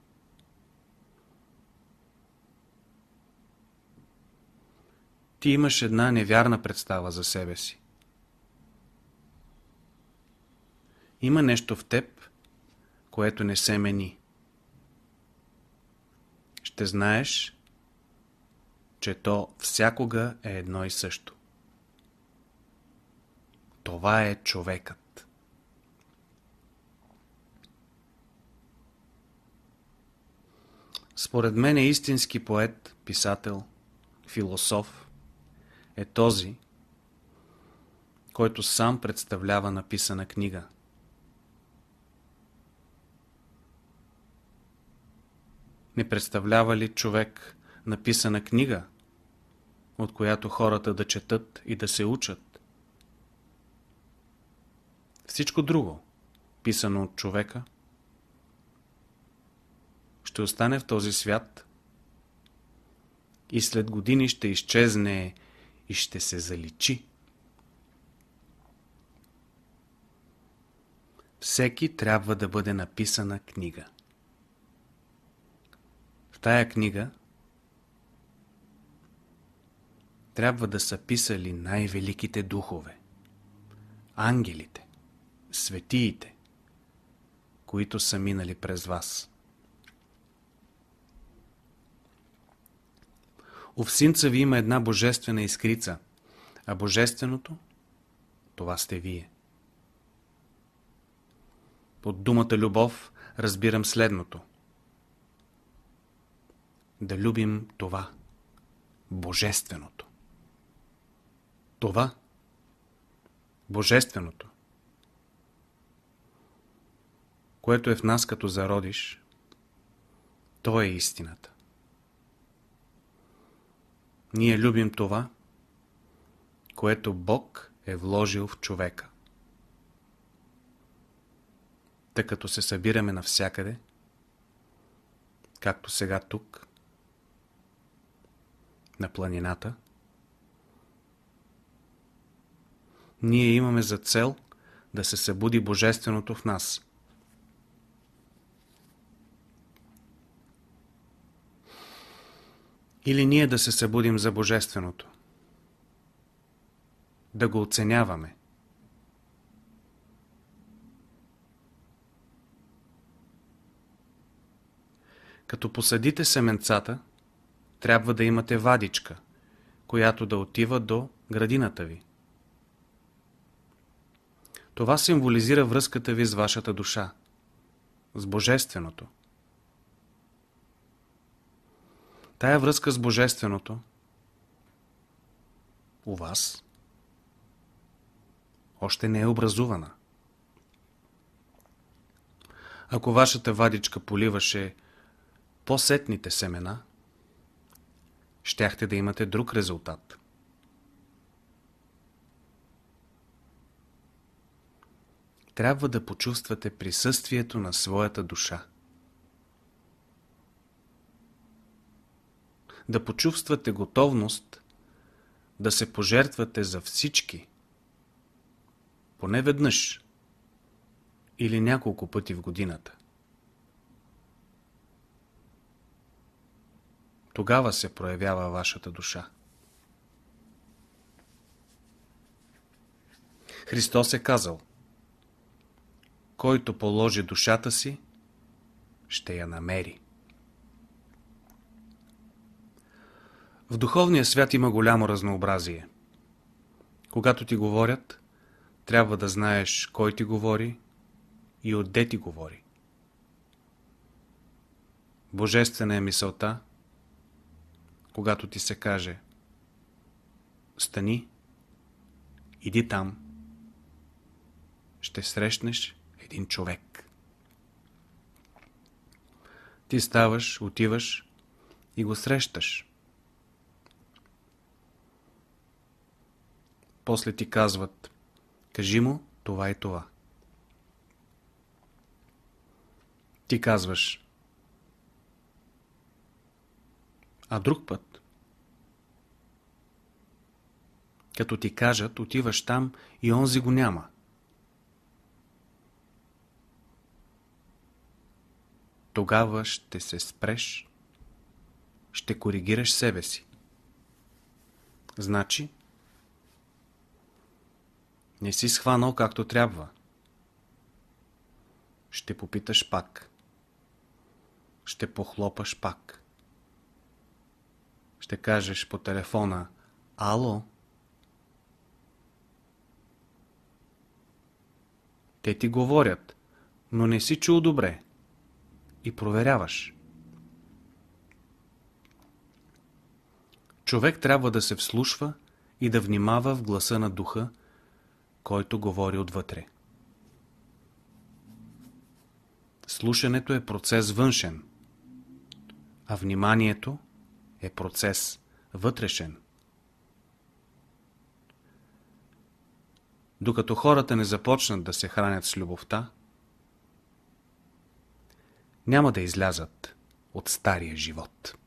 Ти имаш една невярна представа за себе си. Има нещо в теб, което не се мени. Ще знаеш, че то всякога е едно и също. Това е човекът. Според мен истински поет, писател, философ е този, който сам представлява написана книга. Не представлява ли човек написана книга, от която хората да четат и да се учат? Всичко друго, писано от човека, ще остане в този свят и след години ще изчезне и ще се заличи. Всеки трябва да бъде написана книга. В тая книга трябва да са писали най-великите духове, ангелите, светиите, които са минали през вас. У всинца ви има една божествена искрица, а божественото, това сте вие. Под думата любов разбирам следното. Да любим това, божественото. Това, божественото, което е в нас като зародиш, то е истината. Ние любим това, което Бог е вложил в човека. Тъй като се събираме навсякъде, както сега тук, на планината, ние имаме за цел да се събуди божественото в нас. Или ние да се събудим за божественото, да го оценяваме. Като посадите семенцата, трябва да имате вадичка, която да отива до градината ви. Това символизира връзката ви с вашата душа, с божественото. Тая връзка с божественото у вас още не е образувана. Ако вашата вадичка поливаше по-сетните семена, щяхте да имате друг резултат. Трябва да почувствате присъствието на своята душа. Да почувствате готовност да се пожертвате за всички, поне веднъж или няколко пъти в годината. Тогава се проявява вашата душа. Христос е казал: който положи душата си, ще я намери. В духовния свят има голямо разнообразие. Когато ти говорят, трябва да знаеш кой ти говори и отде ти говори. Божествена е мисълта, когато ти се каже: стани, иди там, ще срещнеш един човек. Ти ставаш, отиваш и го срещаш. После ти казват: кажи му това и това. Ти казваш: а друг път, като ти кажат, отиваш там и онзи го няма. тогава ще се спреш, ще коригираш себе си. Значи, не си схванал както трябва. Ще попиташ пак. Ще похлопаш пак. Ще кажеш по телефона: ало? Те ти говорят, но не си чул добре. И проверяваш. Човек трябва да се вслушва и да внимава в гласа на духа, който говори отвътре. Слушането е процес външен, а вниманието е процес вътрешен. Докато хората не започнат да се хранят с любовта, няма да излязат от стария живот.